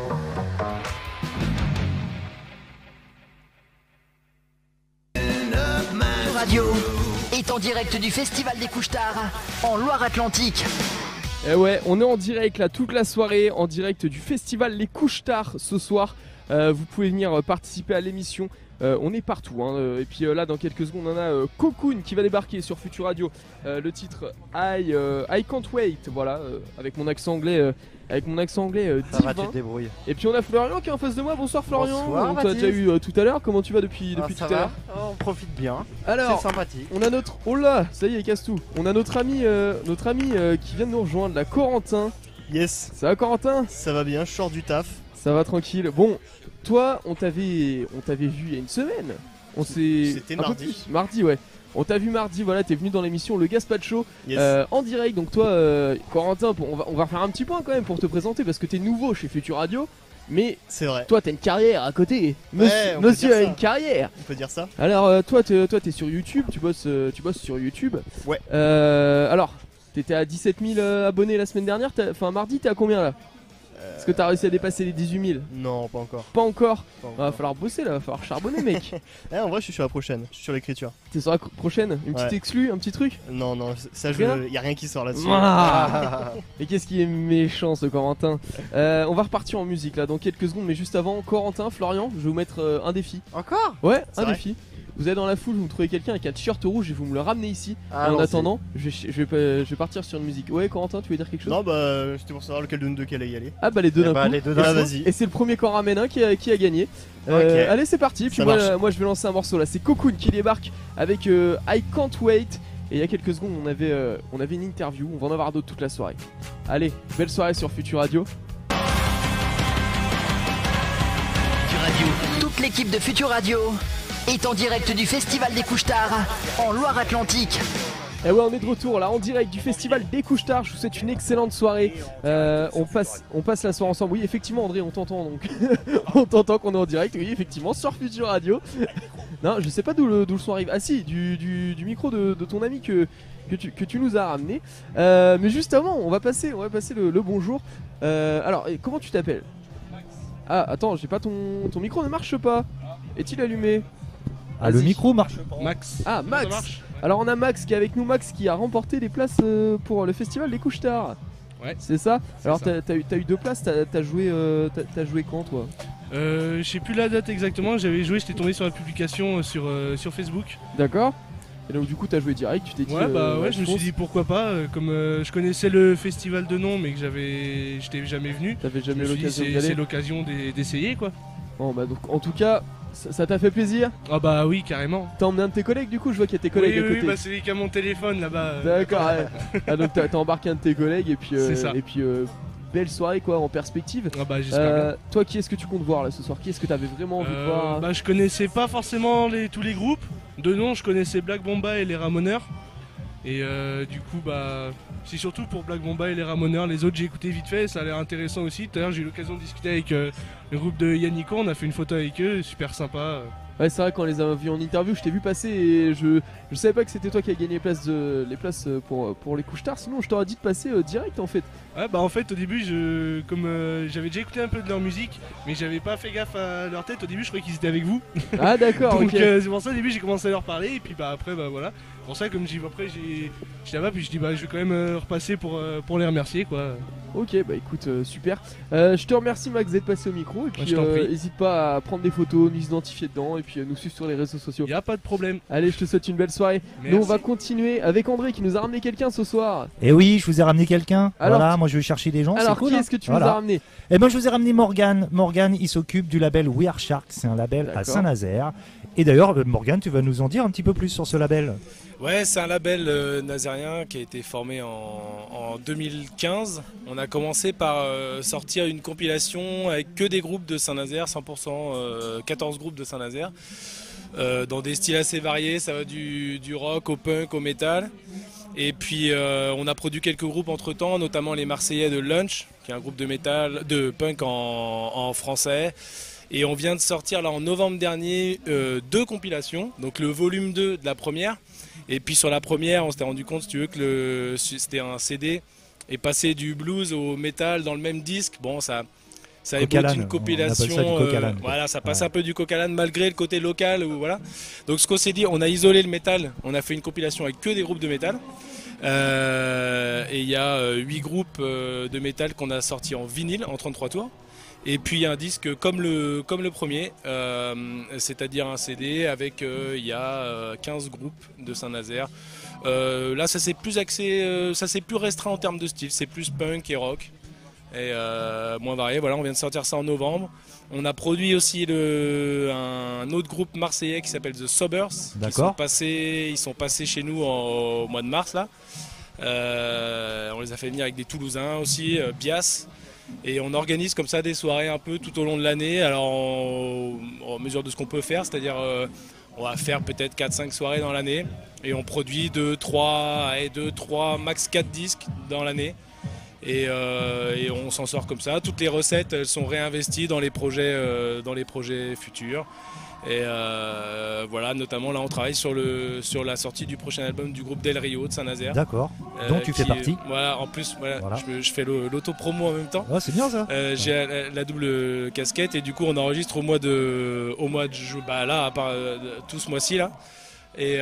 Radio est en direct du Festival des Couches-Tard en Loire-Atlantique. Eh ouais, on est en direct là toute la soirée, en direct du festival Les Couches-Tard ce soir. Euh, vous pouvez venir euh, participer à l'émission. Euh, on est partout. Hein. Euh, Et puis euh, là, dans quelques secondes, on a euh, Cocoon qui va débarquer sur Future Radio. Euh, le titre I, euh, I Can't Wait. Voilà, euh, avec mon accent anglais, euh, avec mon accent anglais euh, Ça va, tu divin. te débrouilles. Et puis on a Florian qui est en face de moi. Bonsoir Florian. Bonsoir, on t'a Mathis. déjà eu euh, tout à l'heure. Comment tu vas depuis, Ah, depuis ça tout à va. l'heure? On profite bien. Alors, C'est sympathique. on a notre... Oh là, ça y est, il casse tout. On a notre ami, euh, notre ami euh, qui vient de nous rejoindre, la Corentin. Yes. Ça va Corentin? Ça va bien, je sors du taf. Ça va tranquille. Bon, toi, on t'avait, on t'avait vu il y a une semaine. On s'est. C'était un peu mardi. plus. Mardi, ouais. On t'a vu mardi. Voilà, t'es venu dans l'émission Le Gaspacho Yes. euh, en direct. Donc toi, euh, Corentin, pour- on va, on va refaire un petit point quand même pour te présenter parce que t'es nouveau chez Future Radio. Mais c'est vrai. Toi, t'as une carrière à côté. Monsieur, Ouais, on peut monsieur dire a ça. une carrière. On peut dire ça. Alors, euh, toi, t'es, toi, t'es sur YouTube. Tu bosses, euh, tu bosses sur YouTube. Ouais. Euh, alors, t'étais à dix-sept mille euh, abonnés la semaine dernière. t'as- Enfin, mardi, t'es à combien là? Est-ce que t'as réussi à dépasser les dix-huit mille? Non, pas encore. Pas encore. Pas encore. Va falloir bosser là, va falloir charbonner mec. Eh, en vrai, je suis sur la prochaine, je suis sur l'écriture. T'es sur la cr- prochaine? Une petite Ouais. exclue, un petit truc? Non, non, ça, Rien je... y a rien qui sort là-dessus. Ah. Et qu'est-ce qui est méchant ce Corentin. euh, On va repartir en musique là dans quelques secondes, mais juste avant, Corentin, Florian, je vais vous mettre euh, un défi. Encore? Ouais, C'est un vrai défi. Vous allez dans la foule, vous me trouvez quelqu'un avec un t-shirt rouge et vous me le ramenez ici. Ah, en non, attendant, je vais, ch- je, vais, pas- je vais partir sur une musique. Ouais, Corentin, tu veux dire quelque chose? Non, bah, c'était pour savoir lequel de nous deux qui allait y aller. Ah bah les deux Eh d'un bah, coup. les deux d'un Et coup. c'est- Vas-y. Et c'est le premier qu'on ramène un qui a, qui a gagné. Euh, Ok. Allez c'est parti. Puis Ça moi, marche. euh, moi je vais lancer un morceau là. C'est Cocoon qui débarque avec euh, I Can't Wait. Et il y a quelques secondes on avait, euh, on avait une interview. On va en avoir d'autres toute la soirée. Allez, belle soirée sur Futur Radio. Futur Radio. Toute l'équipe de Futur Radio est en direct du Festival des Couche-Tard en Loire-Atlantique. Et ouais, on est de retour là en direct du Festival des Couche-Tard. Je vous souhaite une excellente soirée. Euh, on, passe, on passe la soirée ensemble. Oui, effectivement, André, on t'entend donc. On t'entend qu'on est en direct. Oui, effectivement, sur Futur Radio. Non, je sais pas d'où le, d'où le son arrive. Ah, si, du, du, du micro de, de ton ami que, que, tu, que tu nous as ramené. Euh, mais juste avant, on va passer, on va passer le, le bonjour. Euh, alors, et comment tu t'appelles? Ah, attends, j'ai pas ton, ton micro ne marche pas. Est-il allumé? Ah, le Vas-y. micro marche pas. Max. Ah, Max. Ça marche. Alors on a Max qui est avec nous, Max qui a remporté des places euh, pour le Festival des Couche-Tard. Ouais. C'est ça. C'est Alors ça. t'as, t'as eu, t'as eu deux places, t'as, t'as joué, euh, t'as, t'as joué quand toi? Euh, je sais plus la date exactement, j'avais joué, j'étais tombé sur la publication euh, sur, euh, sur Facebook. D'accord. Et donc du coup t'as joué direct, tu t'es dit... Ouais, bah euh, ouais, je me suis fonce. dit pourquoi pas, euh, comme euh, je connaissais le festival de nom mais que j'avais, j'étais jamais venu. T'avais jamais je me suis dit, l'occasion c'est- d'y aller. C'est l'occasion d'e- d'essayer quoi. Bon bah donc en tout cas, ça, ça t'a fait plaisir? Ah bah oui, carrément. T'as emmené un de tes collègues du coup, je vois qu'il y a tes collègues oui, à oui, côté. bah c'est lui qui a mon téléphone là-bas. euh. D'accord, ouais. Ah donc t'as, t'as embarqué un de tes collègues et puis... euh, C'est ça. Et puis euh, belle soirée quoi en perspective. Ah bah j'espère Euh, toi qui est-ce que tu comptes voir là ce soir? Qui est-ce que t'avais vraiment envie de Euh, voir? bah je connaissais pas forcément les, tous les groupes. De nom, je connaissais Black Bomba et les Ramoneurs. Et euh, du coup, bah, c'est surtout pour Black Bomba et les Ramoneurs. Les autres, j'ai écouté vite fait, ça a l'air intéressant aussi. Tout à l'heure, j'ai eu l'occasion de discuter avec euh, le groupe de Yannico. On a fait une photo avec eux, super sympa. Ouais, c'est vrai, quand on les a vus en interview, je t'ai vu passer et je, je savais pas que c'était toi qui as gagné les places, de, les places pour, pour les couches tard, sinon je t'aurais dit de passer euh, direct en fait. Ouais, bah en fait, au début, je, comme euh, j'avais déjà écouté un peu de leur musique, mais j'avais pas fait gaffe à leur tête. Au début, je croyais qu'ils étaient avec vous. Ah, d'accord, Donc ok. euh, c'est pour ça, au début, j'ai commencé à leur parler, et puis bah après, bah voilà. Pour ça, comme j'ai après, j'ai, j'étais là-bas, puis je dis bah je vais quand même euh, repasser pour, euh, pour les remercier, quoi. Ok, bah écoute, euh, super. Euh, je te remercie Max d'être passé au micro et puis je t'en euh, prie. n'hésite pas à prendre des photos, nous identifier dedans et puis euh, nous suivre sur les réseaux sociaux. Y a pas de problème. Allez, je te souhaite une belle soirée. Merci. Nous on va continuer avec André qui nous a ramené quelqu'un ce soir. Et oui, je vous ai ramené quelqu'un. Alors, Voilà, qui- moi je vais chercher des gens. Alors, c'est cool, qui hein. est-ce que tu Voilà. nous as ramené? Eh ben, je vous ai ramené Morgan. Morgan, il s'occupe du label We Are Shark. C'est un label à D'accord. Saint-Nazaire. Et d'ailleurs, euh, Morgan, tu vas nous en dire un petit peu plus sur ce label. Ouais, c'est un label euh, nazérien qui a été formé en, en deux mille quinze. On a commencé par euh, sortir une compilation avec que des groupes de Saint-Nazaire, cent pour cent, euh, quatorze groupes de Saint-Nazaire, euh, dans des styles assez variés. Ça va du, du rock au punk au métal. Et puis euh, on a produit quelques groupes entre temps, notamment les Marseillais de Lunch, qui est un groupe de métal, de punk en, en français. Et on vient de sortir là en novembre dernier euh, deux compilations, donc le volume deux de la première. Et puis sur la première, on s'était rendu compte, si tu veux, que le- c'était un C D et passer du blues au métal dans le même disque, bon, ça, ça Coq évoque à l'âne, une on compilation. appelle ça du coq à l'âne, quoi. Voilà, ça passe Ouais. un peu du coq à l'âne malgré le côté local ou voilà. Donc ce qu'on s'est dit, on a isolé le métal, on a fait une compilation avec que des groupes de métal. Euh, et il y a euh, huit groupes euh, de métal qu'on a sortis en vinyle en trente-trois tours. Et puis il y a un disque comme le, comme le premier, euh, c'est-à-dire un C D avec euh, il y a euh, quinze groupes de Saint-Nazaire. Euh, là ça c'est plus axé, euh, ça c'est plus restreint en termes de style, c'est plus punk et rock et euh, moins varié. Voilà, on vient de sortir ça en novembre. On a produit aussi le, un autre groupe marseillais qui s'appelle The Sobers. Ils D'accord. sont passés, ils sont passés chez nous en- au mois de mars là. Euh, on les a fait venir avec des Toulousains aussi, euh, Bias. Et on organise comme ça des soirées un peu tout au long de l'année, alors en, en mesure de ce qu'on peut faire, c'est-à-dire euh, on va faire peut-être quatre cinq soirées dans l'année et on produit deux, trois, deux, trois, max quatre disques dans l'année. Et, euh, et on s'en sort comme ça. Toutes les recettes elles sont réinvesties dans les projets, euh, dans les projets futurs. Et euh, voilà, notamment là on travaille sur, le, sur la sortie du prochain album du groupe Del Rio de Saint-Nazaire. D'accord, dont tu fais partie. Voilà, en plus voilà, Voilà. Je, je fais le- l'auto-promo en même temps. Ouais, c'est bien ça. Euh, J'ai la, la double casquette et du coup on enregistre au mois de, au mois de ju- bah là, à part euh, tout ce mois-ci là. Et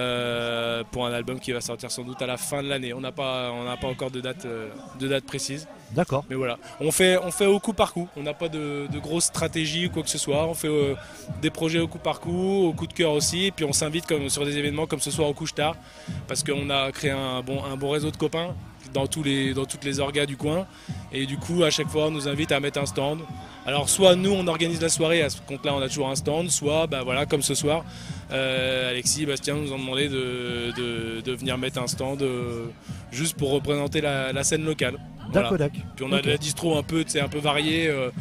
euh, pour un album qui va sortir sans doute à la fin de l'année. On n'a pas, on n'a pas encore de date, euh, de date précise. D'accord. Mais voilà, on fait, on fait au coup par coup. On n'a pas de, de grosse stratégie ou quoi que ce soit. On fait euh, des projets au coup par coup, au coup de cœur aussi. Et puis on s'invite comme sur des événements comme ce soir au Couche-Tard, parce qu'on a créé un bon, un bon réseau de copains dans tous les, dans toutes les orgas du coin. Et du coup, à chaque fois, on nous invite à mettre un stand. Alors soit nous, on organise la soirée, à ce compte-là, on a toujours un stand. Soit, bah voilà, comme ce soir, euh, Alexis, Bastien nous ont demandé de, de, de venir mettre un stand euh, juste pour représenter la, la scène locale. D'accord, Voilà. d'accord. Puis on a Ok. de la distro un peu, tu sais, un peu variée, euh,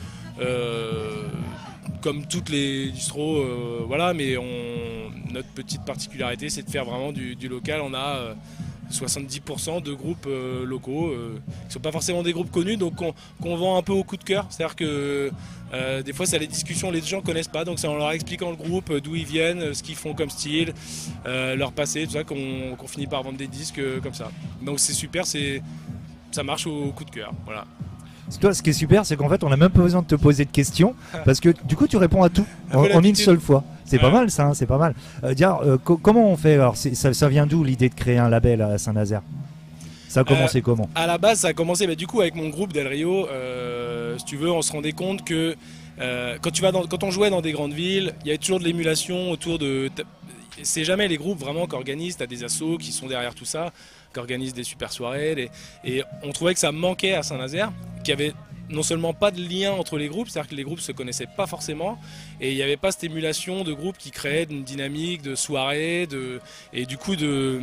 euh, comme toutes les distros, euh, voilà. Mais on, notre petite particularité, c'est de faire vraiment du, du local. On a euh, soixante-dix pour cent de groupes euh, locaux euh, qui ne sont pas forcément des groupes connus, donc qu'on qu'on vend un peu au coup de cœur. C'est-à-dire que euh, des fois, c'est les discussions, les gens ne connaissent pas, donc c'est en leur expliquant le groupe, euh, d'où ils viennent, euh, ce qu'ils font comme style, euh, leur passé, tout ça, qu'on qu'on finit par vendre des disques euh, comme ça. Donc c'est super, c'est ça marche au coup de cœur. Voilà. Toi, ce qui est super, c'est qu'en fait, on n'a même pas besoin de te poser de questions parce que du coup, tu réponds à tout en, Un peu en une l'habitude. seule fois. C'est pas Ouais. mal, ça, hein, c'est pas mal. Euh, dire, euh, co- comment on fait alors c'est- ça, ça vient d'où l'idée de créer un label à Saint-Nazaire? Ça a commencé Euh, comment? À la base, ça a commencé bah, du coup avec mon groupe Del Rio. Euh, si tu veux, on se rendait compte que euh, quand, tu vas dans, quand on jouait dans des grandes villes, il y avait toujours de l'émulation autour de. t'as- C'est jamais les groupes vraiment qui organisent, tu as des assos qui sont derrière tout ça, qui organisent des super soirées. les- Et on trouvait que ça manquait à Saint-Nazaire, qu'il y avait non seulement pas de lien entre les groupes, c'est-à-dire que les groupes se connaissaient pas forcément, et il n'y avait pas cette émulation de groupes qui créaient une dynamique de soirée, de, et du coup de,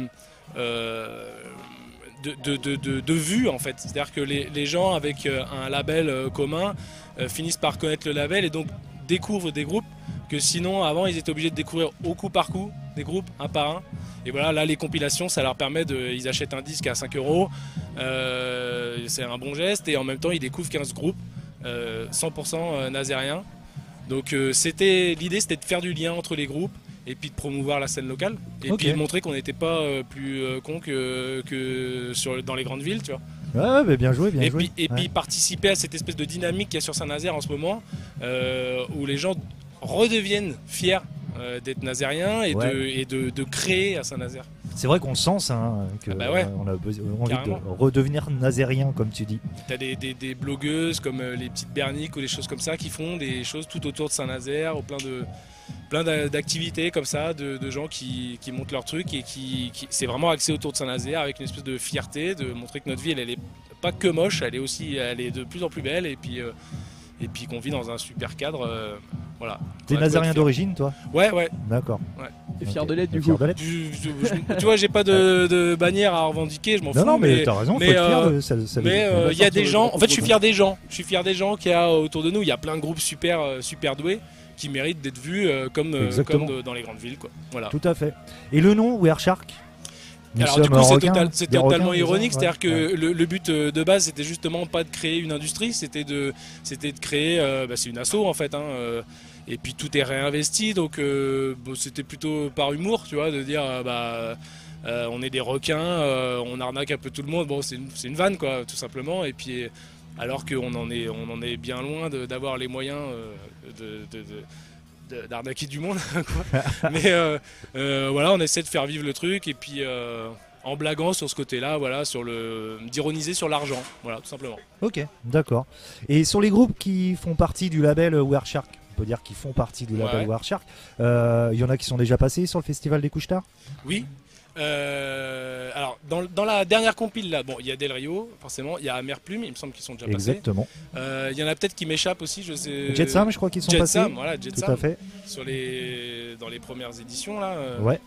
euh, de, de, de, de- de vue en fait. C'est-à-dire que les, les gens avec euh, un label euh, commun euh, finissent par connaître le label et donc découvrent des groupes que sinon avant ils étaient obligés de découvrir au coup par coup des groupes un par un. Et voilà, là les compilations ça leur permet de. Ils achètent un disque à cinq euros, euh, c'est un bon geste et en même temps ils découvrent quinze groupes euh, cent pour cent nazériens. Donc euh, c'était l'idée c'était de faire du lien entre les groupes et puis de promouvoir la scène locale et Ok. puis de montrer qu'on n'était pas euh, plus euh, con que, que sur, dans les grandes villes, tu vois. Ouais, ouais, bah, bien joué, bien et joué. Puis, et Ouais. puis participer à cette espèce de dynamique qu'il y a sur Saint-Nazaire en ce moment, euh, où les gens redeviennent fiers euh, d'être nazériens et, Ouais. de, et de, de créer à Saint-Nazaire. C'est vrai qu'on le sent, ça, hein, que, Ah bah ouais. euh, on a besoin- envie Carrément. de redevenir nazérien, comme tu dis. T'as des, des, des blogueuses comme euh, les petites Berniques ou des choses comme ça qui font des choses tout autour de Saint-Nazaire, ou plein de plein d'a- d'activités comme ça, de, de gens qui, qui montent leur truc et qui, qui c'est vraiment axé autour de Saint-Nazaire avec une espèce de fierté de montrer que notre ville elle est pas que moche, elle est aussi elle est de plus en plus belle et puis euh, et puis qu'on vit dans un super cadre, euh, voilà. T'es Ouais, nazérien faut être fier. d'origine, toi? Ouais, ouais. D'accord. Ouais. Et fier Ok. de l'être, du Fier coup. de l'être. Du- je- je- tu vois, j'ai pas de, de bannière à revendiquer, je m'en Non, fous. non, mais t'as raison, faut mais, être fier euh, de- ça- ça- mais on euh, va il y a sortir des le gens. drapeau En fait, je suis rouge. fier des gens. Je suis fier des gens qu'il y a autour de nous. Il y a plein de groupes super, euh, super doués qui méritent d'être vus euh, comme, euh, Exactement. comme de- dans les grandes villes, quoi. Voilà. Tout à fait. Et le nom, Wear Shark? Nous Alors du sommes coup c'est requins, total- c'est des totalement requins, ironique, disons, c'est-à-dire ouais. que le, le but euh, de base c'était justement pas de créer une industrie, c'était de, c'était de créer, euh, bah, c'est une asso en fait, hein, euh, et puis tout est réinvesti, donc euh, bon, c'était plutôt par humour, tu vois, de dire euh, bah euh, on est des requins, euh, on arnaque un peu tout le monde, bon c'est une, c'est une vanne quoi, tout simplement, et puis alors qu'on en est, on en est bien loin de- d'avoir les moyens euh, de, de- de- de- d'arnaquer du monde quoi. Mais euh, euh, voilà, on essaie de faire vivre le truc et puis euh, en blaguant sur ce côté-là, voilà, sur le d'ironiser sur l'argent, voilà, tout simplement. Ok, d'accord. Et sur les groupes qui font partie du label Wear Shark, on peut dire qu'ils font partie du label Ouais. Wear Shark, euh, il y en a qui sont déjà passés sur le festival des Couche-Tard? Oui. Euh, alors dans, dans la dernière compile là, bon, il y a Del Rio, forcément, il y a Amer Plume, il me semble qu'ils sont déjà passés. Exactement. Euh, Il y en a peut-être qui m'échappent aussi, je sais. Jet Sam, je crois qu'ils sont Jet passés. Sam, voilà, Jet Tout Sam, à fait. sur les dans les premières éditions là. euh. Ouais.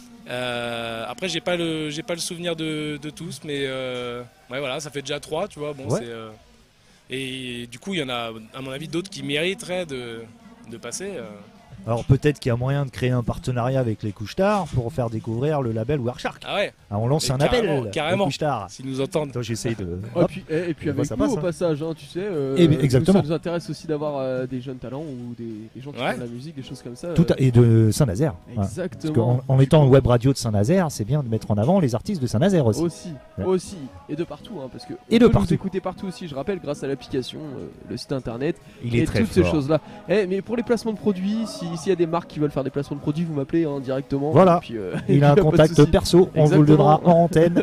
Euh, après j'ai pas le j'ai pas le souvenir de, de tous, mais euh, ouais voilà, ça fait déjà trois, tu vois. Bon, Ouais. c'est euh, et du coup il y en a à mon avis d'autres qui mériteraient de, de passer. euh. Alors peut-être qu'il y a moyen de créer un partenariat avec les Couche-Tard pour faire découvrir le label Warshark. Ah ouais. Ah, on lance Et un carrément, appel. carrément. aux Couche-Tard. S'ils nous entendent. Attends, j'essaye de. Et Hop. puis, et, et puis On avec voit, ça nous passe, au hein. passage, hein, tu sais. Euh, Et bien, exactement. Ça nous intéresse aussi d'avoir euh, des jeunes talents ou des, des gens qui Ouais. font de la musique, des choses comme ça. Tout à- et de Saint-Nazaire. Voilà. Exactement. Parce qu'en en étant web radio de Saint-Nazaire, c'est bien de mettre en avant les artistes de Saint-Nazaire aussi. Aussi, Ouais. aussi, et de partout, hein, parce que Et on de peut partout. nous écouter partout aussi. Je rappelle, grâce à l'application, euh, le site internet, Il et est très toutes ces fort. choses-là. Eh, mais pour les placements de produits, si- s'il y a des marques qui veulent faire des placements de produits, vous m'appelez hein, directement. Voilà. Et puis, euh, Il et a un puis, pas de contact souci. perso, on vous le Exactement. donnera en antenne.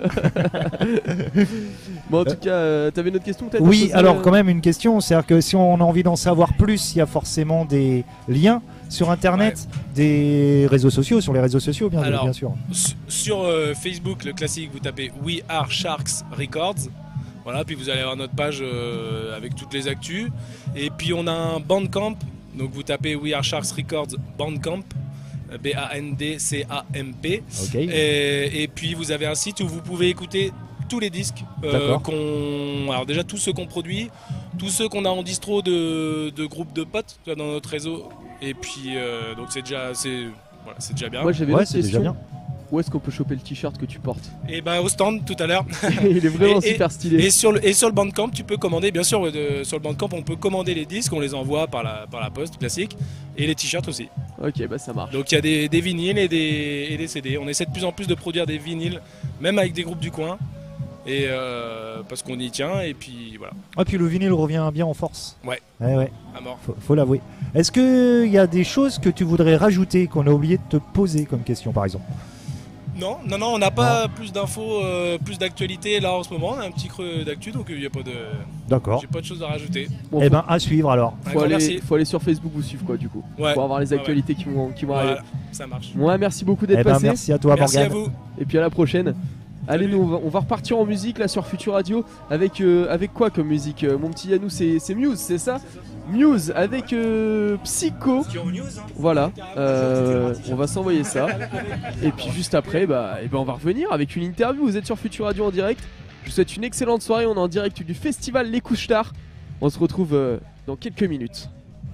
Bon, en tout cas, euh, t'avais une autre question peut-être à Oui, poser, alors euh quand même une question, c'est-à-dire que si on a envie d'en savoir plus, il y a forcément des liens sur internet, des réseaux sociaux, sur les réseaux sociaux bien, Alors, bien sûr. su- sur euh, Facebook, le classique, vous tapez We Are Sharks Records. Voilà, puis vous allez avoir notre page euh, avec toutes les actus. Et puis on a un Bandcamp. Donc vous tapez We Are Sharks Records Bandcamp. B A N D C A M P. Ok. Et, et puis vous avez un site où vous pouvez écouter tous les disques euh, D'accord. qu'on. Alors déjà tous ceux qu'on produit, tous ceux qu'on a en distro de, de groupes de potes tu vois, dans notre réseau. Et puis euh, donc c'est déjà c'est voilà, c'est déjà bien. Moi j'avais Ouais, une c'est déjà question. bien. Où est-ce qu'on peut choper le t-shirt que tu portes? Et bah au stand tout à l'heure. Il est vraiment Et- et- super stylé. Et sur le et sur le Bandcamp, tu peux commander bien sûr de- sur le Bandcamp, on peut commander les disques, on les envoie par la par la poste classique et les t-shirts aussi. Ok, bah ça marche. Donc il y a des, des vinyles et des et des C D. On essaie de plus en plus de produire des vinyles même avec des groupes du coin et euh, parce qu'on y tient et puis voilà. Ah, puis le vinyle revient bien en force. Ouais. Ouais, ouais. À mort. Faut, faut l'avouer. Est-ce qu'il y a des choses que tu voudrais rajouter, qu'on a oublié de te poser comme question par exemple? Non, non, non, on n'a pas plus d'infos, euh, plus d'actualité là en ce moment. On a un petit creux d'actu, donc il n'y a pas de. D'accord. J'ai pas de choses à rajouter. Bon, Eh faut- ben, à suivre alors. Un faut, grand aller, merci. faut aller sur Facebook vous suivre quoi du coup. Ouais. Pour avoir les Ouais, actualités qui vont, qui vont Voilà, arriver. ça marche. Ouais, merci beaucoup d'être Eh ben, passé. merci à toi, Merci Morgane. à vous. Et puis à la prochaine. Allez, nous on va, on va repartir en musique là sur Future Radio avec euh, avec quoi comme musique euh, mon petit Yannou, c'est c'est Muse, c'est ça? Muse avec euh, Psycho. Voilà, euh, on va s'envoyer ça. Et puis juste après, bah, et ben on va revenir avec une interview. Vous êtes sur Future Radio en direct. Je vous souhaite une excellente soirée. On est en direct du festival Les Couche-Tard. On se retrouve euh, dans quelques minutes.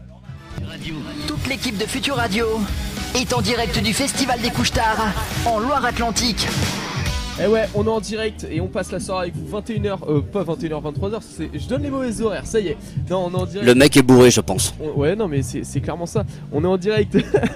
Toute l'équipe de Future Radio est en direct du Festival des Couche-Tard en Loire-Atlantique. Eh ouais, on est en direct et on passe la soirée avec vous vingt et une heures, euh, pas vingt et une heures, vingt-trois heures, c'est... je donne les mauvais horaires, ça y est. Non, on est en direct. Le mec est bourré, je pense. On- Ouais, non, mais c'est, c'est clairement ça. On est en direct.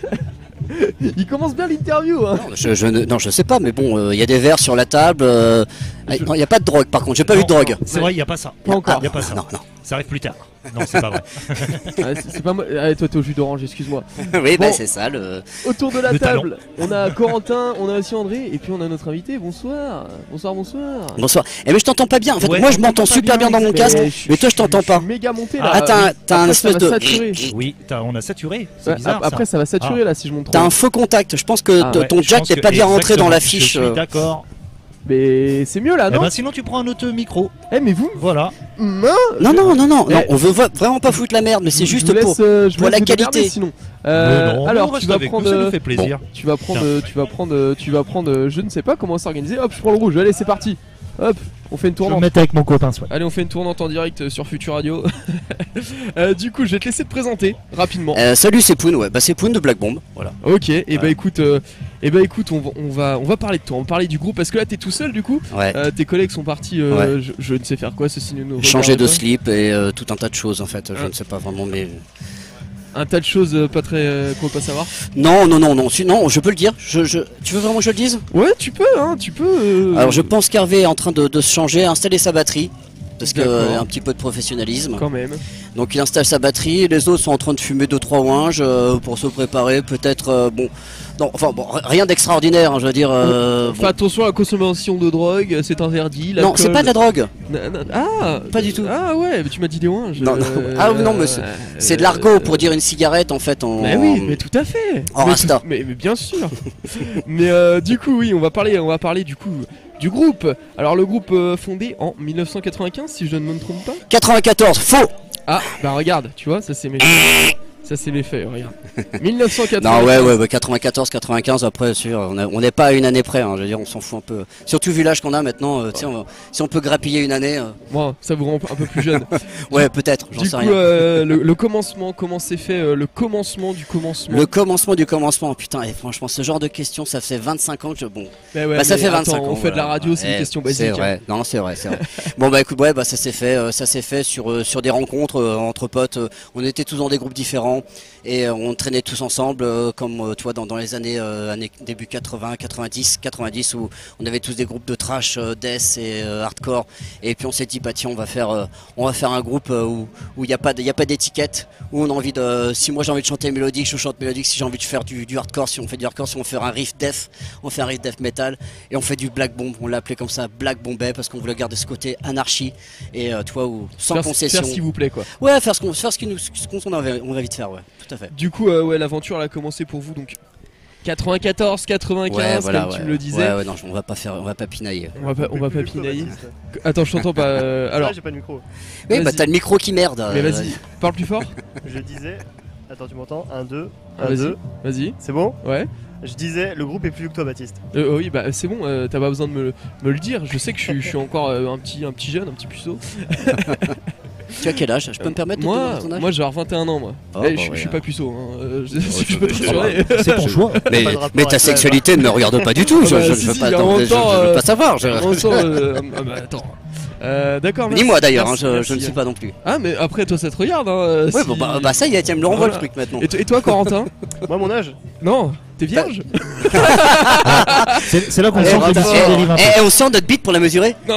Il commence bien l'interview, hein. Je, je ne, non, je sais pas, mais bon, il y a des verres sur la table. euh, ah, non, il n'y a pas de drogue, par contre, j'ai pas Non, eu de drogue. C'est vrai, il n'y a pas ça. Pas encore. Il y a pas ça. Non, non. Ça arrive plus tard. Non, c'est pas vrai. Ah, c'est, c'est pas moi. Allez, toi, t'es au jus d'orange, excuse-moi. oui, bah Bon. c'est ça. Le... Autour de la Le talent. table, on a Corentin, on a aussi André, et puis on a notre invité. Bonsoir. Bonsoir, bonsoir. Bonsoir. Eh mais je t'entends pas bien. En fait, Ouais, moi je on m'entends t'entend pas super bien, bien, dans mon Mais casque, je- mais toi je t'entends je pas. suis méga monté là. Ah, t'as un- t'as un Après, espèce ça va de- saturer. Oui, t'as- on a saturé. C'est Ouais, bizarre. ap- après, ça va saturer là si je monte trop. T'as un faux contact. Je pense que Ah, t- ouais, ton Je jack pense n'est que- pas bien rentré dans exactement, la Je fiche. suis euh. d'accord. Mais c'est mieux là, Eh non? ben, sinon, tu prends un autre micro. Eh, mais vous. Voilà. Non, Non, non, non, non, Eh. non, on veut vo- vraiment pas foutre la merde, mais c'est Je juste vous laisse, pour, euh, je vous pour laisse la vous démerder, qualité. sinon. Euh, Mais non, mais on alors reste tu vas avec prendre, nous, ça nous euh, fait plaisir. bon, tu vas prendre, Tiens. euh, tu vas prendre, euh, tu vas prendre, euh, je ne sais pas comment s'organiser. Hop, je prends le rouge. Allez, c'est parti. Hop, on fait une Je vais me tournante. mettre avec mon copain, soit. Allez, on fait une tournante en direct euh, sur Future Radio. Euh, du coup, je vais te laisser te présenter rapidement. Euh, salut, c'est Poun, ouais, bah c'est Poun de Black Bomb, voilà. Ok. Et bah Ouais. écoute, euh, et bah écoute, on va, on va, on va parler de toi, on va parler du groupe parce que là, t'es tout seul du coup. Ouais. Euh, tes collègues sont partis. euh, Ouais. je, je ne sais faire quoi, ceci ne nous Changer regarde de pas. slip et euh, tout un tas de choses en fait, je Ah. ne sais pas vraiment, mais. Un tas de choses euh, pas très, euh, qu'on veut pas savoir. Non, non, non, non, si- non, je peux le dire. Je, je... Tu veux vraiment que je le dise? Ouais, tu peux, hein, tu peux. euh, Alors je pense qu'Hervé est en train de, de se changer, installer sa batterie. Parce que D'accord. euh, un petit peu de professionnalisme. Quand même. Donc il installe sa batterie, les autres sont en train de fumer deux trois ouinges euh, pour se préparer, peut-être euh, bon. Non, enfin bon, r- rien d'extraordinaire, hein, je veux dire. euh, Fais bon. attention à la consommation de drogue, c'est interdit. Non, c'est l'alcool- pas de la drogue. Na- na- Ah, Pas du tout. Ah ouais, mais tu m'as dit des ouinges. Non, non. euh, Ah non, mais c'est- euh, c'est de l'argot pour dire une cigarette en fait. En... Mais oui, mais tout à fait. En mais, Rasta. tout- mais, mais bien sûr. mais euh, du coup, oui, on va parler, on va parler du coup du groupe. Alors le groupe euh, fondé en mille neuf cent quatre-vingt-quinze, si je ne me trompe pas. quatre-vingt-quatorze, faux. Ah, bah regarde, tu vois, ça c'est méchant. Ça c'est les faits, regarde. mille neuf cent quatre-vingt-quinze. Non, ouais, ouais, ouais, quatre-vingt-quatorze, quatre-vingt-quinze, après, sûr, on a- on n'est pas à une année près, hein, je veux dire, on s'en fout un peu. Surtout vu l'âge qu'on a maintenant, euh, tu sais, on va- si on peut grappiller une année. euh, Bon, ça vous rend un peu plus jeune. Ouais, peut-être, j'en Du sais coup, rien. euh, le, le commencement, comment c'est fait euh, le commencement du commencement. Le commencement du commencement, putain, et franchement, ce genre de questions, ça fait vingt-cinq ans que je. Bon, Mais ouais, bah, ça mais fait attends, vingt-cinq on ans. fait de la radio, c'est une Ouais, question C'est basique, vrai, hein. non, c'est vrai, c'est vrai. Bon, bah écoute, ouais, bah ça s'est fait, euh, ça s'est fait sur, euh, sur des rencontres euh, entre potes. euh, on était tous dans des groupes différents et euh, on traînait tous ensemble, euh, comme euh, tu vois, dans, dans les années, euh, années début quatre-vingts, quatre-vingt-dix, quatre-vingt-dix, où on avait tous des groupes de trash, euh, death et euh, hardcore. Et puis on s'est dit, bah tiens, on va faire, euh, on va faire un groupe euh, où où il n'y a pas, de- il y a pas d'étiquette, où on a envie de, si moi j'ai envie de chanter mélodique, je chante mélodique. Si j'ai envie de faire du, du hardcore, si on fait du hardcore, si on fait un riff death, on fait un riff death metal et on fait du black bomb. On l'a appelé comme ça, Black Bombay, parce qu'on voulait garder ce côté anarchie et euh, tu vois, où sans Faire- concession. faire ce qu'il vous plaît, quoi. Ouais, faire ce qu'on, faire ce qui nous, ce qu'on a envie, on a envie de faire, ouais, tout à fait. Du coup, euh, ouais, l'aventure elle a commencé pour vous donc quatre-vingt-quatorze, quatre-vingt-quinze, Ouais, voilà, comme ouais. tu me le disais. Ouais, ouais, non, on va pas faire, on va pas pinailler. On va pas, on va pas pinailler. Attends, je t'entends pas. euh, alors. j'ai pas de micro. Oui, bah Vas-y. t'as le micro qui merde. Mais euh, vas-y, parle plus fort. Je disais. Attends, tu m'entends un, deux, Ah, un, vas-y, deux. vas-y. C'est bon? Ouais. Je disais, le groupe est plus vieux que toi, Baptiste. Euh, oui, bah c'est bon, euh, t'as pas besoin de me, le- me le dire. Je sais que je suis, je suis encore euh, un, petit, un petit jeune, un petit puceau. Tu as quel âge? Je peux me permettre de te Moi, demander ton âge? moi j'ai vingt et un ans, moi. Oh, Eh, bah je, ouais, je suis hein. pas puceau, hein. euh, je, Ouais, si je ça peux va, te ça va. rassurer. C'est ton choix. Mais, Pas de rapport mais ta avec la- sexualité ne me regarde pas du tout. Je, Ah bah, je, si, je veux si, pas, en attends, même je- temps, je veux euh, pas savoir. je- en même temps, euh, ah bah, attends. Euh, D'accord, Ni merci, moi d'ailleurs, merci, hein, je, merci. je ne sais pas non plus. Ah, mais après, toi, ça te regarde. Hein, Ouais, si- bon, bah, bah, ça y est, tiens, me le renvoie Voilà. le truc maintenant. Et, to- et toi, Corentin? Moi, mon âge? Non, t'es vierge? C'est c'est là qu'on Eh, sent que Corentin, l'émission dérive un peu. eh, eh, on sent notre bite pour la mesurer? Non.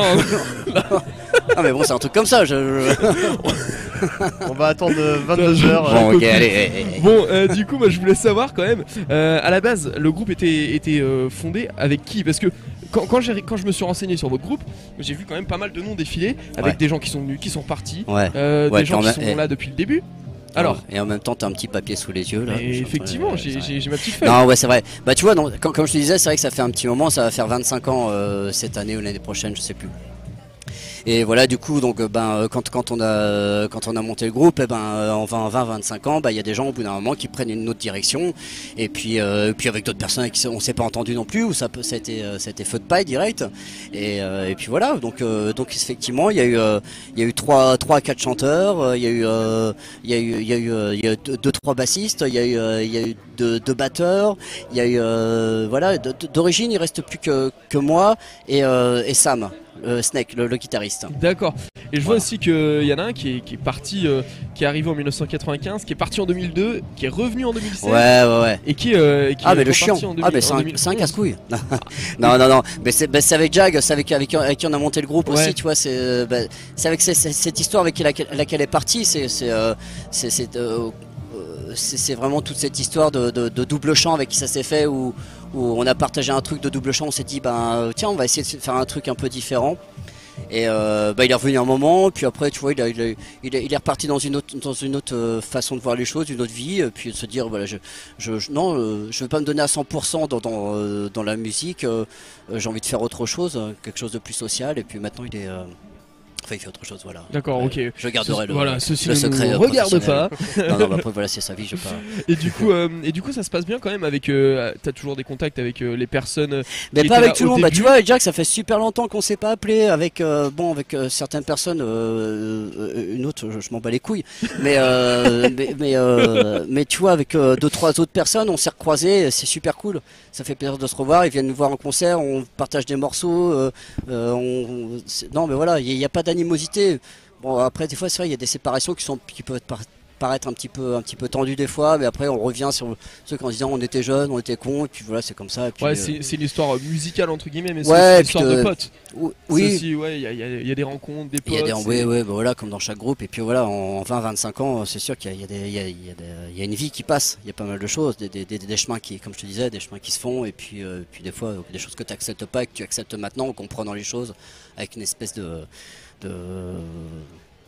Ah mais bon, c'est un truc comme ça. Je... je- On va attendre vingt-deux heures. Bon, J'en ok, peux allez. plus. eh, eh. Bon, euh, du coup, moi, je voulais savoir quand même. euh, à la base, le groupe était, était euh, fondé avec qui? Parce que quand, quand, j'ai- quand je me suis renseigné sur votre groupe, j'ai vu quand même pas mal de noms défiler avec Ouais. des gens qui sont venus, qui sont partis, Ouais. euh, Ouais, des gens quand qui même, sont eh. là depuis le début. Alors, et en même temps, t'as un petit papier sous les yeux là. mais Je- effectivement, ouais, j'ai c'est j'ai- j'ai ma petite feuille. Non, ouais, c'est vrai. Bah, tu vois, non, quand- comme je te disais, c'est vrai que ça fait un petit moment, ça va faire vingt-cinq ans euh, cette année ou l'année prochaine, je sais plus. Et voilà, du coup, donc, euh, ben, euh, quand, quand, on a, quand on a monté le groupe, eh ben, euh, en vingt vingt-cinq ans, bah, il y a des gens au bout d'un moment qui prennent une autre direction. Et puis, euh, puis avec d'autres personnes avec qui on s'est pas entendu non plus, où ça, peut- ça, a été, euh, ça a été feu de paille direct. Et, euh, et puis voilà, donc, euh, donc effectivement, il y a eu, euh, il y a eu trois, trois à quatre chanteurs, euh, il y a eu, euh, il y a eu, il y a eu, euh, il y a eu deux, deux, trois bassistes, il y a eu, euh, il y a eu deux, deux batteurs, il y a eu, euh, voilà, d- d- d'origine, il reste plus que, que moi et, euh, et Sam. Euh, Snake, le, le guitariste. D'accord. Et je vois aussi qu'il y en a un qui est, qui est parti, euh, qui est arrivé en mille neuf cent quatre-vingt-quinze, qui est parti en deux mille deux, qui est revenu en deux mille seize. Ouais, ouais, ouais. Et qui, euh, qui ah, est mais le reparti chiant. en deux mille Ah, mais c'est en un, deux mille onze. c'est un casse-couille. non, non, non. Mais c'est bah, c'est avec Jag, c'est avec, avec, avec qui on a monté le groupe Ouais. aussi, tu vois. C'est euh, bah, c'est avec ces- ces- cette histoire avec laquelle, laquelle elle est partie. C'est c'est, euh, c'est- c'est, euh, euh, c'est- c'est vraiment toute cette histoire de, de- de double chant avec qui ça s'est fait, où, où on a partagé un truc de double chant. On s'est dit, ben tiens, on va essayer de faire un truc un peu différent. Et euh, bah, il est revenu un moment, puis après tu vois il, a, il, a- il, est, il est reparti dans une autre, dans une autre euh, façon de voir les choses, une autre vie, et puis de se dire voilà je, je, je- non euh, je veux pas me donner à cent pour cent dans, dans, euh, dans la musique, euh, euh, j'ai envie de faire autre chose, euh, quelque chose de plus social, et puis maintenant il est... euh, Enfin, il fait autre chose, voilà. D'accord, ok. Je garderai Ce- le, voilà, ceci le ne secret. nous euh, regarde professionnel. pas. non, non, bah, après, voilà, c'est sa vie, je vais pas. Et du coup, euh, et du coup, ça se passe bien quand même avec. Euh, T'as toujours des contacts avec euh, les personnes. euh, Mais qui pas étaient avec là tout le au monde. Bah, début. tu vois, avec Jack, ça fait super longtemps qu'on s'est pas appelé. Avec euh, bon, avec euh, certaines personnes, euh, euh, une autre, je, je m'en bats les couilles. Mais euh, mais mais, euh, mais tu vois, avec euh, deux trois autres personnes, on s'est recroisés. C'est super cool. Ça fait plaisir de se revoir. Ils viennent nous voir en concert. On partage des morceaux. Euh, euh, on, c'est- non, mais voilà, il n'y a, pas d'animosité. Bon, après, des fois, c'est vrai, il y a des séparations qui sont qui peuvent être par- paraître un petit peu un petit peu tendues des fois, mais après on revient sur le truc en se disant on était jeunes, on était cons, et puis voilà, c'est comme ça. Et puis, Ouais, euh, c'est c'est une histoire musicale entre guillemets, mais c'est Ouais, aussi une puis histoire de- de potes. ou- C'est oui. aussi, ouais, il y, a- il y a- il y a des rencontres, des Il y potes. a des, c'est- ouais, ouais, bah voilà, comme dans chaque groupe. Et puis voilà, en vingt vingt-cinq ans, c'est sûr qu'il y a, il y a des- il y a- il y a des- il y a une vie qui passe. Il y a pas mal de choses, des, des, des, des chemins qui, comme je te disais, des chemins qui se font. Et puis, euh, puis des fois, des choses que tu n'acceptes pas et que tu acceptes maintenant en comprenant les choses avec une espèce de, de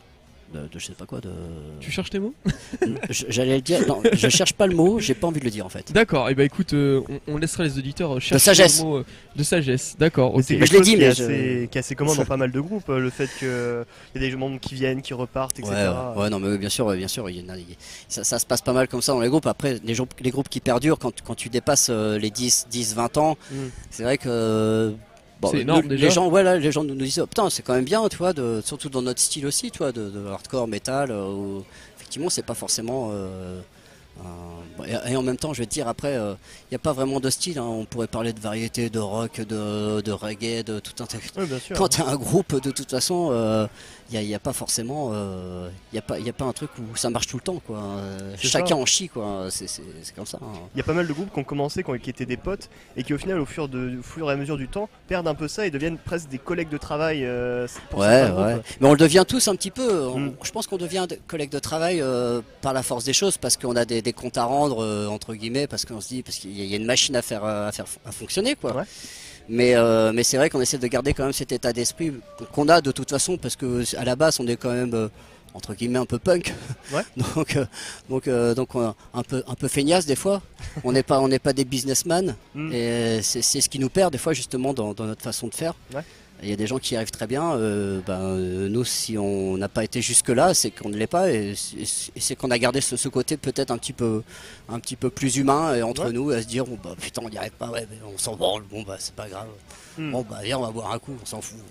de, de je sais pas quoi. De... Tu cherches tes mots? Je- J'allais le dire. Non, je cherche pas le mot. J'ai pas envie de le dire en fait. D'accord, et bah écoute, euh, on, on laissera les auditeurs euh, chercher sagesse. le mot, euh, de sagesse, d'accord, ok. C'est Mais quelque je l'ai chose dit, qui est mais assez, je- qui est assez commun dans pas mal de groupes, euh, le fait qu'il y a des membres qui viennent, qui repartent, et Ouais, cetera. ouais, ouais, non, mais oui, bien sûr, ouais, bien sûr, il y en a- il y a- ça, ça se passe pas mal comme ça dans les groupes. Après, les, gens- les groupes qui perdurent, quand, quand tu dépasses euh, les dix, dix, vingt ans, Mm. c'est vrai que. bon, C'est énorme, nous- déjà. Les gens, ouais, là, les gens nous nous disent, oh, putain, c'est quand même bien, tu vois, de, surtout dans notre style aussi, tu vois, de, de hardcore, metal, euh, où, effectivement, c'est pas forcément. euh, un- et, et en même temps, je vais te dire, après, il n'y a pas vraiment de style. Hein. On pourrait parler de variété, de rock, de, de reggae, de tout un tas. Ouais, bien sûr. Quand tu as un groupe, de toute façon, il n'y a, a pas forcément. Il n'y a, pas- y a pas un truc où ça marche tout le temps, quoi. Euh, C'est Chacun ça. en chie, quoi. C'est c'est- c'est comme ça. hein. Il y a pas mal de groupes qui ont commencé, qui, ont- qui étaient des potes, et qui au final, au fur, de, au fur et à mesure du temps, perdent un peu ça et deviennent presque des collègues de travail. euh, pour Ouais, certains ouais. groupes. Mais on le devient tous un petit peu. On- Mm. Je pense qu'on devient de- collègue de travail euh, par la force des choses, parce qu'on a des, des comptes à rendre, euh, entre guillemets, parce qu'on se dit, parce qu'il y, a- il y a une machine à faire, euh, à faire à fonctionner, quoi. Mais, euh, mais c'est vrai qu'on essaie de garder quand même cet état d'esprit qu'on a de toute façon, parce que à la base, on est quand même. euh, entre guillemets un peu punk, Ouais. donc euh, donc euh, donc on a un peu un peu feignasse des fois. On n'est pas on n'est pas des businessmen Mm. et c'est c'est ce qui nous perd des fois justement dans, dans notre façon de faire. Ouais. Il y a des gens qui y arrivent très bien. euh, ben, euh, nous, si on n'a pas été jusque là, c'est qu'on ne l'est pas et c'est et c'est qu'on a gardé ce, ce côté peut-être un petit peu un petit peu plus humain et entre Ouais. nous à se dire bon, bah putain on n'y arrive pas, ouais, mais on s'en branle, bon bah c'est pas grave. Mm. Bon bah viens on va boire un coup, on s'en fout.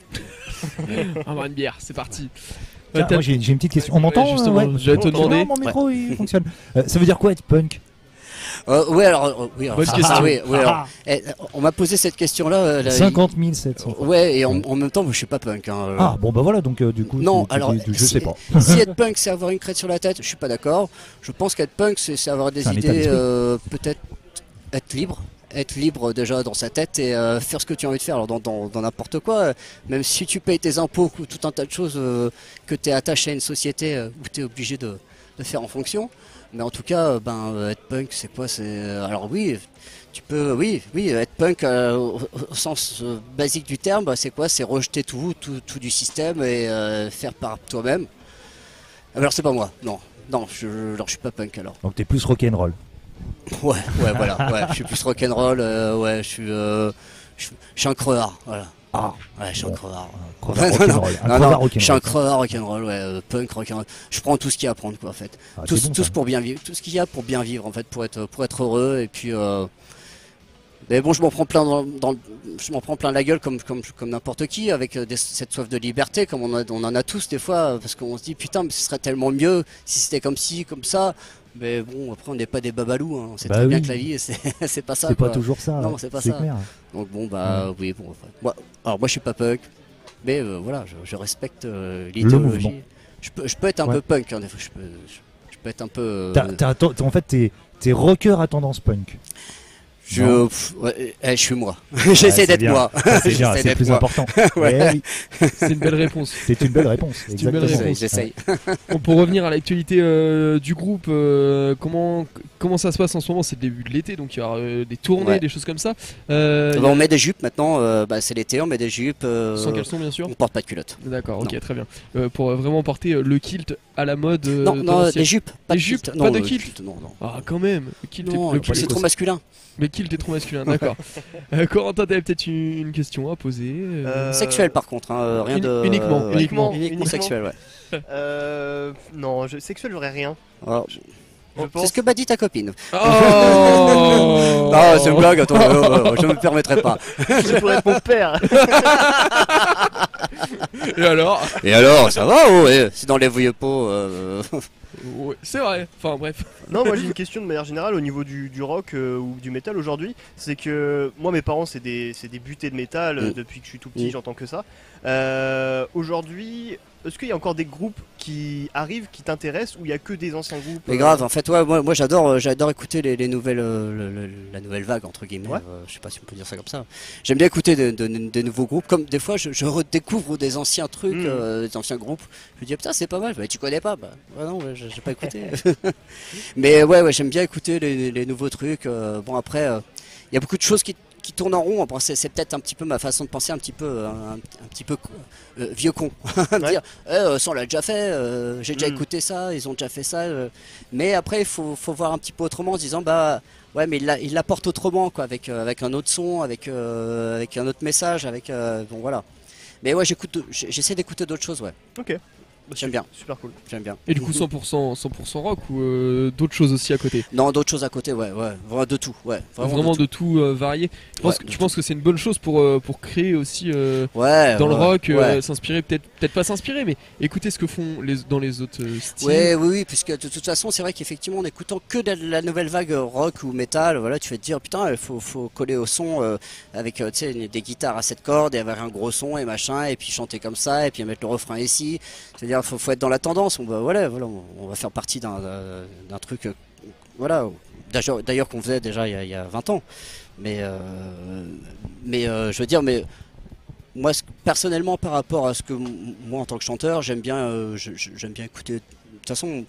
On va boire une bière, c'est parti. Tiens, Euh, t'as- moi j'ai j'ai une petite question. On m'entend Ouais, justement, euh, ouais j'allais te Oh, demander. Mon micro il fonctionne. Euh, ça veut dire quoi être punk? Euh, oui, alors, euh, oui, alors, Bonne ah, question. ah, oui, oui, alors, Ah. eh, on m'a posé cette question-là. euh, là, cinquante mille sept cents. il- Ouais, et en, en même temps, moi, je suis pas punk. Hein, euh. Ah bon bah voilà donc euh, du coup Non, tu- tu alors, dis- je si, sais pas. si être punk, c'est avoir une crête sur la tête, je suis pas d'accord. Je pense qu'être punk, c'est c'est avoir des C'est un état idées, d'esprit. euh, peut-être être libre. Être libre déjà dans sa tête et euh, faire ce que tu as envie de faire alors dans dans- dans n'importe quoi. euh, Même si tu payes tes impôts ou tout un tas de choses euh, que tu es attaché à une société euh, où tu es obligé de, de faire en fonction. Mais en tout cas, euh, ben, euh, être punk, c'est quoi? C'est euh, alors oui, tu peux, oui, oui, être punk euh, au, au sens euh, basique du terme, bah, c'est quoi? C'est rejeter tout, tout, tout du système et euh, faire par toi-même. Alors c'est pas moi, non, non, je, alors je suis pas punk alors. Donc t'es plus rock'n'roll. Ouais, ouais, voilà, ouais, je suis plus rock'n'roll, euh, ouais, je suis, euh, je, suis- je suis un crevard, voilà. Ah, ouais, je suis bon. un crevard. crevard Ouais, non, rock'n'roll, non, un non, crevard non, rock'n'roll. je suis un crevard rock'n'roll, ouais, euh, punk rock'n'roll. Je prends tout ce qu'il y a à prendre, quoi, en fait. Ah, tout c'est bon, tout ça. pour bien vivre, tout ce qu'il y a pour bien vivre, en fait, pour être, pour être heureux, et puis. Euh, mais bon, je m'en prends plein dans, dans le- je m'en prends plein la gueule comme comme comme n'importe qui avec euh, des- cette soif de liberté comme on, a- on en a tous des fois euh, parce qu'on se dit putain mais ce serait tellement mieux si c'était comme ci comme ça. Mais bon après on n'est pas des babalous, hein. On sait Bah très bien oui. que la vie c'est c'est pas ça. C'est pas quoi. toujours ça, Non ouais. c'est pas C'est ça. clair. Donc bon bah oui bon. Enfin, moi, alors moi je suis pas punk, mais euh, voilà je, je respecte euh, l'idéologie. mouvement. Je peux je peux être un Ouais. peu punk hein, des fois je peux je, je peux être un peu. euh, T'as- t'as- t'as- en fait t'es t'es rocker à tendance punk. Je, Non. pff, ouais, eh, je suis moi. Ouais, J'essaie c'est d'être bien. moi. Ça, c'est bien, J'essaie c'est d'être le plus moi. important. Ouais. Eh oui. C'est une belle réponse. C'est une belle réponse. C'est une belle exactement. réponse. J'essaye. Bon, pour revenir à l'actualité euh, du groupe, euh, comment, comment ça se passe en ce moment? C'est le début de l'été, donc il y aura euh, des tournées, Ouais. des choses comme ça. Euh, Bah, il y a- on met des jupes maintenant, euh, bah, c'est l'été, on met des jupes. euh, Sans caleçon, bien sûr. On porte pas de culotte. D'accord, ok, Non. très bien. Euh, pour euh, vraiment porter euh, le kilt à la mode. euh, Non, de non, l'ancienne- des jupes, pas Des de jupes, kilt. pas Non, de euh, kilt. kilt, non, non. Ah, quand même. Le kilt Non, est, le c'est kilt- trop masculin. Le kilt est trop masculin, d'accord. euh, Corentin, t'avais peut-être une, une question à poser. euh, Euh, Sexuel par contre, hein, euh, rien Uni- de. uniquement, ouais. uniquement. Uniquement sexuel, ouais. Euh, non, je, sexuel, j'aurais rien. Alors, Je C'est pense- ce que m'a dit ta copine. Oh Ah, c'est une blague, attends, euh, euh, je me permettrai pas. Je pourrais être mon père. Et alors Et alors, ça va, oh, ouais, c'est dans les vieux pots. euh, Ouais, c'est vrai, enfin bref. Non, moi j'ai une question de manière générale au niveau du, du rock euh, ou du métal aujourd'hui. C'est que moi, mes parents, c'est des, c'est des butés de métal euh, Mm. depuis que je suis tout petit, Mm. j'entends que ça. Euh, aujourd'hui, est-ce qu'il y a encore des groupes qui arrivent, qui t'intéressent, ou il y a que des anciens groupes Mais euh, grave, en fait, ouais, moi, moi j'adore, euh, j'adore écouter les, les nouvelles, euh, le- le- la nouvelle vague entre guillemets. Ouais. euh, je sais pas si on peut dire ça comme ça. J'aime bien écouter de, de- de- des nouveaux groupes. Comme des fois, je, je redécouvre des anciens trucs, Mm. euh, des anciens groupes. Je me dis putain, c'est pas mal. Bah, tu connais pas? Bah ouais, non, ouais, j'ai j'ai pas écouté. Mais ouais, ouais, j'aime bien écouter les, les nouveaux trucs. euh, bon après, il y a beaucoup de choses qui qui tourne en rond. Bon, c'est c'est peut-être un petit peu ma façon de penser, un petit peu, euh, un, un petit peu euh, vieux con. Me Ouais. dire, eh, euh, ça on l'a déjà fait, euh, j'ai déjà Mm. écouté ça, ils ont déjà fait ça. euh. Mais après, il faut, faut voir un petit peu autrement en se disant, bah ouais, mais il l'a- il l'apporte autrement, quoi, avec, euh, avec un autre son, avec, euh, avec un autre message, avec. euh, bon, voilà. Mais ouais, j'écoute, j'ai- j'essaie d'écouter d'autres choses, ouais. Ok. J'aime bien. Super cool. J'aime bien. Et du coup cent pour cent, cent pour cent rock ou euh, d'autres choses aussi à côté? Non, d'autres choses à côté, ouais, ouais. Vraiment de tout, ouais. Vraiment, Vraiment, de de tout, euh, varié. Tu penses, Ouais, que, tu penses que c'est une bonne chose pour, euh, pour créer aussi euh, Ouais, dans le ouais, rock, euh, ouais. s'inspirer, peut-être peut-être pas s'inspirer, mais écouter ce que font les, dans les autres euh, styles. Ouais, oui, oui, puisque de toute façon, c'est vrai qu'effectivement, en écoutant que de la nouvelle vague euh, rock ou métal, voilà, tu vas te dire, putain, il faut, faut coller au son euh, avec euh, tu sais, des guitares à sept cordes et avoir un gros son et machin, et puis chanter comme ça, et puis mettre le refrain ici. C'est-à-dire, faut, faut être dans la tendance. On va, voilà, voilà, on, on va faire partie d'un d'un- d'un truc, euh, voilà, d'ailleurs d'ailleurs qu'on faisait déjà il y, a, il y a vingt ans. Mais, euh, mais euh, je veux dire, mais moi, ce- personnellement, par rapport à ce que m- moi, en tant que chanteur, j'aime bien, euh, je- je- j'aime bien écouter. De toute façon,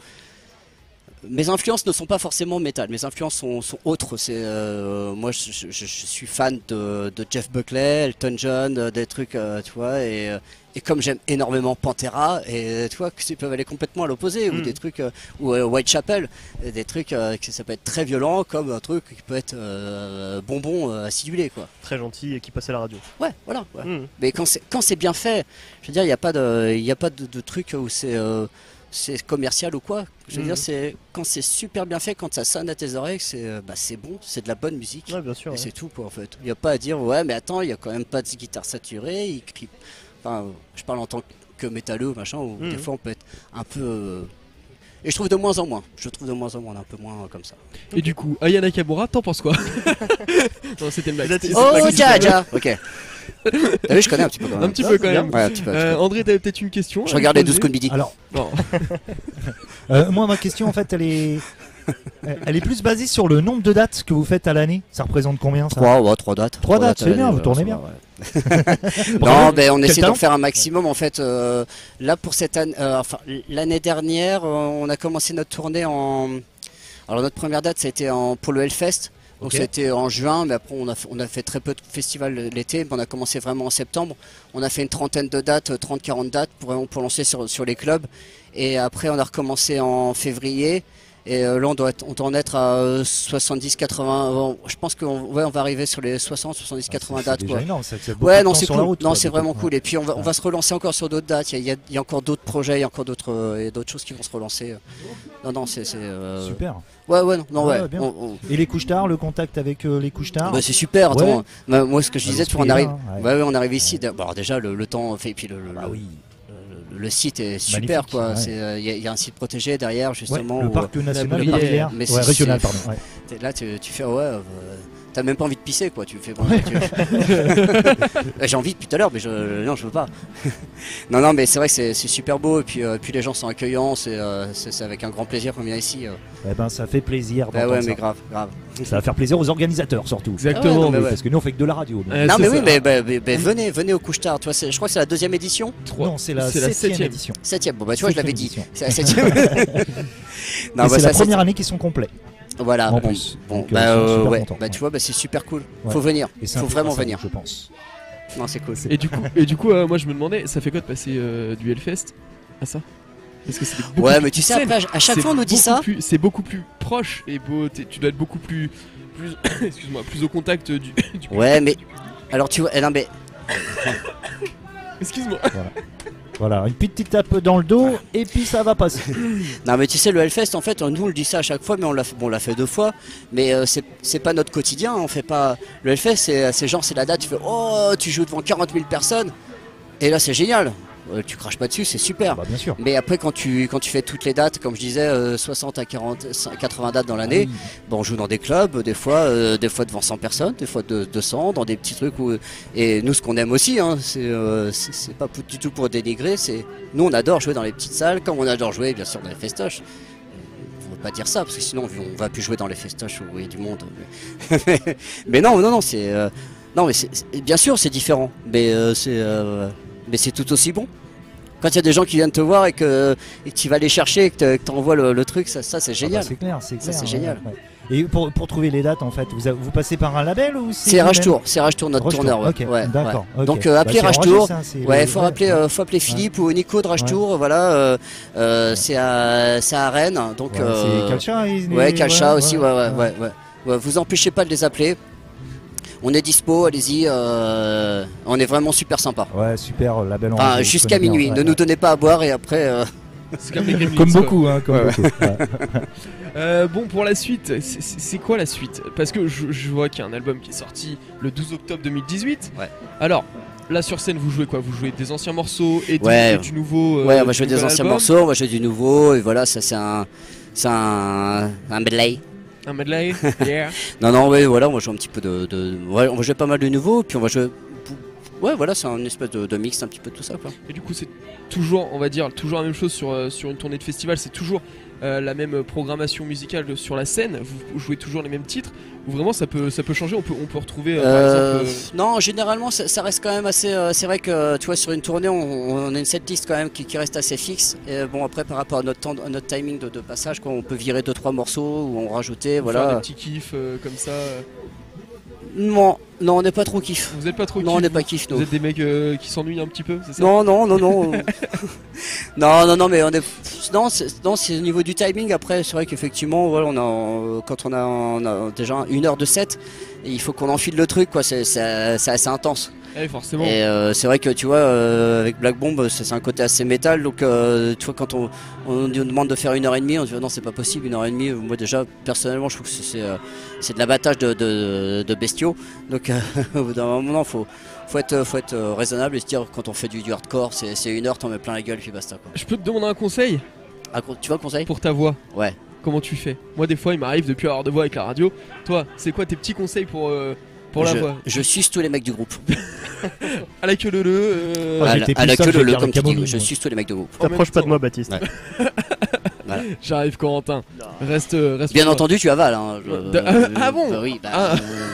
mes influences ne sont pas forcément métal. Mes influences sont, sont autres. C'est euh, moi, je, je- je- je suis fan de, de Jeff Buckley, Elton John, euh, des trucs, euh, tu vois. Et, euh, et comme j'aime énormément Pantera, et tu vois, que ça peuvent aller complètement à l'opposé, ou Mm. des trucs, euh, ou euh, Whitechapel, et des trucs euh, que ça peut être très violent, comme un truc qui peut être euh, bonbon euh, acidulé, quoi. Très gentil et qui passe à la radio. Ouais, voilà. ouais. Mm. Mais quand c'est quand c'est bien fait, je veux dire, il n'y a pas de, il y a pas de, de truc où c'est euh, c'est commercial ou quoi. Je veux Mhm. dire, c'est quand c'est super bien fait, quand ça sonne à tes oreilles, c'est euh, bah, c'est bon, c'est de la bonne musique. Ouais, bien sûr. Et ouais. c'est tout, quoi, en fait. Il n'y a pas à dire, ouais, mais attends, il n'y a quand même pas de guitare saturée, il crie. Enfin, euh, je parle en tant que métalleux, machin, où Mhm. des fois on peut être un peu. euh, Et je trouve de moins en moins. Je trouve de moins en moins, on est un peu moins euh, comme ça. Et du coup, Aya Nakamura, t'en penses quoi? Non, c'était une blague. Peut-être- c'était- Oh, c'était pas Dja, Christophe. Dja, ok. T'as vu, je connais un petit peu quand même. Un petit peu quand même. Ouais, un petit peu. Euh, André, t'avais peut-être une question? Je à regardais poser douze coups de midi. Alors, Non. euh, moi, ma question, en fait, elle est, elle est plus basée sur le nombre de dates que vous faites à l'année. Ça représente combien, ça? Trois, ouais, trois dates. Trois dates, à c'est bien, l'année, vous ouais, tournez ça bien. va, ouais. Bravo. Non, ben on Quel essaie d'en talent. faire un maximum en fait. Euh, là pour cette année, euh, enfin l'année dernière, euh, on a commencé notre tournée en. Alors notre première date, ça a été en, pour le Hellfest. Donc Ok. ça a été en juin, mais après on a, fait- on a fait très peu de festivals l'été, mais on a commencé vraiment en septembre. On a fait une trentaine de dates, trente quarante dates pour, pour lancer sur, sur les clubs. Et après on a recommencé en février. Et euh, là on doit, être- on doit en être à euh, soixante-dix quatre-vingts. Bon, je pense qu'on ouais, on va arriver sur les soixante soixante-dix quatre-vingts C'est dates. déjà quoi. énorme, ça, c'est beaucoup Ouais, de non, temps c'est sur cool. la route, non, quoi, c'est beaucoup, vraiment ouais. cool. Et puis on va, on Ouais. va se relancer encore sur d'autres dates. Il y a, il y a- il y a encore d'autres projets, il y a encore d'autres, euh, et d'autres choses qui vont se relancer. Non, non, c'est. c'est, euh, Super. Ouais, ouais, non, non, ouais. bien. on- on- Et les couches tard, le contact avec euh, les couches tard Bah, c'est super, Ouais. attends. Bah, moi, ce que je Ah, disais, tu vois, on l'esprit est arrive. là, ouais. Ouais, ouais, on arrive ici. Bon, alors déjà, le, le temps fait, et puis le, le, Ah le- oui. le- le site est super, Magnifique, quoi. ouais. C'est, euh, Il y, a- il y a un site protégé derrière, justement. Ouais, le où, parc euh, national la de Bruyère. Barrière. Mais Ouais, c'est- régional, c'est- pardon, ouais. t'es Là, tu, tu fais, ouais. euh, T'as même pas envie de pisser, quoi. Tu fais. Bon, Ouais. tu- J'ai envie depuis tout à l'heure, mais je, non, je veux pas. non, non, mais c'est vrai que c'est c'est super beau, et puis, euh, puis les gens sont accueillants. C'est euh, c'est- c'est avec un grand plaisir qu'on vient ici. euh. Eh ben, ça fait plaisir. Bah d'entendre ouais, ça. mais grave, grave. Ça va faire plaisir aux organisateurs, surtout. Exactement. Ah ouais, non, mais ouais. Parce que nous, on fait que de la radio. donc. Ouais, non, c'est mais ça. oui, mais, bah, mais- mais venez, venez au couche tard. Tu vois, c'est- je crois que c'est la deuxième édition. Non, c'est la C'est la septième septième. édition. Septième, bon bah tu vois, je l'avais dit. Septième C'est la septième. non, Et bah, c'est ça, la première année qu'ils sont complets. Voilà, en bon, plus. bon, Donc, bah, euh, ils sont euh, super ouais, contents, bah ouais. tu vois, bah, c'est super cool. Ouais. Faut venir, Et c'est un faut peu vraiment grâce à venir. vous, je pense. Non, c'est cool. Et du coup, et du coup euh, moi je me demandais, ça fait quoi de passer euh, du Hellfest à ça? Parce que c'est beaucoup Ouais, plus mais tu sais, scène. après, à chaque C'est fois, on nous dit beaucoup ça. plus- C'est beaucoup plus proche et beau. t'es- Tu dois être beaucoup plus, plus excuse-moi, plus au contact du. du Ouais, mais alors tu vois, eh, non mais Excuse-moi. Voilà. Voilà, une petite tape dans le dos et puis ça va passer. non mais tu sais, le Hellfest, en fait, nous on le dit ça à chaque fois, mais on l'a fait, bon, on l'a fait deux fois, mais euh, c'est c'est pas notre quotidien. On fait pas le Hellfest, c'est c'est genre c'est la date. Tu fais oh, tu joues devant quarante mille personnes, et là c'est génial. Euh, tu craches pas dessus, c'est super. Bah, bien sûr. Mais après, quand tu, quand tu fais toutes les dates, comme je disais, euh, soixante à quarante, quatre-vingts dates dans l'année, Ah oui. bon, on joue dans des clubs, des fois, euh, des fois devant cent personnes, des fois de, deux cents, dans des petits trucs où. Et nous, ce qu'on aime aussi, hein, c'est euh, c'est c'est pas pour- du tout pour dénigrer, c'est. Nous, on adore jouer dans les petites salles, comme on adore jouer, bien sûr, dans les festoches. On veut pas dire ça, parce que sinon, on va plus jouer dans les festoches où il y a du monde. Mais, mais non, non, non, c'est. euh, non, mais c'est- c'est- bien sûr, c'est différent, mais euh, c'est. euh, mais c'est tout aussi bon. Quand il y a des gens qui viennent te voir et que, et que tu vas les chercher et que tu envoies le, le truc, ça, ça c'est génial. Ah bah, c'est clair, c'est Ça, clair. c'est ouais, génial. ouais. Et pour, pour trouver les dates, en fait, vous, a- vous passez par un label ou c'est C'est Rage vous-même Tour, c'est Rage Tour notre Rage tourneur. Tour, Ouais. ok, Ouais, d'accord, ouais. ok. Donc euh, Bah, appelez c'est Rage Roger, Tour. ça, c'est Ouais, le- faut ouais, rappeler, ouais. euh, faut appeler Philippe ou Nico de Rage Ouais. Tour. Voilà, euh, euh, c'est à, c'est à Rennes. Donc Ouais, euh, c'est Kalcha, il- Ouais, il- Kalcha ouais, aussi. ouais, Ouais, ouais, ouais. ouais, ouais. Ouais, vous empêchez pas de les appeler. On est dispo, allez-y. euh, on est vraiment super sympa. Ouais, super label. Enfin, enregistré, je jusqu'à connais bien, minuit. ouais, Ne ouais. nous donnez pas à boire et après. euh, C'est comme les Gremlins, Comme quoi. beaucoup, hein, comme Ouais, ouais. beaucoup. ouais. Euh, bon, pour la suite, c'est- c'est c'est quoi la suite? Parce que je, je vois qu'il y a un album qui est sorti le douze octobre deux mille dix-huit. Ouais. Alors, là sur scène, vous jouez quoi? Vous jouez des anciens morceaux et du, Ouais. et du nouveau. euh, ouais, on va du jouer des nouvel anciens album. morceaux, on va jouer du nouveau. Et voilà, ça c'est un, c'est un, un medley. Un medley. Yeah. Non, non, ouais, voilà, on va jouer un petit peu de, de- ouais, on va jouer pas mal de nouveaux, puis on va jouer. Ouais, voilà, c'est un espèce de, de mix, un petit peu de tout ça, quoi. Et du coup, c'est toujours, on va dire, toujours la même chose sur, euh, sur une tournée de festival. C'est toujours euh, la même programmation musicale de- sur la scène. Vous jouez toujours les mêmes titres. Ou vraiment, ça peut, ça peut changer. On peut, on peut retrouver, euh, Euh, par exemple. euh, Non, généralement ça, ça reste quand même assez. euh, c'est vrai que tu vois, sur une tournée, on, on a une setlist quand même qui, qui reste assez fixe. Et bon, après, par rapport à notre, temps, à notre timing de, de passage, quoi, on peut virer deux trois morceaux ou en rajouter. faire Voilà. des petits kiffs euh, comme ça. euh. Non, non, on n'est pas trop kiff. Vous êtes pas trop Non, kiff, on n'est vous pas kiff, Vous nous. êtes des mecs euh, qui s'ennuient un petit peu, c'est ça? Non, non, non, non. non, non, non, mais on est. Non, c'est non, c'est au niveau du timing. Après, c'est vrai qu'effectivement, voilà, on a, quand on a, on a déjà une heure de set, et il faut qu'on enfile le truc, quoi. C'est c'est- c'est assez intense. Eh, forcément. Et euh, c'est vrai que tu vois, euh, avec Black Bomb, c'est c'est un côté assez métal. Donc, euh, tu vois, quand on, on nous demande de faire une heure et demie, on se dit non, c'est pas possible, une heure et demie. Moi, déjà, personnellement, je trouve que c'est c'est, euh, c'est de l'abattage de, de, de bestiaux. Donc, euh, au bout d'un moment, faut, faut être, faut être euh, raisonnable et se dire, quand on fait du, du hardcore, c'est c'est une heure, t'en mets plein la gueule, puis basta, quoi. Je peux te demander un conseil? Ah, tu vois le conseil? Pour ta voix. Ouais. Comment tu fais? Moi, des fois, il m'arrive de plus avoir de voix avec la radio. Toi, c'est quoi tes petits conseils pour, euh, pour la je, voix? Je suce tous les mecs du groupe. À la queue le le. euh, à la, j'étais à la plus queue ça, le le, je vais comme tu dire dis, Camomille, je moi. suce tous les mecs du groupe. En même T'approches pas temps. de moi, Baptiste. Ouais. Voilà. J'arrive, Corentin. Reste, euh, reste. Bien pour moi. entendu, tu avales. Hein. Je- De- ah, ah bon? bah oui, bah, Ah. euh,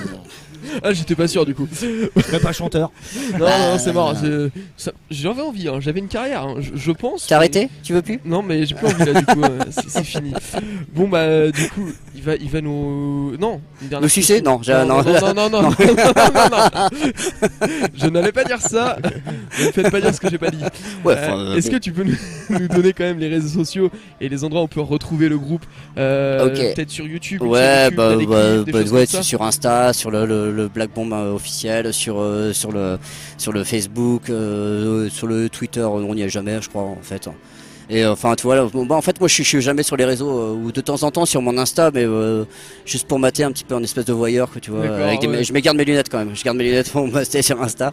Ah, j'étais pas sûr du coup. Je serais pas chanteur. Non, Bah, non, c'est marrant. c'est- ça- J'avais envie, hein, j'avais une carrière, hein, je, je pense. T'as arrêté? Tu veux plus? Non, mais j'ai plus envie là du coup, euh, c'est c'est fini. Bon, bah, euh, du coup, il va, il va nous. Non, une dernière Nous sucer? question. Non, j'ai- non, non. non, non, non, non, non, non, non. Je n'allais pas dire ça. Ne me faites pas dire ce que j'ai pas dit. Ouais, Euh, enfin, euh, Est-ce bon. que tu peux nous, nous donner quand même les réseaux sociaux et les endroits où on peut retrouver le groupe euh, Ok. peut-être sur YouTube une Ouais, chaîne YouTube, bah, t'as des bah, clips, des bah, choses ouais, comme ça sur Insta, sur le, le, le Black Bomb euh, officiel, sur, euh, sur, le, sur le Facebook, euh, sur le Twitter, on n'y est jamais, je crois, en fait. Et euh, enfin, tu vois, là, bon, bah, en fait, moi, je suis, je suis jamais sur les réseaux, euh, ou de temps en temps sur mon Insta, mais euh, juste pour mater un petit peu en espèce de voyeur, que tu vois. D'accord, avec des- ouais. Je me garde mes lunettes quand même, je garde mes lunettes pour mater sur Insta.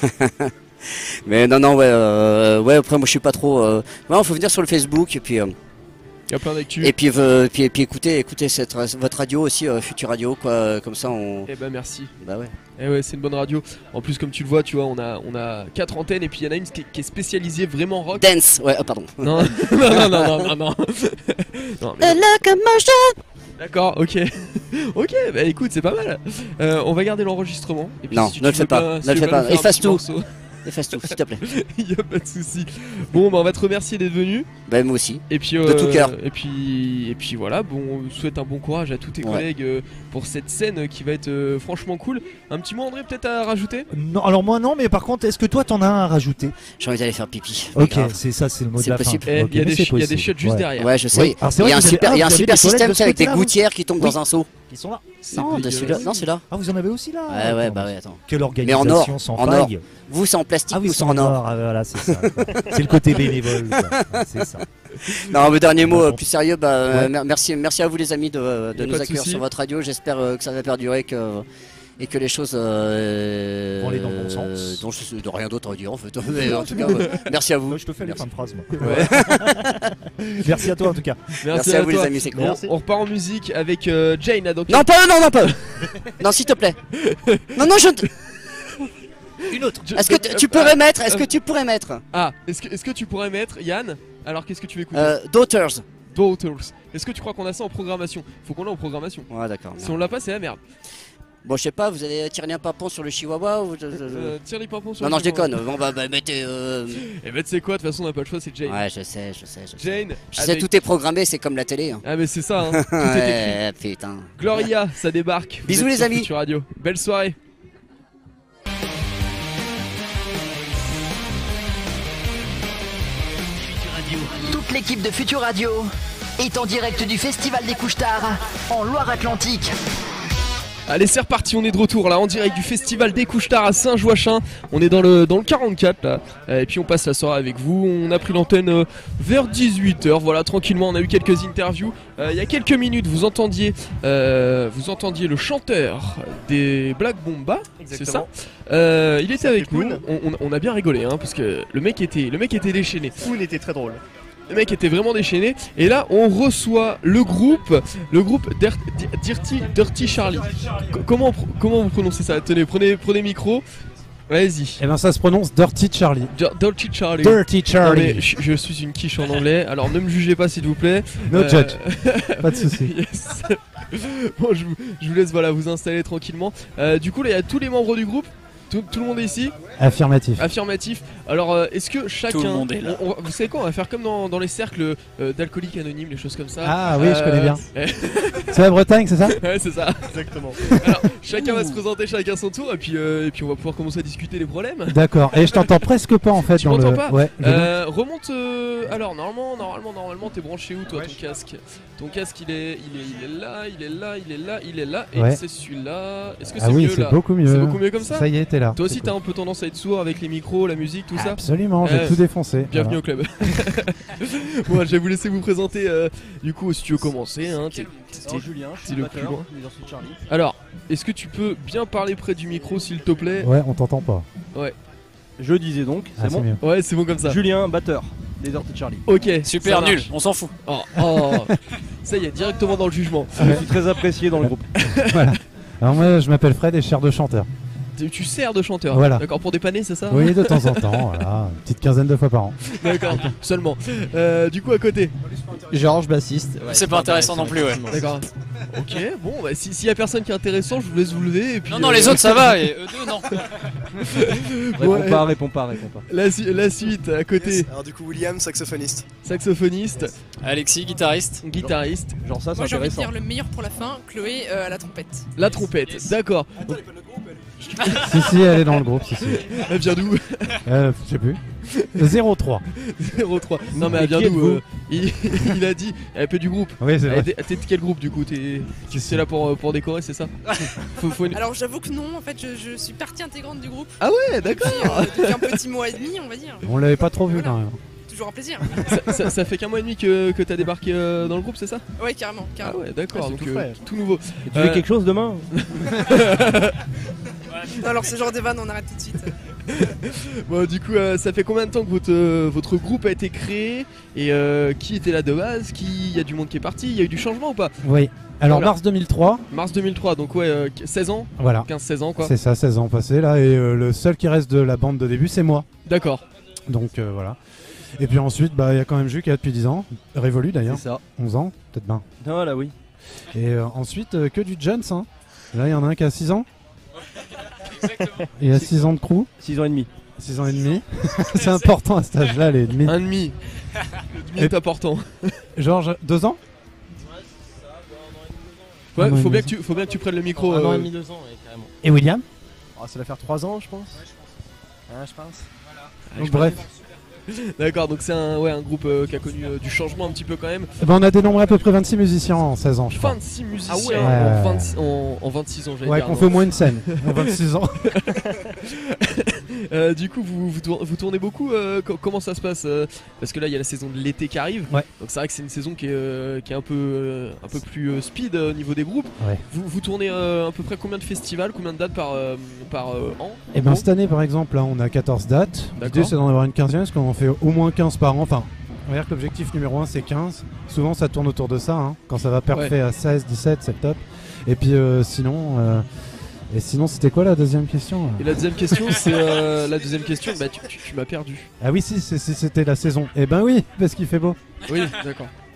Mais non, non, ouais, euh, ouais, après, moi, je suis pas trop. Euh... Ouais, faut venir sur le Facebook, et puis. euh, Il y a plein d'actu. Et puis, euh, puis, puis écoutez, écoutez cette, votre radio aussi, euh, Future Radio, quoi, euh, comme ça on. Eh ben merci. Bah ouais. Eh ouais, c'est une bonne radio. En plus, comme tu le vois, tu vois, on a, on a quatre antennes et puis il y en a une qui est, qui est spécialisée vraiment rock. Dance, ouais, ah, pardon. Non, non, non, non, non, non, non. Non, mais non. D'accord, ok. Ok, bah écoute, c'est pas mal. Euh, on va garder l'enregistrement. et puis Non, si tu ne le veux fais pas, bien- ne si le tu fais veux bien pas. nous faire un Efface petit tout. morceau. Efface tout, s'il te plaît. Il y a pas de souci. Bon, bah on va te remercier d'être venu. Bah moi aussi. Et puis, De tout cœur. Et puis, et puis voilà. Bon, on souhaite un bon courage à tous tes Ouais. collègues euh, pour cette scène qui va être euh, franchement cool. Un petit mot, André, peut-être à rajouter? Non, alors moi non, mais par contre, est-ce que toi t'en as un à rajouter? J'ai envie d'aller faire pipi. Ok, Grave. c'est ça, c'est le mot de C'est la possible. fin. Eh, Ok, il y a mais des c'est chi- il y a des possible. chiottes juste Ouais. derrière. Ouais, je sais. Oui. Alors, c'est Il y a vrai un que vous super, avez- il y a ah, un vous avez super des toilettes système de tu sais, avec ce des côté-là, gouttières qui tombent Oui. dans un seau. Ils sont là. Non, de celui-là. Non, c'est là. Ah, vous en avez aussi là? Ouais, ouais, Attends, bah ouais, attends. Quelle Mais organisation en or. sans En or. faille. Vous, c'est en plastique Ah oui, ou c'est en or? Ah, voilà, c'est ça. C'est le côté bénévole. quoi. C'est ça. Non, le dernier mot Bah, euh, bon. plus sérieux, bah, euh, Ouais. mer- merci, merci à vous les amis de, de Y a nous pas de accueillir souci. sur votre radio. J'espère euh, que ça va perdurer que, et que les choses euh, Vont aller dans le bon sens. euh, dont je de rien d'autre à dire en fait. Mais en tout cas, euh, merci à vous. Je te fais les Merci. fins de phrase, moi. Ouais. Merci à toi en tout cas. Merci à vous, les toi. amis, c'est cool. On- Merci. On repart en musique avec euh, Jane. là, donc- Non, pas eux, non, non, pas eux. Non, s'il te plaît. Non, non, je. Une autre. Est-ce que t- tu pourrais mettre Est-ce que tu pourrais mettre Ah, est-ce que, est-ce que tu pourrais mettre, Yann? Alors, qu'est-ce que tu veux écouter? euh, Daughters. Daughters. Est-ce que tu crois qu'on a ça en programmation? Faut qu'on l'ait en programmation. Ouais, d'accord. Si on l'a pas, c'est la merde. Bon, je sais pas, vous allez tirer un papon sur le chihuahua ou... Euh, tire les papons sur Non, le non, je chihuahua. déconne. Bon, bah, bah mettez. Euh... Et bah, tu sais quoi, de toute façon, on n'a pas le choix, c'est Jane. Ouais, je sais, je sais, je sais. Jane, Je sais, avec- tout est programmé, c'est comme la télé. Hein. Ah, mais c'est ça, hein. Tout est écrit. Ouais, putain. Gloria, ça débarque. Vous Bisous, êtes les sur amis. Future Radio. Belle soirée. Toute l'équipe de Future Radio est en direct du Festival des Couche-Tard en Loire-Atlantique. Allez, c'est reparti, on est de retour là en direct du Festival des Couche-Tard à Saint-Joachim. On est dans le, dans le quarante-quatre là, Euh, et puis on passe la soirée avec vous. On a pris l'antenne euh, vers dix-huit heures, voilà, tranquillement. On a eu quelques interviews. Euh, Il y a quelques minutes, vous entendiez, euh, vous entendiez le chanteur des Black Bomba, c'est ça Exactement. Euh, Il était avec nous, Poon. on, on- on a bien rigolé hein, parce que le mec était, le mec était déchaîné. Poon était très drôle. Le mec était vraiment déchaîné. Et là, on reçoit le groupe, le groupe Dir- Dir- Dirty, Dirty Charlie. Co- comment, on pr- comment vous prononcez ça? Tenez, prenez, prenez micro. Vas-y. Eh ben ça se prononce Dirty Charlie. Dir- Dirty Charlie. Dirty Charlie. Non, mais je, je suis une quiche en anglais. Alors ne me jugez pas s'il vous plaît. No judge. Pas de souci. Yes. Bon, je vous, je vous laisse voilà vous installer tranquillement. Euh, du coup, là, il y a tous les membres du groupe. Tout, tout le monde est ici. Affirmatif. Affirmatif. Alors, euh, est-ce que chacun. Tout le monde est là. on- on- vous savez quoi? On va faire comme dans, dans les cercles euh, d'alcooliques anonymes, les choses comme ça. Ah oui, je connais bien. euh, C'est la Bretagne, c'est ça? Ouais, c'est ça. Exactement. Alors, chacun va se présenter chacun son tour et puis, euh, et puis on va pouvoir commencer à discuter des problèmes. D'accord. Et je t'entends presque pas en fait Tu dans m'entends le. pas Ouais. je- Euh, Remonte. euh, alors normalement, normalement, normalement, t'es branché où toi ton casque? Ton casque il est, il est, il est là, il est là, il est là, il est là et Ouais. c'est celui-là. Est-ce que Ah c'est oui, mieux c'est là? beaucoup mieux. C'est beaucoup mieux comme ça. Ça y est, t'es là. Toi aussi C'est t'as un peu tendance à être sourd avec les micros, la musique, tout ça. Absolument, j'ai Ouais. tout défoncé. Bienvenue Voilà. au club. Bon, je vais vous laisser vous présenter. euh, du coup, si tu veux commencer, hein, t'es- Alors, t'es- Julien, je t'es suis le batteur plus loin. des Dirty Charlie. Alors, est-ce que tu peux bien parler près du micro, s'il te plaît? Ouais, on t'entend pas. Ouais. Je disais donc, Ah, c'est c'est bon. mieux. Ouais, c'est bon comme ça. Julien, batteur des Dirty Charlie. Ok. Super ça nul, marche. on s'en fout. Oh, oh. Ça y est, directement dans le jugement. Je suis très apprécié dans le groupe. Voilà. Alors moi, je m'appelle Fred et je sers de chanteur. Tu, tu sers de chanteur. Voilà. D'accord, pour dépanner, c'est ça? Oui, de temps en temps, voilà, une petite quinzaine de fois par an. D'accord, seulement. Euh, du coup, à côté. Georges, bassiste. C'est pas intéressant non plus, ouais. D'accord. Ok, bon, bah, si- s'il y a personne qui est intéressant, je vous laisse vous lever et puis. Non, non, euh, les autres ça va, et eux deux non. Réponds Ouais. pas, réponds pas, réponds pas. La, su- la suite, à côté. Alors du coup William, saxophoniste. Saxophoniste, Alexis, guitariste. guitariste, Genre ça, c'est Moi j'ai envie de intéressant. dire le meilleur pour la fin, Chloé euh, à la trompette. la trompette. D'accord. Si, si, elle est dans le groupe, si, si. Elle vient d'où? Euh, je sais plus. zéro trois. zéro trois. Non, mais Et elle vient qui d'où? êtes-vous euh, il, il a dit. Elle peut du groupe. Oui, c'est Elle vrai. était- T'es de quel groupe du coup? T'es c'est là pour, pour décorer, c'est ça? faut, faut une- Alors j'avoue que non, en fait je, je suis partie intégrante du groupe. Ah ouais, d'accord. Depuis, euh, depuis un petit mois et demi, on va dire. On l'avait pas trop vu Voilà. quand même. Toujours un plaisir. ça, ça- ça fait qu'un mois et demi que, que t'as débarqué euh, dans le groupe, c'est ça? Ouais, carrément. Ah carrément. ouais, d'accord, Ah, c'est donc tout euh, frais. tout nouveau. Et tu fais Euh, quelque chose demain? Non, alors ce genre de vanne, on arrête tout de suite. Bon, du coup, euh, ça fait combien de temps que votre, euh, votre groupe a été créé? Et euh, qui était là de base? Qui... Il y a du monde qui est parti? Il y a eu du changement ou pas? Oui. Alors Voilà. mars deux mille trois, Mars deux mille trois, donc ouais, euh, seize ans? voilà. quinze seize ans quoi. C'est ça, seize ans passés là. Et euh, le seul qui reste de la bande de début, c'est moi. D'accord. Donc euh, voilà. Et puis ensuite, bah, il y a quand même Jules qui est là depuis dix ans. Révolu d'ailleurs. C'est ça. onze ans, peut-être bien. Non, là oui. Et euh, ensuite, euh, que du Jones. Hein. Là, il y en a un qui a six ans. Il a six ans de crew. six ans et demi. six ans et demi. C'est important à cet âge-là, les demi. Un demi. Le demi est important. Georges, deux ans? Ouais, Un an et faut demi, bien, que tu, faut bien que tu prennes le micro. Un an euh, et demi, deux ans, ouais, carrément. Et William? Ah, ça va faire trois ans, je pense. Ah, je pense. Donc bref. D'accord, donc c'est un, ouais, un groupe euh, qui a connu euh, du changement un petit peu quand même. Eh ben, on a dénombré à peu près vingt-six musiciens en seize ans, je crois. vingt-six musiciens Ah ouais. en, Ouais. vingt-six, en, en vingt-six ans, j'allais Ouais, dire. qu'on non. fait au moins une scène en vingt-six ans. Euh, du coup, vous, vous, tour- vous tournez beaucoup euh, co- Comment ça se passe euh, Parce que là, il y a la saison de l'été qui arrive. Ouais. Donc c'est vrai que c'est une saison qui est, euh, qui est un peu, euh, un peu plus euh, speed euh, au niveau des groupes. Ouais. Vous, vous tournez euh, à peu près combien de festivals, combien de dates par, euh, par euh, an Et ben cette année par exemple là on a quatorze dates. L'idée D'accord. c'est d'en avoir une quinzaine parce qu'on en fait au moins quinze par an. Enfin on va dire que l'objectif numéro un c'est quinze. Souvent ça tourne autour de ça hein. Quand ça va parfait Ouais. à seize, dix-sept c'est top. Et puis euh, sinon euh, et sinon c'était quoi la deuxième question là Et la deuxième question, c'est euh, la deuxième question. Bah, tu, tu- tu m'as perdu. Ah oui si c'est- c'est- c'était la saison. Et ben oui parce qu'il fait beau. Oui, d'accord.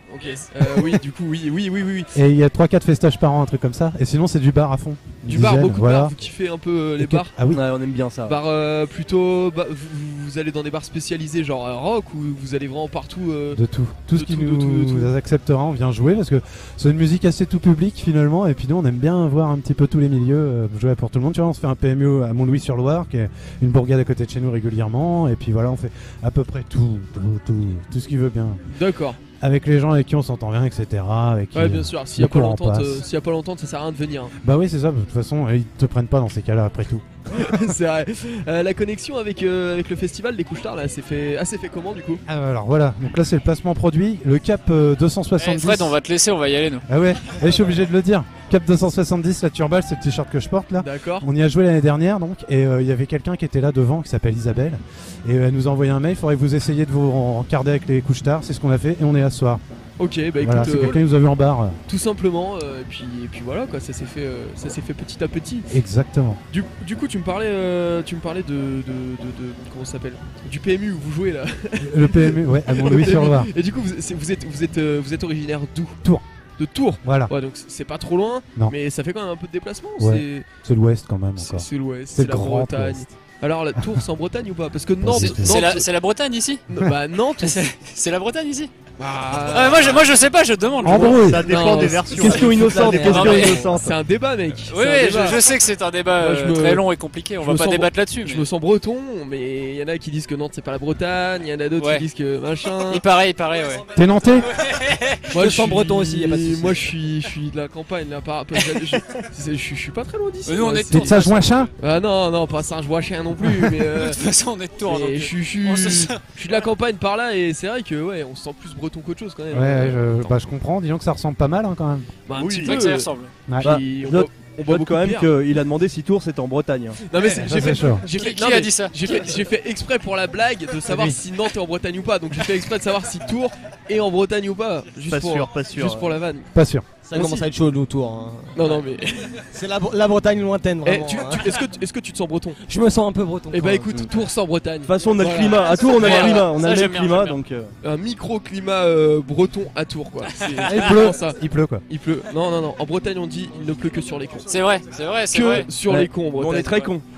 Ok. Euh, oui, du coup, oui, oui, oui, oui. oui. Et il y a trois quatre festages par an, un truc comme ça. Et sinon, c'est du bar à fond. Une Du bar, dizaine, beaucoup voilà. de bars. Vous kiffez un peu euh, les Ok. bars. Ah oui. Ouais, on aime bien ça. Bar euh, plutôt. Bah, vous, vous allez dans des bars spécialisés, genre euh, rock, ou vous allez vraiment partout. euh, De tout. Tout de ce qui tout, de nous tout, de tout. acceptera, on vient jouer parce que c'est une musique assez tout public finalement. Et puis nous, on aime bien voir un petit peu tous les milieux, euh, jouer pour tout le monde. Tu vois, on se fait un P M U à Mont-Louis-sur-Loire, qui est une bourgade à côté de chez nous régulièrement. Et puis voilà, on fait à peu près tout, tout, tout, tout ce qui veut bien. D'accord. Avec les gens avec qui on s'entend bien, et cetera. Avec qui, Ouais, bien euh, sûr. S'il y a le pas courant longtemps, passe. euh, s'il y a pas longtemps, ça sert à rien de venir. hein. Bah oui, c'est ça. De toute façon, ils te prennent pas dans ces cas-là après tout. C'est vrai. Euh, la connexion avec, euh, avec le festival des Couche-Tard, là, c'est fait, ah, c'est fait comment du coup Alors voilà, donc là c'est le placement produit, le cap euh, deux cent soixante-dix. Eh, Fred, on va te laisser, on va y aller nous. Ah ouais, et je suis obligé de le dire. Cap deux cent soixante-dix, la Turballe, c'est le t-shirt que je porte là. D'accord. On y a joué l'année dernière donc, et euh, il y avait quelqu'un qui était là devant qui s'appelle Isabelle. Et euh, elle nous a envoyé un mail, il faudrait que vous essayiez de vous encarder avec les Couche-Tard, c'est ce qu'on a fait et on est là ce soir. Ok, bah écoute, Voilà, c'est euh, quelqu'un qui nous a vu en bar. tout simplement, euh, et, puis, et puis voilà quoi, ça s'est fait, euh, ça s'est fait petit à petit. Exactement. Du, du coup, tu me parlais, euh, tu me parlais de, de, de, de- comment ça s'appelle, du P M U où vous jouez là. Le P M U, ouais, à Mont-Louis-sur-Loire. Et du coup, vous, c'est- vous êtes, vous êtes, euh, vous êtes originaire d'où Tours. De Tours. Voilà. Ouais, donc c'est pas trop loin, Non. mais ça fait quand même un peu de déplacement. Ouais, c'est l'ouest quand même C'est encore. c'est l'ouest, C'est c'est le la grand Bretagne. ouest. Alors la Tours, c'est en Bretagne ou pas Parce que Nantes, C'est- Nantes- C'est la, c'est la Bretagne ici Bah Nantes, C'est c'est la Bretagne ici Bah, Ah, moi, je, moi je sais pas, je demande. je Embrouille. vois. Ça dépend Non, des c'est- versions. question innocente, Non, question mais- innocente. c'est un débat, mec. Oui, C'est un oui, débat. je, je sais que c'est un débat Moi, euh, je me- très long et compliqué, on je va me pas sens débattre bre- là-dessus. Je mais- me sens breton, mais il y en a qui disent que Nantes c'est pas la Bretagne, il y en a d'autres Ouais. qui disent que machin. Il paraît, il paraît, ouais. T'es nantais Moi me sens breton aussi, y a pas de souci. Moi je suis, je suis de la campagne là, par, par- je, je, je- je suis pas très loin d'ici. Mais nous, on moi, est de c'est- Tours. T'es de Saint-Joachin Ah non, non, pas Saint-Joachin non plus, mais. euh, De toute façon, on est de Tours. mais donc, je, suis- je, suis- on se je sent- suis de la campagne par là et c'est vrai que ouais, on se sent plus breton qu'autre chose quand même. Ouais, je, bah, je comprends, disons que ça ressemble pas mal hein, quand même. Bah, un Oui, petit c'est peu. vrai que ça y ressemble. Ouais. Bah, Puis, on note- boit- on boit Note beaucoup quand de même bière. qu'il a demandé si Tours c'était en Bretagne. hein. Non mais ça, c'est- j'ai c'est fait, chaud. j'ai fait, Qui- non, qui a mais dit ça J'ai fait, j'ai fait exprès pour la blague de savoir Oui. si Nantes est en Bretagne ou pas. Donc j'ai fait exprès de savoir si Tours est en Bretagne ou pas. Juste Pas pour, sûr, pas sûr. Juste pour la vanne. Pas sûr. Ça Moi commence aussi. à être chaud nous autour. hein. Non non mais. C'est la, Bre- la Bretagne lointaine Eh, vraiment. tu- hein. tu- est-ce que tu- est-ce que tu te sens breton Je me sens un peu breton. Eh quand bah même. écoute, Tours sans Bretagne. De toute façon, on a le Voilà. climat. À Tours, on a Voilà. le climat. On Ça, a le j'aime même bien, climat, j'aime bien. donc. euh, Un micro-climat euh, breton à Tours quoi. C'est Il vraiment pleut, ça. il pleut quoi. Il pleut. Non non non. En Bretagne on dit il ne pleut que sur les cons. C'est vrai, c'est vrai, c'est Que vrai. sur Ouais. les cons en Bretagne. On est très quoi. cons.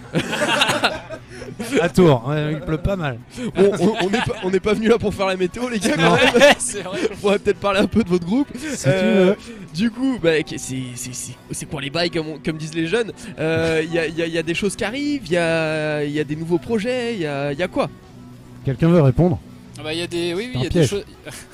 À Tours, ouais, il pleut pas mal. Bon, on on n'est pas, on n'est pas venu là pour faire la météo, les gars. Quand même. Ouais, c'est vrai. On va peut-être parler un peu de votre groupe. Si tu veux. Du coup, bah, ok, c'est c'est- c'est- c'est quoi les bails, comme, on- comme disent les jeunes. Euh, Il y, a, il y a- il y a des choses qui arrivent, il y a, il y a des nouveaux projets, il y a, il y a quoi Quelqu'un veut répondre? Ah bah, il y a des, oui, oui, C'est il y un a des piège. choses.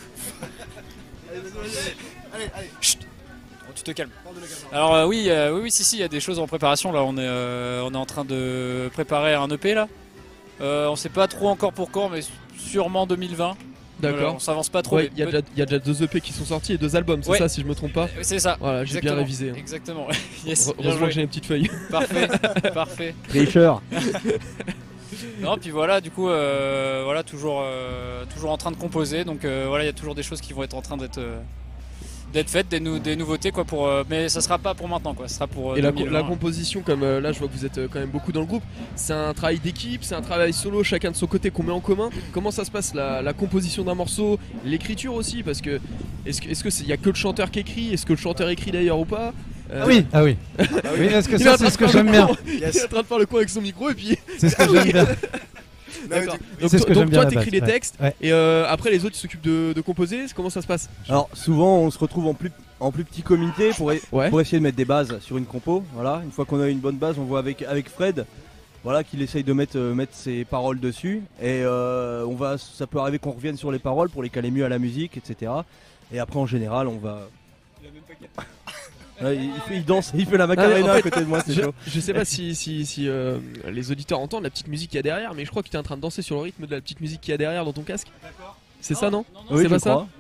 Chut. Oh, tu te calmes. Alors euh, oui, euh, oui, oui, si, si, il y a des choses en préparation. Là, on est, euh, on est en train de préparer un E P là. Euh, on sait pas trop encore pour quand, mais sûrement deux mille vingt. D'accord. Voilà, on s'avance pas trop. Ouais, mais il y, a déjà- il y a déjà deux E P qui sont sortis et deux albums, c'est Ouais. ça si je me trompe pas. peut- C'est ça. Voilà, j'ai bien Exactement. révisé. hein. Exactement. Yes, Heure- bien Heureusement joué. que j'ai une petite feuille. Parfait, parfait. Tricheur. Non, puis voilà, du coup, euh, voilà, toujours, euh, toujours en train de composer. Donc euh, voilà, il y a toujours des choses qui vont être en train d'être euh, d'être faites, des, nou- des nouveautés, quoi. Pour, euh, mais ça sera pas pour maintenant, quoi. Ça sera pour. euh, Et la, deux mille la vingt. composition, comme euh, là je vois que vous êtes euh, quand même beaucoup dans le groupe, c'est un travail d'équipe, c'est un travail solo, chacun de son côté qu'on met en commun. Comment ça se passe la, la composition d'un morceau, l'écriture aussi, parce que est-ce que est-ce que c'est- il y a que le chanteur qui écrit, est-ce que le chanteur écrit d'ailleurs ou pas? Euh, Ah oui, ah oui. Oui, est-ce que il est ça, en train c'est de ce que faire le j'aime bien. con. Il est en train de faire le con avec son micro et puis. C'est ce que j'aime bien. D'accord. C'est Donc, ce toi- que donc j'aime bien toi à la t'écris les base, ouais. textes Ouais. et euh, après les autres ils s'occupent de, de composer. Comment ça se passe? Alors souvent on se retrouve en plus, en plus petit comité pour, e- Ouais. pour essayer de mettre des bases sur une compo. Voilà, une fois qu'on a une bonne base, on voit avec, avec Fred, voilà, qu'il essaye de mettre, euh, mettre ses paroles dessus. Et euh, on va, ça peut arriver qu'on revienne sur les paroles pour les caler mieux à la musique, et cetera. Et après en général on va. Ouais, il, il fait- il danse, il fait la Ah, mais macarena en fait, à côté de moi, c'est je, chaud. je sais pas si, si, si euh, les auditeurs entendent la petite musique qu'il y a derrière, mais je crois que tu es en train de danser sur le rythme de la petite musique qu'il y a derrière dans ton casque. C'est ça, non? Oui, C'est je pas ça? crois.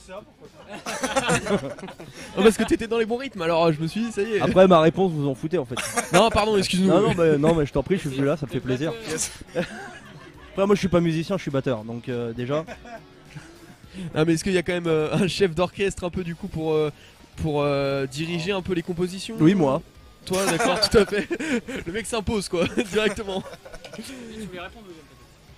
Oh, parce que t'étais dans les bons rythmes, alors je me suis dit, ça y est. Après ma réponse, vous en foutez en fait. Non, pardon, excuse-nous. Non, non, mais, non, mais je t'en prie, je suis là, ça me fait plaisir. Après, moi je suis pas musicien, je suis batteur, donc euh, déjà. Ah, mais est-ce qu'il y a quand même euh, un chef d'orchestre un peu du coup pour, euh, pour euh, diriger un peu les compositions? Oui, moi. Toi, d'accord, tout à fait. Le mec s'impose quoi, directement.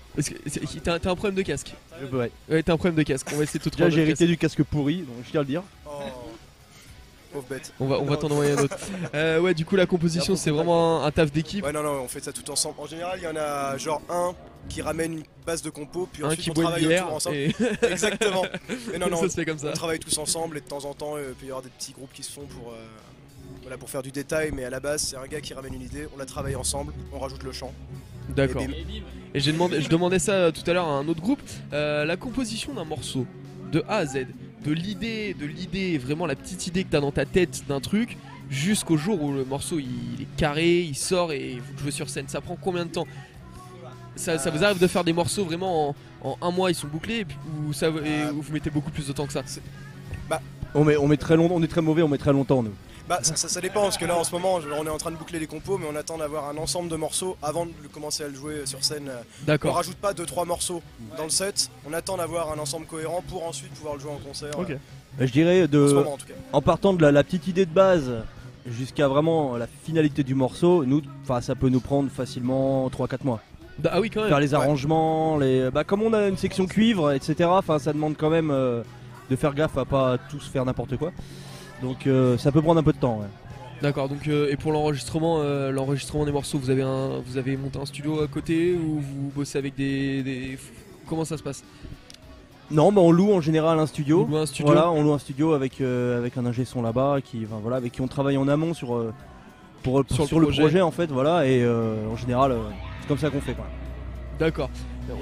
Parce que c'est- t'as t'as un problème de casque. Je- ouais. Ouais, t'as un problème de casque. On va essayer de te Déjà, trouver. j'ai un autre hérité casque. du casque pourri, donc je tiens à le dire. Pauvre bête. On va, on va t'en envoyer un autre. Euh, ouais, du coup, la composition, c'est vraiment un, un taf d'équipe. Ouais, non, non, on fait ça tout ensemble. En général, il y en a genre un qui ramène une base de compo, puis Un ensuite qui on boit une travaille bière autour ensemble. et- Exactement. Mais non, non, Ça se fait comme ça. On travaille tous ensemble et de temps en temps, euh, il peut y avoir des petits groupes qui se font pour, euh, voilà, pour faire du détail, mais à la base, c'est un gars qui ramène une idée, on la travaille ensemble, on rajoute le chant. D'accord. Et bim. Et j'ai demandé, je demandais ça euh, tout à l'heure à un autre groupe. Euh, la composition d'un morceau, de A à Z, de l'idée, de l'idée, vraiment la petite idée que t'as dans ta tête d'un truc, jusqu'au jour où le morceau il, il est carré, il sort et vous jouez sur scène. Ça prend combien de temps? ça, ça vous arrive de faire des morceaux vraiment en, en un mois ils sont bouclés et puis, ou, ça, et, ou vous mettez beaucoup plus de temps que ça? Bah, On met, on met très longtemps, on est très mauvais, on met très longtemps nous. Bah ça, ça, ça dépend parce que là en ce moment on est en train de boucler les compos mais on attend d'avoir un ensemble de morceaux avant de commencer à le jouer sur scène. D'accord. On rajoute pas deux trois morceaux dans le set, on attend d'avoir un ensemble cohérent pour ensuite pouvoir le jouer en concert. Ok. Bah, je dirais de, En ce moment, en tout cas. en partant de la, la petite idée de base jusqu'à vraiment la finalité du morceau, nous, enfin ça peut nous prendre facilement trois quatre mois. Bah, ah oui quand même. Faire les Ouais. arrangements, les, bah comme on a une section cuivre, et cetera. Enfin ça demande quand même euh, de faire gaffe à pas tous faire n'importe quoi. Donc euh, ça peut prendre un peu de temps. Ouais. D'accord, donc euh, et pour l'enregistrement, euh, l'enregistrement des morceaux, vous avez un, vous avez monté un studio à côté ou vous bossez avec des, des... comment ça se passe? Non, bah on loue en général un studio. Vous louez un studio. Voilà, on loue un studio avec euh, avec un ingé son là-bas qui, enfin, voilà, avec qui on travaille en amont sur euh, pour, pour- Sur sur, le le, projet. projet. en fait, voilà, et euh, en général euh, c'est comme ça qu'on fait. Quoi. D'accord.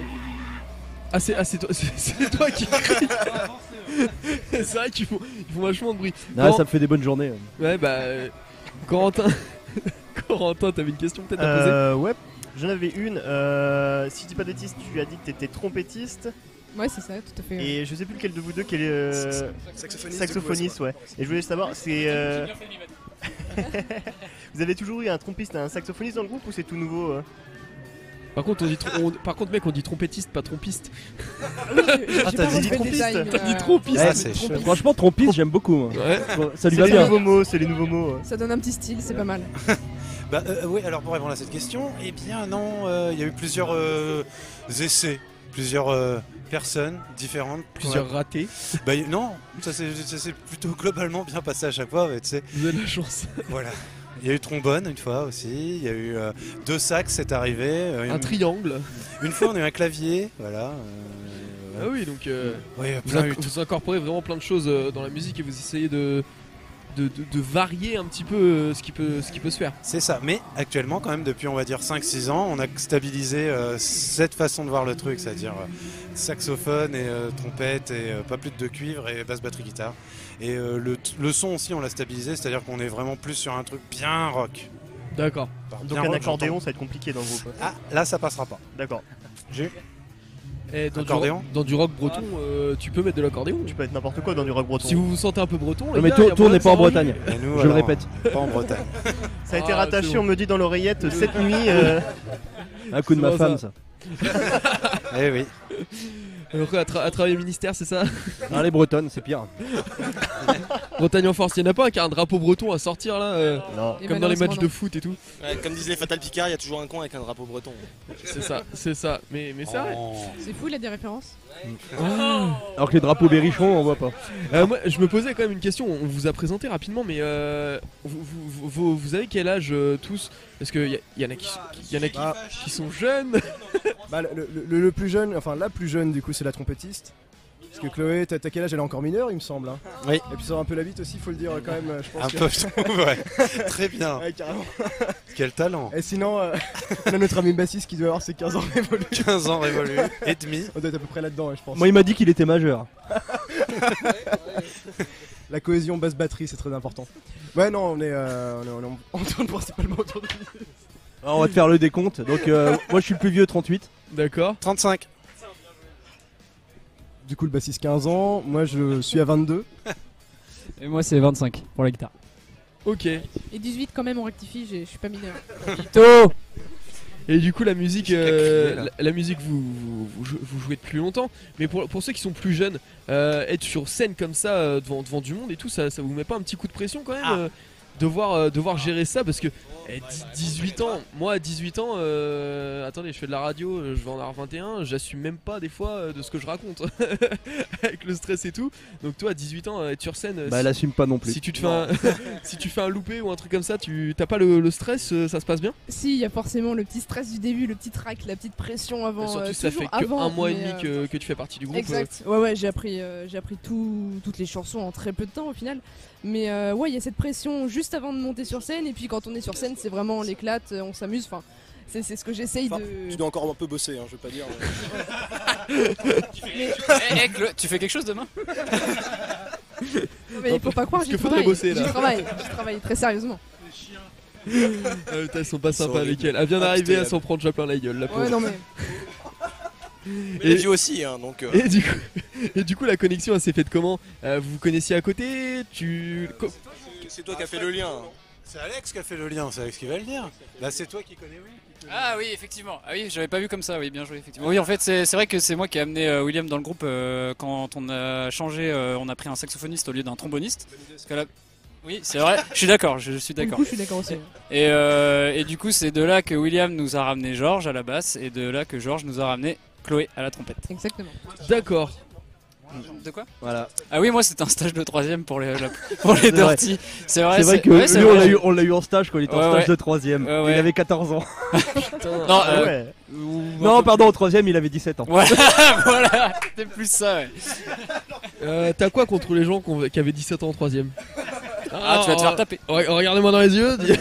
Ah c'est ah, c'est toi, c'est- c'est toi qui crie. C'est vrai qu'ils font, ils font vachement de bruit. Ah, Coran- ça me fait des bonnes journées. Ouais bah euh, Corentin, Corentin, t'avais une question peut-être à poser? Euh, ouais, j'en avais une. Euh, si je dis pas de bêtises, tu as dit que t'étais trompettiste. Ouais, c'est ça, tout à fait. Et je sais plus lequel de vous deux qui est euh, Saxophoniste, saxophoniste, du coup, ouais. ouais. Et je voulais savoir, c'est. euh, Vous avez toujours eu un trompiste, un saxophoniste dans le groupe ou c'est tout nouveau euh Par contre, on dit trom- on- par contre mec, on dit trompettiste, pas trompiste. Ah, t'as dit trompiste. T'as dit trompiste. Ouais, c'est chaud. Franchement, trompiste, j'aime beaucoup. moi. Ouais. Bon, ça lui C'est va les bien. nouveaux mots, c'est les nouveaux mots. euh. Ça donne un petit style, c'est pas mal. Bah euh, oui, alors pour répondre à cette question, eh bien non, euh, il y a eu plusieurs euh, essais, plusieurs euh, personnes différentes. Plusieurs Ouais. ratés. Bah y- non, ça s'est ça s'est plutôt globalement bien passé à chaque fois, mais tu sais. Vous avez de la chance. Voilà. Il y a eu trombone une fois aussi, il y a eu euh, deux sax, c'est arrivé. euh, Un une- triangle. Une fois on a eu un clavier, voilà. euh, Ah oui, donc euh, Ouais, vous, plein inc- eu- vous incorporez vraiment plein de choses euh, dans la musique et vous essayez de, de, de- de varier un petit peu euh, ce, qui peut, ce qui peut se faire. C'est ça, mais actuellement quand même depuis on va dire cinq six ans on a stabilisé euh, cette façon de voir le truc, c'est-à-dire euh, saxophone et euh, trompette et euh, pas plus de deux cuivres et basse batterie guitare. Et euh, le, t- le son aussi on l'a stabilisé, c'est-à-dire qu'on est vraiment plus sur un truc bien rock. D'accord. Par Donc bien un rock, accordéon, j'entends- ça va être compliqué dans le groupe. Ah, là ça passera pas. D'accord. J'ai Et dans, du, Accordéon rock- dans du rock breton, euh, tu peux mettre de l'accordéon. Tu peux être n'importe quoi dans du rock breton. Si vous vous sentez un peu breton, les Non, mais gars, toi- y a toi, on moyen n'est que pas ça en Bretagne. enregistre. Et nous, Je le alors, répète. Pas en Bretagne. Ça a été Ah, rattaché, c'est bon. on me dit dans l'oreillette cette nuit. euh, Un coup de C'est ma pas femme, ça. ça. Eh oui. Après, à, tra- à travailler au ministère, c'est ça? Non, les bretonnes, c'est pire. Bretagne en force, il y en a pas un qui a un drapeau breton à sortir là euh, Non. Et comme dans les matchs malheureusement, de non. foot et tout. Ouais, comme disait Fatal Picard, il y a toujours un coin avec un drapeau breton. C'est ça, c'est ça. Mais, mais c'est vrai. Oh. C'est fou, il a des références. Ah. Alors que les drapeaux berrichons, on voit pas. Euh, moi, je me posais quand même une question. On vous a présenté rapidement, mais euh, vous, vous, vous- vous avez quel âge euh, tous? Parce qu'il y, y en a qui, y en a qui, Ah. qui sont jeunes. Bah, le, le- le plus jeune, enfin la plus jeune du coup c'est la trompettiste. Parce que Chloé, t'as t'as quel âge? Elle est encore mineure il me semble. Hein. Oui. Et puis ça va un peu la bite aussi, faut le dire quand même. Je pense Un que... peu, je trouve, ouais. Très bien. Ouais, carrément. Quel talent. Et sinon, euh, on a notre ami bassiste qui doit avoir ses quinze ans révolus. quinze ans révolus et demi. On doit être à peu près là-dedans, ouais, je pense. Moi, il m'a dit qu'il était majeur. La cohésion basse-batterie, c'est très important. Ouais, non, on est, euh, on est, on est- on tourne principalement autour de lui. Alors, on va te faire le décompte. Donc, euh, moi, je suis le plus vieux, trente-huit. D'accord. trente-cinq. Du coup, le bassiste quinze ans, moi je suis à vingt-deux. Et moi, c'est vingt-cinq pour la guitare. Ok. Et dix-huit quand même, on rectifie, j'ai- je suis pas mineur. Mytho. Et du coup, la musique, Qui a crié, euh, là la, la musique, vous, vous, vous jou- vous jouez depuis longtemps. Mais pour, pour ceux qui sont plus jeunes, euh, être sur scène comme ça, euh, devant, devant du monde et tout, ça, ça vous met pas un petit coup de pression quand même Ah. euh, devoir, euh, devoir gérer ça? Parce que Eh, dix-huit ans, moi à dix-huit ans, euh, attendez, je fais de la radio, je vais en avoir vingt et un, j'assume même pas des fois euh, de ce que je raconte avec le stress et tout. Donc toi à dix-huit ans, être sur scène, Bah, si, elle assume pas non plus. si tu te fais un, si tu fais un loupé ou un truc comme ça, tu t'as pas le, le stress, euh, ça se passe bien? Si, il y a forcément le petit stress du début, le petit trac, la petite pression avant. Et surtout euh, ça toujours fait que avant, un mois et mais, demi que, que tu fais partie du groupe. Exact. Ouais, ouais, j'ai appris, euh, j'ai appris tout, toutes les chansons en très peu de temps au final. Mais euh, ouais, il y a cette pression juste avant de monter sur scène. Et puis quand on est sur scène, c'est vraiment l'éclate, on s'amuse. Enfin, c'est c'est ce que j'essaye Enfin, de. Tu dois encore un peu bosser, hein, je veux pas dire. Eh, eh, Clo- tu fais quelque chose demain? Mais il faut pas croire, Parce j'y que faudrait travaille. bosser, là. J'y travaille, j'y travaille très sérieusement. Ah, putain, ils sont pas sympas horrible. avec elle. Elle vient Ah, d'arriver putain, à s'en prendre déjà plein la gueule. La pauvre. Ouais, non mais. Mais les vieux aussi, hein, donc. euh. Et du coup, et du coup, la connexion, elle s'est faite comment? Euh, Vous vous connaissiez à côté? Tu. Co- C'est toi qui as fait le lien. C'est Alex qui a fait le lien, c'est Alex qui va le dire. Là, c'est toi qui connais, oui. Ah oui, effectivement. Ah oui, j'avais pas vu comme ça. Oui, bien joué, effectivement. Oui, en fait, c'est c'est vrai que c'est moi qui ai amené euh, William dans le groupe euh, quand on a changé. euh, on a pris un saxophoniste au lieu d'un tromboniste. Parce que là- Oui, c'est vrai. Je suis d'accord. Je suis Pour le d'accord. coup, je suis d'accord aussi. Et, euh, et du coup, c'est de là que William nous a ramené Georges à la basse et de là que Georges nous a ramené Chloé à la trompette. Exactement. D'accord. De quoi? Voilà. Ah oui, moi c'était un stage de troisième pour les, la- pour les C'est vrai. Dirty. C'est vrai, C'est vrai que ouais, c'est lui, on vrai. l'a eu, on l'a eu en stage quand il était en Ouais, stage ouais. de troisième. Ouais, ouais. Il avait quatorze ans. Non, Ah euh, ouais. ou- Non, pardon, au troisième, il avait dix-sept ans. Voilà, voilà, c'était plus ça, ouais. Euh, T'as quoi contre les gens qu'on- qui avaient dix-sept ans en troisième? Ah, tu vas te faire taper. Re- Regardez-moi dans les yeux. dis-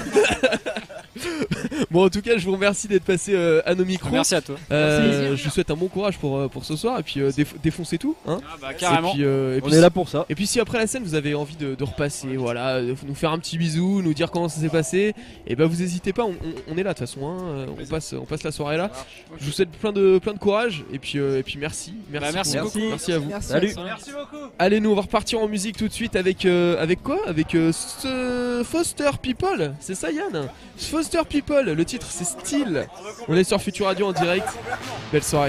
Bon, en tout cas, je vous remercie d'être passé euh, à nos micros. Merci à toi. Euh, Merci. je vous souhaite un bon courage pour, euh, pour ce soir et puis euh, déf- défoncez tout. Hein. Ah bah, carrément. Et puis, euh, et On puis est là si- pour ça. Et puis si après la scène vous avez envie de, de repasser, voilà, de nous faire un petit bisou, nous dire comment ça s'est passé, et ben vous hésitez pas, on, on- on est là de toute façon. Hein, euh, on passe, on passe la soirée là. Je vous souhaite plein de, plein de courage et puis, euh, et puis merci, merci, Bah, merci pour- beaucoup. merci à vous. Merci. Salut. Merci beaucoup. Allez, nous on va repartir en musique tout de suite avec euh, avec quoi? Avec euh, ce Foster People, c'est ça Yann? Foster People, le titre c'est Style. On est sur Future Radio en direct. Belle soirée.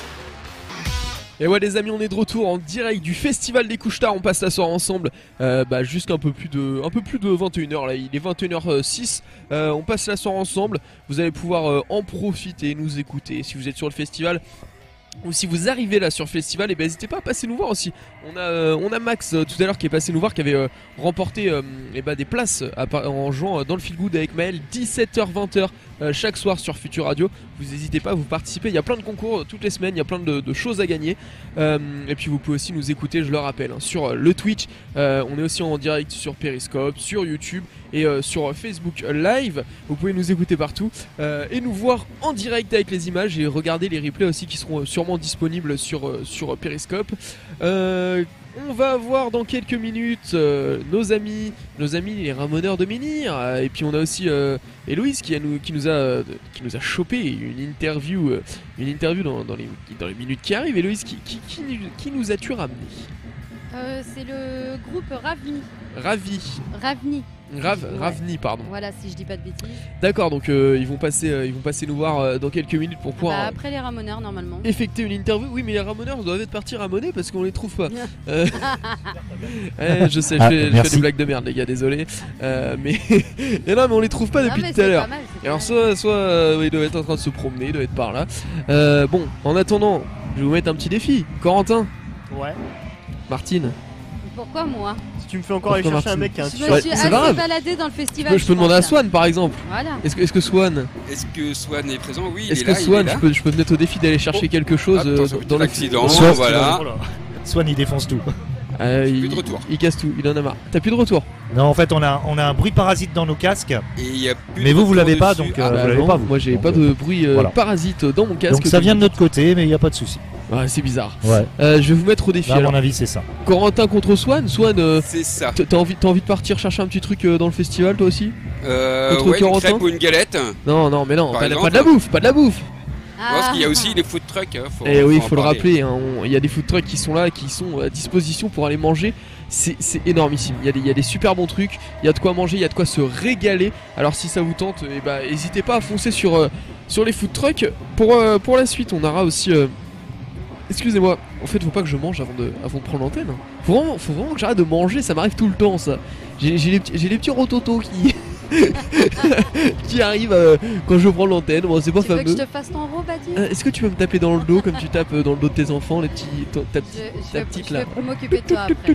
Et ouais les amis, on est de retour en direct du Festival des Couche-Tard. On passe la soirée ensemble euh, bah, jusqu'à un peu plus de un peu plus de vingt et une heures là. Il est vingt et une heures six. Euh, on passe la soirée ensemble. Vous allez pouvoir euh, en profiter, nous écouter si vous êtes sur le festival. Ou si vous arrivez là sur le festival, et ben n'hésitez pas à passer nous voir aussi. On a, euh, on a Max euh, tout à l'heure qui est passé nous voir, qui avait euh, remporté euh, eh ben, des places à par- en jouant euh, dans le Feel Good avec Maël, dix-sept heures vingt heures euh, chaque soir sur Future Radio. Vous n'hésitez pas à vous participer, il y a plein de concours euh, toutes les semaines, il y a plein de, de choses à gagner. Euh, et puis vous pouvez aussi nous écouter, je le rappelle, hein, sur euh, le Twitch. Euh, on est aussi en direct sur Periscope, sur YouTube et euh, sur Facebook Live. Vous pouvez nous écouter partout euh, et nous voir en direct avec les images et regarder les replays aussi qui seront euh, sûrement disponibles sur, euh, sur Periscope. Euh, on va voir dans quelques minutes euh, nos amis, nos amis les Ramoneurs de Menhir. Euh, et puis on a aussi euh, Héloïse qui, a nous, qui, nous a, euh, qui nous a chopé une interview, euh, une interview dans, dans, les, dans les minutes qui arrivent. Héloïse, qui, qui, qui, qui nous as-tu ramené? Euh, c'est le groupe Ravni. Ravi. Ravni. Rav, Ouais. Ravni, pardon. Voilà, si je dis pas de bêtises. D'accord, donc euh, ils, vont passer, euh, ils vont passer nous voir euh, dans quelques minutes pour pouvoir Bah, euh, après les Ramoneurs, normalement. effectuer une interview. Oui, mais les Ramoneurs doivent être partis ramoner parce qu'on les trouve pas. Euh, ouais, je sais, je Ah, fais, je fais merci. des blagues de merde, les gars, désolé. Euh, mais et non, mais on les trouve pas Non, depuis mais tout à c'est l'heure. pas mal, c'est Et alors, soit, soit euh, ouais, ils doivent être en train de se promener, ils doivent être par là. Euh, bon, en attendant, je vais vous mettre un petit défi. Corentin, Ouais. Martine. Pourquoi moi? Si tu me fais encore aller Pourquoi chercher un Martine mec qui a un Je me Ouais, suis c'est assez pas grave. baladée dans le Je festival. peux, je peux demander à pense, là. Swan par exemple. Voilà. Est-ce que, est-ce que Swan, Est-ce que Swan est présent? Oui, il est-ce est que là. il Swan, est je là. peux, je peux te mettre au défi d'aller chercher quelque chose euh, Attention, dans le accident, Swan, voilà. Swan il défonce tout. Euh, il, de retour. il casse tout, il en a marre. T'as plus de retour? Non, en fait, on a, on a un bruit parasite dans nos casques. Et il y a plus Mais de vous, vous retour l'avez pas, dessus. donc Ah, euh, bah vous l'avez non, pas. Vous. moi j'ai Donc, pas de bruit euh, voilà. parasite dans mon casque. Donc ça vient de notre côté, mais il n'y a pas de souci. Ouais, c'est bizarre. Ouais. Euh, je vais vous mettre au défi. Là, à alors. mon avis, c'est ça. Corentin contre Swan. Swan, euh, C'est ça. t- t'as envie, t'as envie de partir chercher un petit truc euh, dans le festival, toi aussi? Euh, Contre ouais, une Corentin crêpe ou une galette. Non, non, mais non, Par pas, de- exemple. pas de la bouffe, pas de la bouffe. Parce qu'il y a Ah. aussi les food trucks. hein, faut- Et oui, il en faut le parler. rappeler, hein, on- il y a des food trucks qui sont là, qui sont à disposition pour aller manger. C'est c'est énormissime. Il y, a des, il y a des super bons trucs, il y a de quoi manger, il y a de quoi se régaler. Alors si ça vous tente, eh ben, n'hésitez pas à foncer sur, euh, sur les food trucks. Pour, euh, pour la suite, on aura aussi. euh, Excusez-moi, en fait, faut pas que je mange avant de, avant de prendre l'antenne. Faut vraiment, faut vraiment que j'arrête de manger, ça m'arrive tout le temps ça. J'ai j'ai les, petits- j'ai les petits rototos qui. qui arrive euh, quand je prends l'antenne. Bon, c'est pas Tu veux que fameux. je te fasse ton rôle, Baptiste? Euh, Est-ce que tu peux me taper dans le dos comme tu tapes euh, dans le dos de tes enfants, les petits, ton- ta, petite- Je, ta je, petite je là. vais m'occuper de toi après.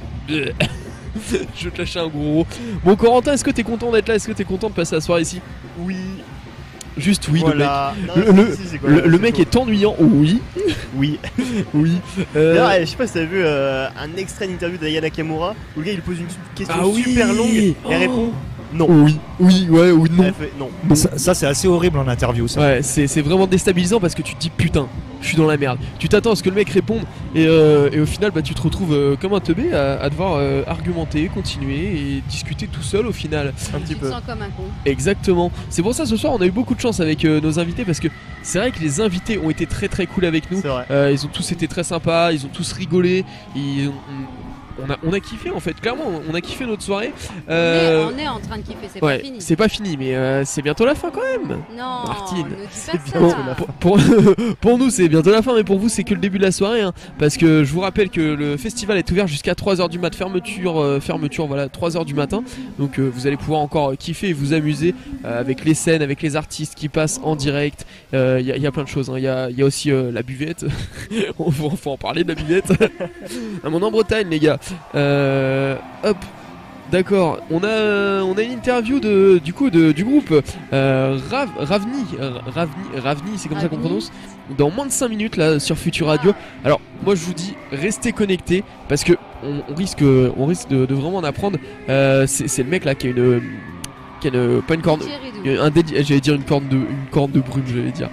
Je vais te lâcher un gros. Bon, Corentin, est-ce que t'es content d'être là? Est-ce que t'es content de passer la soirée ici? Oui. Juste oui, Voilà. le mec. Non, Le, si, si, c'est quoi, le- c'est le mec chaud. est ennuyant. Oui. Oui. Oui. Euh, D'ailleurs, eh, je sais pas si t'as vu euh, un extrait d'interview d'Aya Nakamura où le gars il pose une question Ah oui. super longue et elle répond non. Oui, oui, ouais, ou non. Elle fait non. Ça, ça, c'est assez horrible en interview. Ça. Ouais, c'est c'est vraiment déstabilisant parce que tu te dis putain, je suis dans la merde. Tu t'attends à ce que le mec réponde et, euh, et au final bah, tu te retrouves euh, comme un teubé à, à devoir euh, argumenter, continuer et discuter tout seul au final. Un petit Tu te sens comme un con. Exactement. C'est pour ça ce soir on a eu beaucoup de chance avec euh, nos invités parce que c'est vrai que les invités ont été très très cool avec nous. C'est vrai. Euh, ils ont tous été très sympas, ils ont tous rigolé. Ils ont- on, a, on a kiffé en fait, clairement on a kiffé notre soirée. Euh, Mais on est en train de kiffer, c'est ouais, pas fini. c'est pas fini mais euh, c'est bientôt la fin quand même. Non, Martine. ne dis pas ça. Bon, pour, pour, pour nous c'est bientôt la fin mais pour vous c'est que le début de la soirée hein, parce que je vous rappelle que le festival est ouvert jusqu'à trois heures du mat, fermeture, euh, fermeture voilà trois heures du matin, donc euh, vous allez pouvoir encore euh, kiffer et vous amuser euh, avec les scènes, avec les artistes qui passent en direct. Il euh, y, y a plein de choses, il hein. y, a, y a aussi euh, la buvette. On faut, faut en parler de la buvette. Ah, on est en Bretagne les gars. Euh, hop. D'accord, on a, on a une interview de, du coup de, du groupe euh, Rav, Ravni, euh, Ravni, Ravni c'est comme ça qu'on Ravni. prononce, dans moins de cinq minutes là sur Future Radio. Alors moi je vous dis restez connectés parce que on, on risque, on risque de, de vraiment en apprendre. Euh, c'est c'est le mec là qui a une, qui a une, pas une corne, un dédi- j'allais dire une corne de, une corne de brume j'allais dire.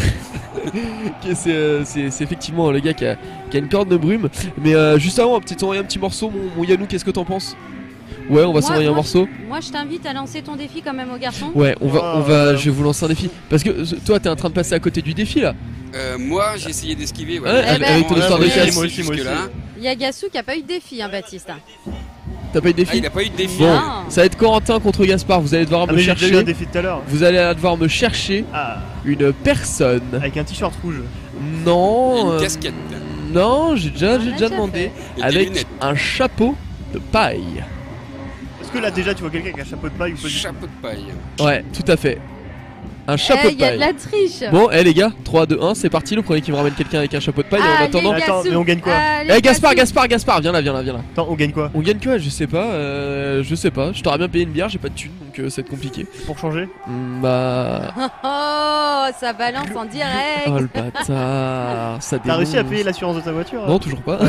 Ok, c'est, euh, c'est c'est effectivement le gars qui a, qui a une corne de brume. Mais euh, juste avant, peut-être envoyer un petit morceau, mon, mon Yannou, qu'est-ce que t'en penses? Ouais, on va Moi- s'envoyer un moi, morceau. je- Moi, je t'invite à lancer ton défi quand même aux garçons. Ouais, on va, on Oh, va, je vais vous lancer un défi. Parce que euh, toi, t'es en train de passer à côté du défi là. Euh, moi, j'ai essayé d'esquiver. Ouais, avec- ben, avec ton ouais, histoire de moi aussi, casse. moi aussi, moi aussi. Jusque-là. Il y a Gassou qui a pas eu de défi, hein, Baptiste. T'as pas eu de défi? Ah, il a pas eu de défi. Bon, Non. ça va être Corentin contre Gaspard. Vous allez devoir Ah, me mais j'ai déjà chercher. eu un défi tout à l'heure. Vous allez devoir me chercher Ah, une personne. avec un t-shirt rouge. Non. Une euh, casquette. Non, j'ai déjà, On j'ai l'a déjà déjà demandé. Et des Avec lunettes. un chapeau de paille. Est-ce que là déjà tu vois quelqu'un avec un chapeau de paille ou pas du tout? Chapeau de paille. Ouais, tout à fait. Un chapeau Eh, de il y a paille. de la triche. Bon, eh les gars, trois, deux, un, c'est parti. Le premier qui me ramène quelqu'un avec un chapeau de paille. Et en Allez, attendant. Attends, Gassou. mais on gagne quoi Allez, Eh Gaspard, Gassou. Gaspard, Gaspard, viens là, viens là, viens là. Attends, on gagne quoi? On gagne quoi? Je sais pas, euh, je sais pas. Je t'aurais bien payé une bière, j'ai pas de thune donc euh, ça va être compliqué. Pour changer? Hmm, bah. Oh, ça balance en direct. Oh le bâtard, ça T'as réussi à dénonce. payer l'assurance de ta voiture? Non, toujours pas.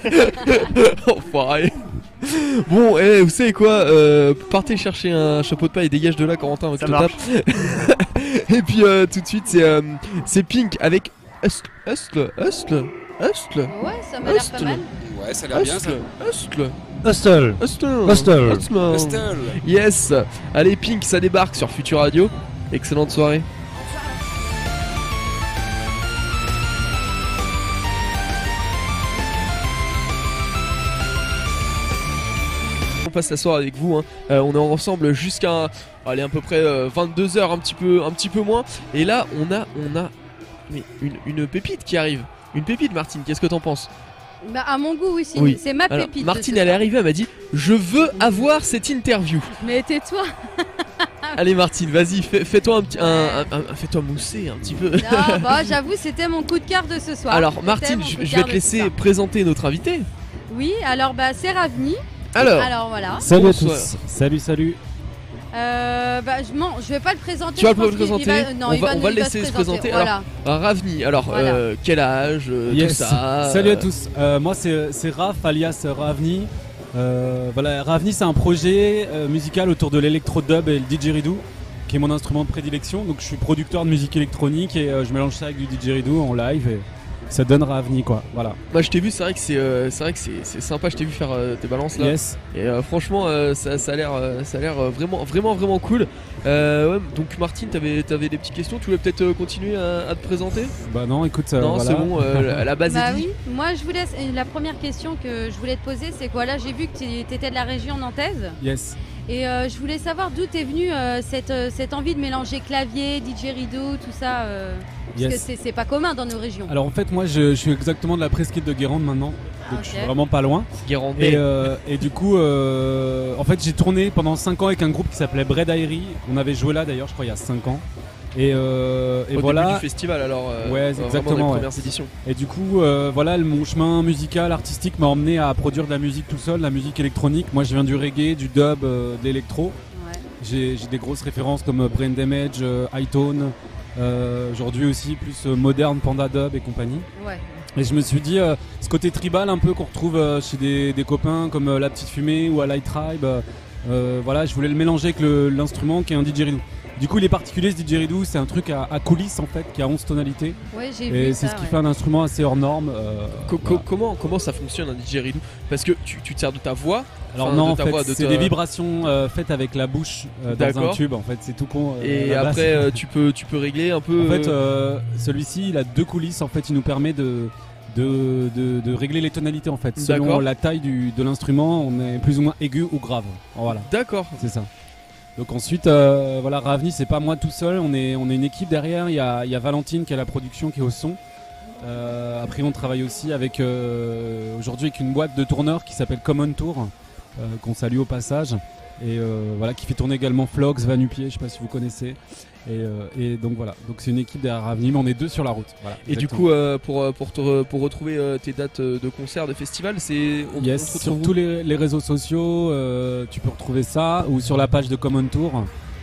Enfoiré. Bon, eh, vous savez quoi, euh, partez chercher un chapeau de paille et dégage de là, Corentin, avec Ça le marche. tape. Et puis euh, tout de suite, c'est euh, c'est Pink avec Hustle, Hustle, Hustle, Hustle, Ouais, ça m'a l'air pas Hustle. mal. Ouais, ça a l'air bien ça. Hustle, Hustle. Hustle, Hustle. Hustle. Hustle. Yes. Allez, Pink, ça débarque sur Future Radio. Excellente soirée. On passe la soirée avec vous, hein. Euh, on est ensemble jusqu'à allez, à peu près euh, vingt-deux heures, un petit peu, un petit peu moins. Et là, on a, on a mais une, une pépite qui arrive. Une pépite, Martine. Qu'est-ce que t'en penses? Bah, à mon goût, oui, c'est Oui. c'est ma Alors, pépite. de Martine, ce elle est soir. arrivée, elle m'a dit je veux avoir cette interview. Mais tais-toi. Allez, Martine, vas-y, fais- fais-toi un petit, un, un- un- fais-toi mousser un petit peu. Non, bah, j'avoue, c'était mon coup de cœur de ce soir. Alors, C'était Martine, mon je, coup de je vais cœur te de laisser ce soir. présenter notre invité. Oui, alors, bah, c'est Ravni. Alors. Alors, voilà. Salut Bonsoir. à tous. Salut, salut. Euh, bah, je, m'en- je vais pas le présenter. Tu vas je le pense qu'il- présenter. il va- non, on il va, va, on va il le va laisser se présenter. présenter. Voilà. Alors, Ravni, alors, Voilà. euh, quel âge, euh, Yes. tout ça. Salut à euh, tous. Euh, moi, c'est c'est Raph, alias Ravni. Euh, voilà, Ravni, c'est un projet euh, musical autour de l'électro-dub et le didgeridoo, qui est mon instrument de prédilection. Donc, je suis producteur de musique électronique et euh, je mélange ça avec du didgeridoo en live et ça donne Ravni, quoi. Voilà. Moi, je t'ai vu, c'est vrai que c'est, euh, c'est vrai que c'est, c'est sympa. Je t'ai vu faire euh, tes balances là. Yes. Et euh, franchement, euh, ça, ça a l'air, euh, ça a l'air euh, vraiment, vraiment, vraiment cool. Euh, ouais, donc Martine, t'avais, t'avais des petites questions. Tu voulais peut-être euh, continuer à, à te présenter? Bah non, écoute, euh, Non, voilà. c'est bon. euh, la, la base Bah est dit. oui, moi je voulais. La première question que je voulais te poser, c'est quoi? Là, j'ai vu que tu étais de la région nantaise. Yes. Et euh, je voulais savoir d'où t'es venue euh, cette, euh, cette envie de mélanger clavier, didgeridoo, tout ça. euh, parce Yes. que c'est- c'est pas commun dans nos régions. Alors en fait moi je, je suis exactement de la presqu'île de Guérande maintenant. donc Ok. je suis vraiment pas loin. Guérandais. Et, euh, et du coup, euh, en fait, j'ai tourné pendant cinq ans avec un groupe qui s'appelait Bread Airy. On avait joué là d'ailleurs, je crois, il y a cinq ans. Et, euh, et Au voilà. début du festival, alors, euh, ouais, euh, vraiment exactement. des ouais. premières éditions. Et du coup, euh, voilà, le- mon chemin musical, artistique m'a emmené à produire de la musique tout seul, la musique électronique. Moi, je viens du reggae, du dub, euh, de l'électro. J'ai j'ai des grosses références comme euh, Brain Damage, euh, Hightone, euh, aujourd'hui aussi plus euh, moderne, Panda Dub et compagnie. Ouais. Et je me suis dit, euh, ce côté tribal un peu qu'on retrouve euh, chez des, des copains comme euh, La Petite Fumée ou à Light Tribe, euh, euh, voilà, je voulais le mélanger avec le- l'instrument qui est un didgeridoo. Du coup, il est particulier ce didgeridoo, c'est un truc à, à coulisses en fait, qui a onze tonalités. Ouais, j'ai et vu c'est ça, ce qui ouais. fait un instrument assez hors norme. euh, Co- co- voilà. comment, comment ça fonctionne un didgeridoo? Parce que tu, tu te sers de ta voix. Alors enfin, non, de en ta fait, voix, de c'est ta- des vibrations euh, faites avec la bouche euh, dans un D'accord. tube. En fait, c'est tout con. euh, Et à la après, base. euh, tu peux, tu peux régler un peu. En fait, euh, euh, celui-ci, il a deux coulisses. En fait, il nous permet de de, de, de régler les tonalités. En fait, selon D'accord. la taille du, de l'instrument, on est plus ou moins aigu ou grave. Voilà. D'accord. C'est ça. Donc ensuite, euh, voilà, Ravni, c'est pas moi tout seul. On est on est une équipe derrière. Il y a il y a Valentine qui est à la production, qui est au son. Euh, après, on travaille aussi avec euh, aujourd'hui avec une boîte de tourneurs qui s'appelle Common Tour, euh, qu'on salue au passage, et euh, voilà, qui fait tourner également Flox, Vanupier, je sais pas si vous connaissez. Et, euh, et donc voilà, donc c'est une équipe derrière Ravni, mais on est deux sur la route. Voilà, Et du exactement. coup, euh, pour, euh, pour, te re- pour retrouver euh, tes dates euh, de concerts, de festivals, c'est. On, Yes, on te retrouve sur où tous les, les réseaux sociaux, euh, tu peux retrouver ça, ou sur la page de Common Tour.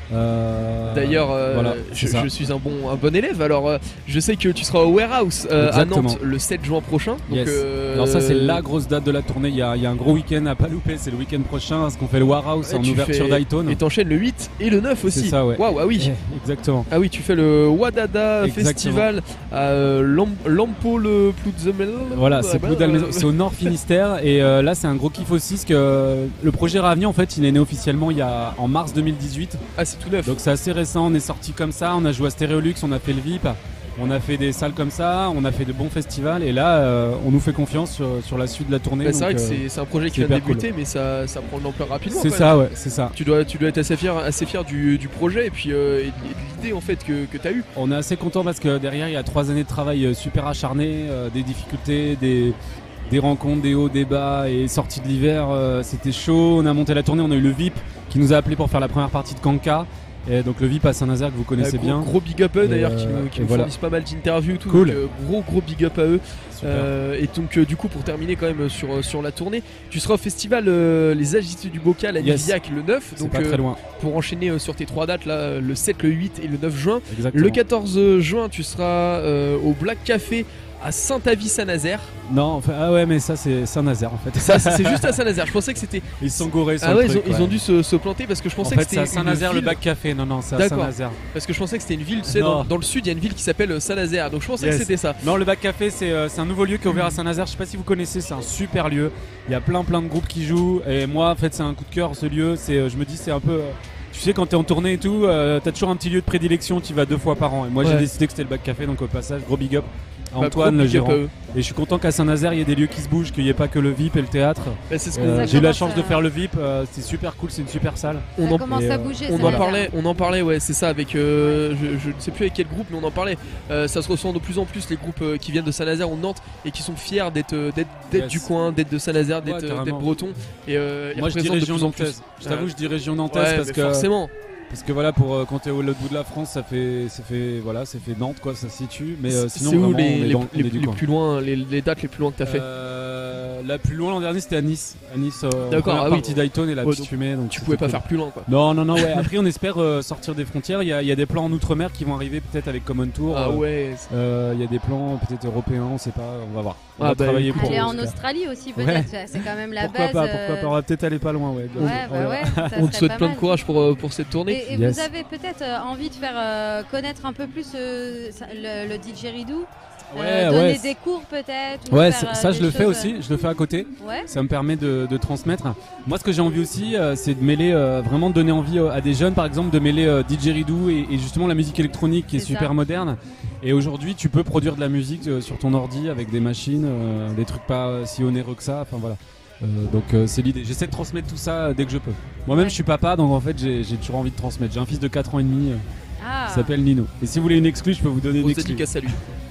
Euh, D'ailleurs, euh, voilà, je, c'est ça. je suis un bon, un bon élève. Alors, euh, je sais que tu seras au Warehouse euh, à Exactement. Nantes le sept juin prochain. Donc, Yes. euh, Alors ça c'est la grosse date de la tournée, il y a, il y a un gros week-end à pas louper, c'est le week-end prochain parce qu'on fait le Warehouse ouais, en tu ouverture fais- d'Hightone. Et t'enchaînes le huit et le neuf aussi. C'est ça, ouais. Waouh, ah oui. Exactement. Ah oui, tu fais le Wadada Exactement. Festival à euh, Lam- Lampo le Plouzemel. Voilà, c'est bah, Blue Dalmaison, c'est au Nord Finistère et euh, là c'est un gros kiff aussi parce que euh, le projet Ravni en fait il est né officiellement il y a en mars deux mille dix-huit. Ah c'est tout neuf. Donc c'est assez récent, on est sorti comme ça, on a joué à Stéréolux, on a fait le V I P, on a fait des salles comme ça, on a fait de bons festivals et là euh, on nous fait confiance sur, sur la suite de la tournée. Bah, c'est donc, vrai que euh, c'est c'est un projet qui c'est vient de hyper cool. débuter, mais ça, ça prend de l'ampleur rapidement. C'est quand ça, même. ouais, c'est ça. Tu dois, tu dois être assez fier, assez fier du, du projet et puis euh, et de et de l'idée en fait que, que tu as eu. On est assez content parce que derrière il y a trois années de travail euh, super acharné, euh, des difficultés, des, des rencontres, des hauts, des bas et sortie de l'hiver, euh, c'était chaud. On a monté la tournée, on a eu le V I P qui nous a appelé pour faire la première partie de Kanka. Et donc le V I P à Saint-Nazaire que vous connaissez Euh, gros, bien. Gros big up à eux Et, d'ailleurs euh, qui nous, qui et nous voilà. fournissent pas mal d'interviews tout. Cool. Donc, euh, gros gros big up à eux. Super. Euh, et donc euh, du coup pour terminer quand même sur, sur la tournée, tu seras au festival euh, Les Agités du Bocal à Yes. Nivillac le neuf. C'est Donc pas très loin. pour enchaîner euh, sur tes trois dates là, le sept, le huit et le neuf juin. Exactement. Le quatorze juin tu seras euh, au Black Café à Saint-Avis-Saint-Nazaire. Non, enfin, ah ouais, mais ça c'est Saint-Nazaire en fait. Ça, c'est juste à Saint-Nazaire. Je pensais que c'était. Ils sont gourés sur Ah le ouais, truc, ils, ont, ils ouais. ont dû se, se planter parce que je pensais En fait, que c'était c'est à Saint-Nazaire, une le ville- Bac Café. Non, non, c'est à D'accord. Saint-Nazaire. Parce que je pensais que c'était une ville, tu sais, Non. dans, dans le sud, il y a une ville qui s'appelle Saint-Nazaire. Donc je pensais Yes. que c'était ça. Non, le Bac Café, c'est euh, c'est un nouveau lieu qui est ouvert à Saint-Nazaire. Je sais pas si vous connaissez, c'est un super lieu. Il y a plein plein de groupes qui jouent. Et moi, en fait, c'est un coup de cœur ce lieu. C'est, euh, je me dis, c'est un peu. euh, tu sais, quand t'es en tournée et tout, euh, t'as toujours un petit lieu de prédilection. Tu vas deux fois par an. Et moi, j'ai Ouais. décidé que c'était le Bac Café. Donc au passage, gros big up à Bah, Antoine, gros le big up gérant. à eux. Et je suis content qu'à Saint-Nazaire, il y ait des lieux qui se bougent, qu'il n'y ait pas que le V I P et le théâtre. Bah, c'est ce Euh, qu'on- j'ai eu la Ça chance de commence faire le V I P. euh, c'est super cool. C'est une super salle. On en, commence Et, à euh, bouger. on ça en va parlait, faire. on en parlait, ouais, c'est ça. Avec, euh, je, je ne sais plus avec quel groupe, mais on en parlait. Euh, ça se ressent de plus en plus les groupes euh, qui viennent de Saint-Nazaire ou de Nantes et qui sont fiers d'être, euh, d'être, d'être Yes. du coin, d'être de Saint-Nazaire, d'être, Ouais, euh, carrément. d'être breton. Et euh, ils Moi je dis représentent de région plus en plus. nantaise. Je t'avoue, Ouais. je dis région nantaise Ouais, parce mais que forcément. parce que voilà, pour euh, quand t'es au l'autre bout de la France, ça fait ça fait voilà, ça fait Nantes quoi, ça se situe. Mais euh, C'est sinon c'est où vraiment, les, on est les, dans- on les- est du les coin. plus loin, les, les dates les plus loin que t'as fait? Euh, la plus loin l'an dernier c'était à Nice, à Nice. Euh, D'accord, première ah oui. partie d'Hightone et la Ouais, petite donc fumée. Donc tu c'était pouvais pas cool. faire plus loin, quoi. Non non non ouais. Après on espère euh, sortir des frontières. Il y a, il y a des plans en outre-mer qui vont arriver peut-être avec Common Tour. Ah Euh, ouais. euh, Il y a des plans peut-être européens, on sait pas. On va voir. On Ah va bah, travailler pour. Aller en j'espère. Australie aussi Ouais. peut-être. C'est quand même la Pourquoi base. pas, euh, pourquoi pas. On va peut-être aller pas loin, ouais. Ouais, bah ouais, ça On te serait souhaite pas plein mal. de courage pour, euh, pour cette tournée. Et, et Yes. vous avez peut-être euh, envie de faire euh, connaître un peu plus euh, ça- le, le didgeridoo, Ouais, euh, donner ouais. des cours peut-être. ou Ouais, faire, ça, euh, ça, des je le fais choses, aussi, je le fais à côté. Ouais. Ça me permet de, de transmettre. Moi, ce que j'ai envie aussi, euh, c'est de mêler, euh, vraiment de donner envie euh, à des jeunes, par exemple, de mêler euh, didgeridoo et, et justement la musique électronique qui est, C'est super ça. moderne. Et aujourd'hui, tu peux produire de la musique euh, sur ton ordi avec des machines, euh, des trucs pas euh, si onéreux que ça. Enfin voilà. Euh, donc euh, c'est l'idée. J'essaie de transmettre tout ça euh, dès que je peux. Moi-même, Ouais. je suis papa, donc en fait, j'ai j'ai toujours envie de transmettre. J'ai un fils de quatre ans et demi. euh, Ah. qui s'appelle Nino. Et si vous voulez une exclue, je peux vous donner une Grosse exclue. dédicace à lui.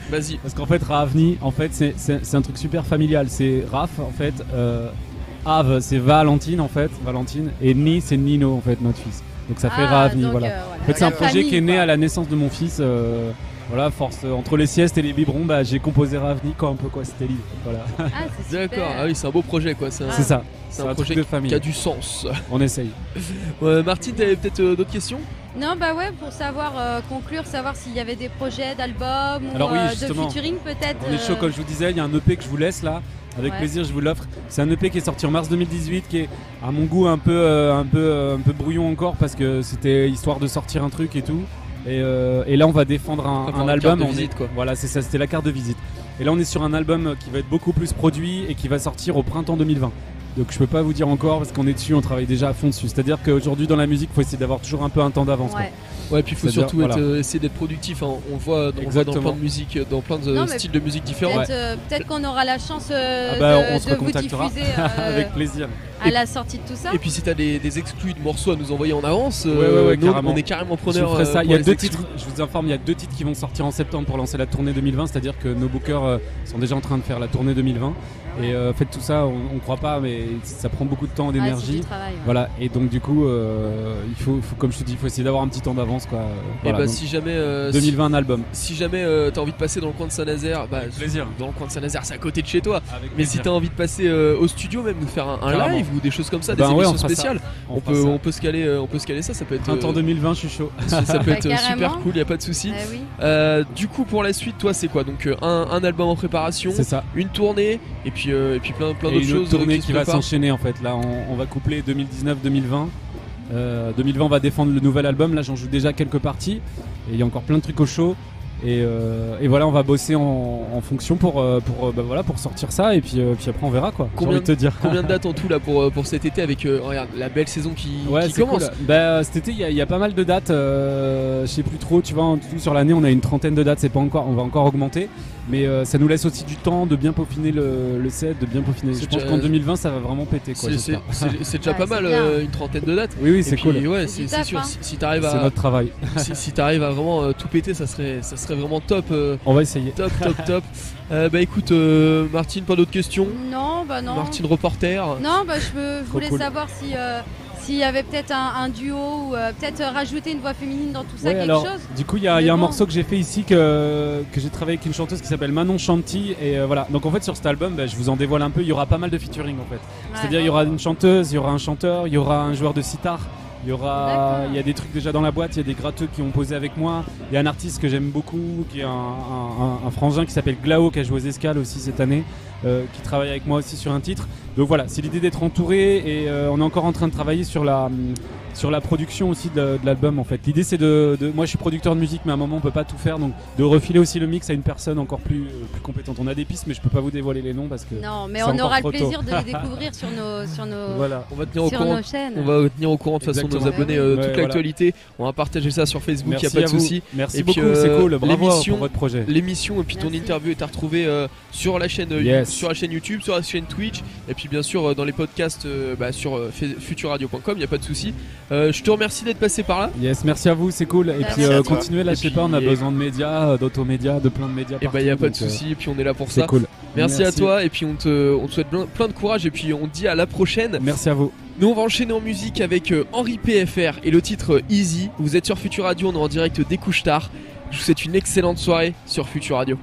Vas-y. Parce qu'en fait, Ravni, en fait, c'est, c'est, c'est un truc super familial. C'est Raph, en fait. Euh, Ave, c'est Valentine, en fait. Valentine. Et Ni, c'est Nino, en fait, notre fils. Donc ça fait Ah, Ravni, donc, voilà. euh, voilà. En fait, c'est un La projet famille, qui est né quoi. à la naissance de mon fils. Euh, voilà, force euh, entre les siestes et les biberons, bah, j'ai composé Ravni quand un peu quoi, c'était libre. Voilà. Ah, c'est super. D'accord, ah oui, c'est un beau projet quoi. C'est, un- C'est ça. C'est C'est un, un truc projet de qui- famille. qui a du sens. On essaye. Ouais, Martine, t'avais peut-être euh, d'autres questions? Non, bah ouais, pour savoir, euh, conclure, savoir s'il y avait des projets d'albums ou Alors oui, euh, de justement. featuring peut-être. On est chaud, euh, comme je vous disais, il y a un E P que je vous laisse là. Avec Ouais. plaisir, je vous l'offre. C'est un E P qui est sorti en mars deux mille dix-huit, qui est à mon goût un peu, euh, un peu, euh, un peu brouillon encore parce que c'était histoire de sortir un truc et tout. Et, euh, et là, on va défendre un, Avoir un la album. carte de On est- visite, quoi. Voilà, c'est ça, c'était la carte de visite. Et là, on est sur un album qui va être beaucoup plus produit et qui va sortir au printemps deux mille vingt. Donc je peux pas vous dire encore parce qu'on est dessus, on travaille déjà à fond dessus. C'est-à-dire qu'aujourd'hui dans la musique, il faut essayer d'avoir toujours un peu un temps d'avance. quoi. Ouais. Ouais, puis il faut C'est-à-dire, surtout être, voilà. euh, essayer d'être productif. hein. On le voit, on le voit dans Exactement. plein de musique, dans plein de Non, mais styles de musique différents. Peut-être, euh, peut-être qu'on aura la chance euh, Ah bah, de, on se de vous recontactera. diffuser euh, Avec plaisir. à la sortie de tout ça. Et puis si t'as des, des exclus de morceaux à nous envoyer en avance, Ouais, euh, ouais, ouais, nous, carrément. on est carrément Je preneurs. vous ferai ça. euh, Il y a pour deux les exclus. titres. Je vous informe, il y a deux titres qui vont sortir en septembre pour lancer la tournée deux mille vingt. C'est-à-dire que nos bookers euh, sont déjà en train de faire la tournée deux mille vingt. Et euh, faites tout ça, on, on croit pas, mais ça prend beaucoup de temps et c'est d'énergie. du travail, ouais. Voilà. Et donc du coup, euh, il faut, faut, comme je te dis, il faut essayer d'avoir un petit temps d'avance, quoi. Et Voilà, bah donc, si jamais euh, deux mille vingt un album. Si jamais euh, t'as envie de passer dans le coin de Saint-Nazaire, bah, plaisir. Dans le coin de Saint-Nazaire, c'est à côté de chez toi. Avec Mais si plaisir. t'as envie de passer euh, au studio, même nous faire un, un Carrément. live ou des choses comme ça, Ben des ouais, émissions on fera ça. spéciales, On on, fera peut, ça. on peut se caler, euh, on peut se caler ça. Ça peut être Printemps euh, deux mille vingt, je suis chaud. Ça, ça peut Bah, être euh, super carrément. cool, y a pas de souci. Eh oui. Euh, du coup, pour la suite, toi, c'est quoi? Donc euh, un, un album en préparation, C'est ça. une tournée, et puis et puis plein plein Et d'autres une choses autre tournée euh, qui, qui se va préparent. s'enchaîner en fait. Là, on, on va coupler deux mille dix-neuf deux mille vingt. Euh, deux mille vingt, on va défendre le nouvel album. Là, j'en joue déjà quelques parties. Et il y a encore plein de trucs au show. Et, euh, et voilà, on va bosser en, en fonction pour, euh, pour, euh, bah voilà, pour sortir ça. Et puis, euh, puis après, on verra quoi. J'ai Combien, envie de te dire. combien de dates en tout là pour, euh, pour cet été avec euh, regarde, la belle saison qui, Ouais, qui c'est commence. cool. Bah, cet été, il y, a- il y a pas mal de dates. Euh, je sais plus trop. Tu vois, en tout sur l'année, on a une trentaine de dates. C'est pas encore. On va encore augmenter. Mais euh, ça nous laisse aussi du temps de bien peaufiner le, le set, de bien peaufiner. C'est Je pense déjà- qu'en deux mille vingt, ça va vraiment péter. Quoi, C'est- C'est j'espère. c'est- c'est déjà Ouais, pas c'est mal, bien. euh, une trentaine de dates. Oui, oui, Et c'est puis, cool. Ouais, C'est c'est du c'est taf, sûr. hein. Si, si t'arrives à, C'est notre travail. si, si t'arrives à vraiment euh, tout péter, ça serait, ça serait vraiment top. euh, On va essayer. Top, top, top. Euh, bah écoute, euh, Martine, pas d'autres questions? Non, bah non. Martine, reporter. Non, bah je, veux- je voulais cool. savoir si euh, s'il y avait peut-être un, un duo ou euh, peut-être euh, rajouter une voix féminine dans tout ça, Ouais, quelque alors, chose. du coup, il y a, il y Mais a un bon. morceau que j'ai fait ici que, que j'ai travaillé avec une chanteuse qui s'appelle Manon Chanty. Et euh, voilà. Donc en fait, sur cet album, bah, je vous en dévoile un peu. Il y aura pas mal de featuring en fait. C'est-à-dire, il y aura une chanteuse, il y aura un chanteur, il y aura un joueur de sitar. Il y aura, il y a des trucs déjà dans la boîte. Il y a des gratteux qui ont posé avec moi. Il y a un artiste que j'aime beaucoup, qui est un, un- un- un frangin qui s'appelle Glao, qui a joué aux Escales aussi cette année, euh, qui travaille avec moi aussi sur un titre. Donc voilà, c'est l'idée d'être entouré et euh, on est encore en train de travailler sur la sur la production aussi de, de l'album en fait. L'idée c'est de, de- moi je suis producteur de musique mais à un moment on peut pas tout faire donc de refiler aussi le mix à une personne encore plus euh, plus compétente. On a des pistes mais je peux pas vous dévoiler les noms parce que Non, mais c'est on encore aura le trop tôt. plaisir de les découvrir sur nos sur nos Voilà. On va tenir au sur courant. nos chaînes. On va tenir au courant de toute façon nos Exactement. abonnés euh, Ouais, toute voilà. l'actualité. On va partager ça sur Facebook, il Merci y a pas de à vous. souci. Merci Et puis, beaucoup, c'est cool. Bravo l'émission- pour votre projet. L'émission et puis ton Merci. interview est à retrouver euh, sur la chaîne euh, Yes. sur la chaîne YouTube, sur la chaîne Twitch et puis bien sûr euh, dans les podcasts euh, bah, sur euh, fe- futurradio point com, il y a pas de souci. Euh, je te remercie d'être passé par là. Yes, merci à vous, c'est cool. Et Merci puis à euh, toi. continuez, lâchez Et pas, on a puis, besoin de médias, euh, d'automédias, de plein de médias. Et bah il y a partout, pas de donc, euh, souci et puis on est là pour c'est ça. cool. Merci, à Merci. toi et puis on te, on te souhaite plein, plein de courage et puis on te dit à la prochaine. Merci à vous. Nous on va enchaîner en musique avec euh, Henri P F R et le titre euh, Easy. Vous êtes sur Futur Radio, on est en direct des couches tard. Je vous souhaite une excellente soirée sur Futur Radio.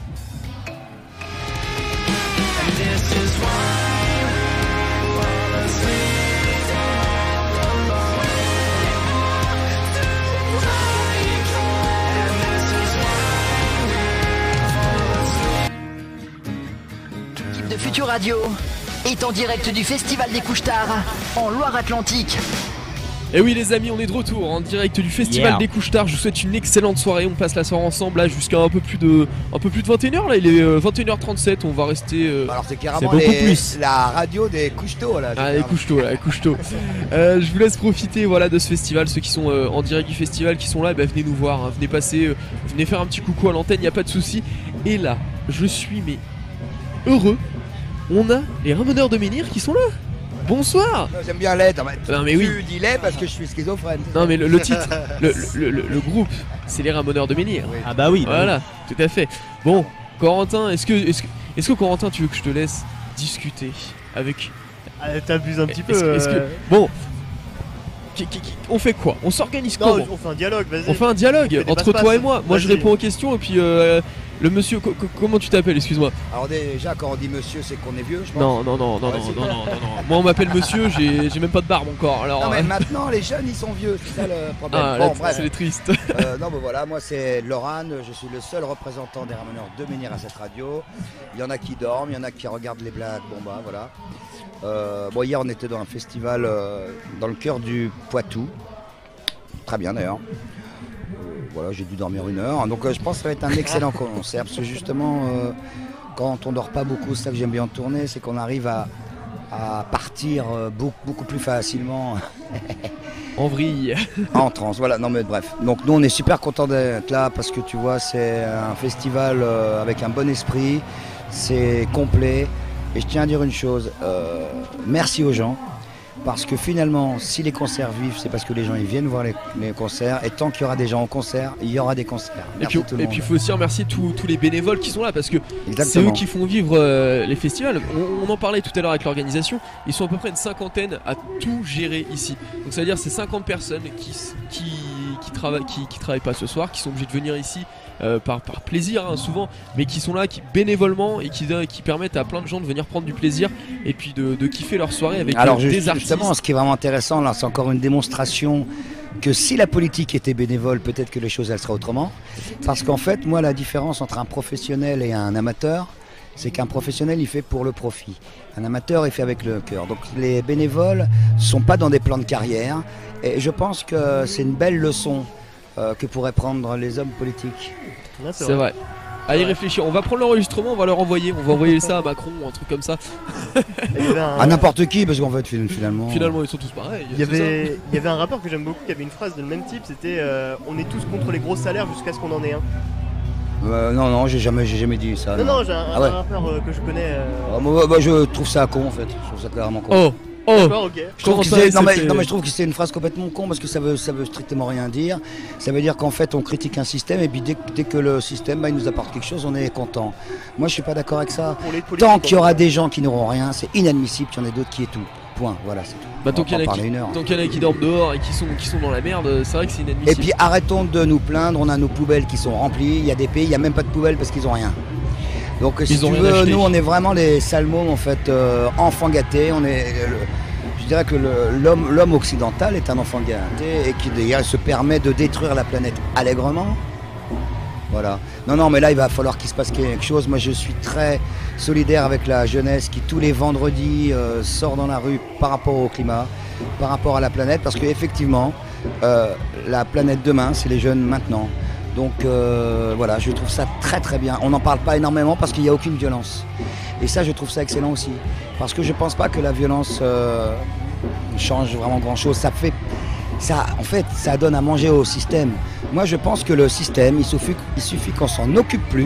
L'équipe de Futur Radio est en direct du Festival des Couches-Tard en Loire-Atlantique. Et oui les amis, on est de retour en direct du Festival Yeah. des couches tard. Je vous souhaite une excellente soirée. On passe la soirée ensemble là jusqu'à un peu plus de un peu plus de vingt et une heures là. Il est euh, vingt et une heures trente-sept. On va rester. euh, Alors c'est carrément beaucoup les- plus. la radio des couches-tôt là. Ah, les couches-tôt, là, les couches-tôt. Euh, je vous laisse profiter voilà, de ce festival. Ceux qui sont euh, en direct du festival, qui sont là, bah, venez nous voir. hein. Venez passer, euh, venez faire un petit coucou à l'antenne, il n'y a pas de souci. Et là, je suis mais heureux. On a les Ramoneurs de Menhir qui sont là. bonsoir. Non, j'aime bien lait. Non, mais oui. Tu dis lait parce que je suis schizophrène. Non mais le, le titre, le, le, le, le groupe, c'est les Ramoneurs de Menhir. Oui. Ah bah oui. Voilà, tout à fait. Bon, Corentin, est-ce que, est-ce que, est-ce que Corentin, tu veux que je te laisse discuter avec... Ah, t'abuses un petit peu. Est-ce, est-ce que, euh. bon, qui, qui, qui, on fait quoi? On s'organise Non, comment? on fait un dialogue, vas-y. On fait un dialogue On fait des entre passe-passe. toi et moi. Moi je Vas-y. réponds aux questions et puis euh, le monsieur, co- co- comment tu t'appelles? Excuse-moi. Alors déjà, quand on dit monsieur, c'est qu'on est vieux, je pense. Non, non, non, non, Ouais, non, c'est- non, non, non, non. Moi on m'appelle monsieur, j'ai, j'ai même pas de barbe encore. Alors, Non mais euh, maintenant les jeunes ils sont vieux, c'est ça le problème. Ah, bon là, bref. c'est les tristes. Euh, non mais voilà, moi c'est Laurent, je suis le seul représentant des Ramoneurs de Menhir à cette radio. Il y en a qui dorment, il y en a qui regardent les blagues, bon bah voilà. Euh, bon hier on était dans un festival euh, dans le cœur du Poitou. Très bien d'ailleurs. Euh, voilà, j'ai dû dormir une heure. Donc euh, je pense que ça va être un excellent concert parce que justement euh, quand on dort pas beaucoup, c'est ça que j'aime bien tourner, c'est qu'on arrive à, à partir euh, beaucoup, beaucoup plus facilement en vrille. En transe, voilà, non mais bref. Donc nous on est super contents d'être là parce que tu vois c'est un festival euh, avec un bon esprit, c'est complet. Et je tiens à dire une chose, euh, merci aux gens. Parce que finalement, si les concerts vivent, c'est parce que les gens ils viennent voir les, les concerts. Et tant qu'il y aura des gens en concert, il y aura des concerts. Et Merci puis, tout le et monde. puis il faut aussi remercier tous, tous les bénévoles qui sont là parce que c'est Exactement. eux qui font vivre euh, les festivals. On, on en parlait tout à l'heure avec l'organisation. Ils sont à peu près une cinquantaine à tout gérer ici. Donc ça veut dire c'est cinquante personnes qui qui qui travaillent qui, qui travaillent pas ce soir, qui sont obligés de venir ici euh, par par plaisir hein, souvent, mais qui sont là qui bénévolement et qui qui permettent à plein de gens de venir prendre du plaisir et puis de, de kiffer leur soirée avec Alors euh, juste- des artistes. justement, ce qui est vraiment intéressant là, c'est encore une démonstration que si la politique était bénévole, peut-être que les choses elles seraient autrement. Parce qu'en fait, moi, la différence entre un professionnel et un amateur, c'est qu'un professionnel il fait pour le profit. Un amateur il fait avec le cœur. Donc les bénévoles sont pas dans des plans de carrière. Et je pense que c'est une belle leçon euh, que pourraient prendre les hommes politiques. C'est vrai. À y réfléchir, on va prendre l'enregistrement, on va leur envoyer, on va envoyer ça à Macron ou un truc comme ça. À n'importe qui, parce qu'en fait finalement. Finalement ils sont tous pareils. Il y, c'est ça. avait, il y avait un rappeur que j'aime beaucoup qui avait une phrase de le même type, c'était euh, on est tous contre les gros salaires jusqu'à ce qu'on en ait un. Euh, non, non, j'ai jamais, j'ai jamais dit ça. Non, non, j'ai un, Ah ouais. un rappeur euh, que je connais. euh, Ah, moi, moi, je trouve ça con en fait. Je trouve ça clairement con. Oh, oh. D'accord, ok. Je trouve que Comment c'est, ça, non, mais, c'était- non mais je trouve que c'est une phrase complètement con parce que ça veut, ça veut strictement rien dire. Ça veut dire qu'en fait on critique un système et puis dès, dès que le système bah, il nous apporte quelque chose, on est content. Moi je suis pas d'accord avec ça. Pour les politiques, Tant qu'il y en aura fait. des gens qui n'auront rien, c'est inadmissible qu'il y en ait d'autres qui aient tout. Point. Voilà, c'est tout. Bah, On tant va qu'il y en pas a parler qui, une heure. tant qu'il y en a qui dorment dehors et qui sont, qui sont dans la merde, c'est vrai que c'est Et inadmissible. puis arrêtons de nous plaindre, on a nos poubelles qui sont remplies, il y a des pays, il n'y a même pas de poubelles parce qu'ils ont rien. Donc si Ils ont tu rien veux, acheté. nous on est vraiment les salmons en fait, euh, enfants gâtés. On est, le- je dirais que le- l'homme, l'homme occidental est un enfant gâté et qui d'ailleurs se permet de détruire la planète allègrement. Voilà. Non, non, mais là il va falloir qu'il se passe quelque chose. Moi je suis très solidaire avec la jeunesse qui tous les vendredis euh, sort dans la rue par rapport au climat, par rapport à la planète, parce qu'effectivement, euh, la planète demain, c'est les jeunes maintenant. Donc euh, voilà, je trouve ça très très bien. On n'en parle pas énormément parce qu'il n'y a aucune violence. Et ça, je trouve ça excellent aussi. Parce que je pense pas que la violence euh, change vraiment grand chose. Ça fait. Ça, en fait, ça donne à manger au système. Moi, je pense que le système, il suffit, il suffit qu'on s'en occupe plus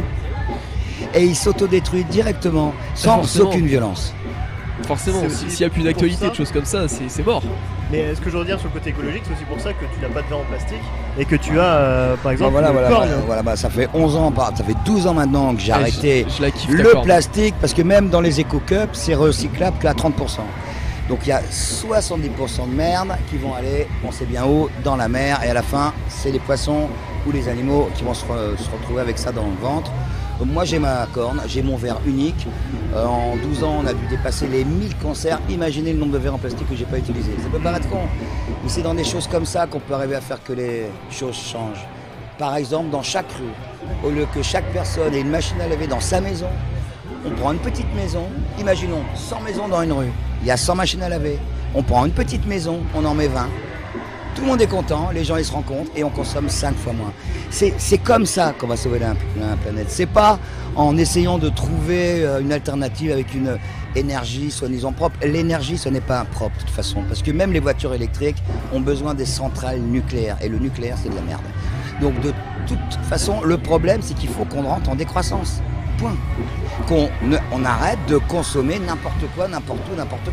et il s'autodétruit directement, sans Forcément. aucune violence. Forcément, C'est si- aussi s'il n'y a plus pour d'actualité, ça. de choses comme ça, c'est c'est mort. Mais ce que je veux dire sur le côté écologique, c'est aussi pour ça que tu n'as pas de verre en plastique et que tu as euh, par exemple Bon, voilà, une voilà, corne. voilà, voilà, bah, ça fait onze ans, bah, ça fait douze ans maintenant que j'ai Ah, arrêté je- je la kiffe, ta le corne. plastique parce que même dans les éco-cups, c'est recyclable qu'à trente pour cent. Donc il y a soixante-dix pour cent de merde qui vont aller, on sait bien où, dans la mer et à la fin, c'est les poissons ou les animaux qui vont se, re- se retrouver avec ça dans le ventre. Donc moi j'ai ma corne, j'ai mon verre unique. Euh, en douze ans, on a dû dépasser les mille concerts. Imaginez le nombre de verres en plastique que j'ai pas utilisé. Ça peut paraître con, mais c'est dans des choses comme ça qu'on peut arriver à faire que les choses changent. Par exemple, dans chaque rue, au lieu que chaque personne ait une machine à laver dans sa maison, on prend une petite maison, imaginons cent maisons dans une rue, il y a cent machines à laver, on prend une petite maison, on en met vingt, tout le monde est content, les gens ils se rencontrent et on consomme cinq fois moins. C'est c'est comme ça qu'on va sauver la, la planète, c'est pas en essayant de trouver euh, une alternative avec une énergie soi-disant propre. L'énergie ce n'est pas propre de toute façon, parce que même les voitures électriques ont besoin des centrales nucléaires et le nucléaire c'est de la merde. Donc de toute façon, le problème c'est qu'il faut qu'on rentre en décroissance. Point. Qu'on ne- on arrête de consommer n'importe quoi, n'importe où, n'importe quand.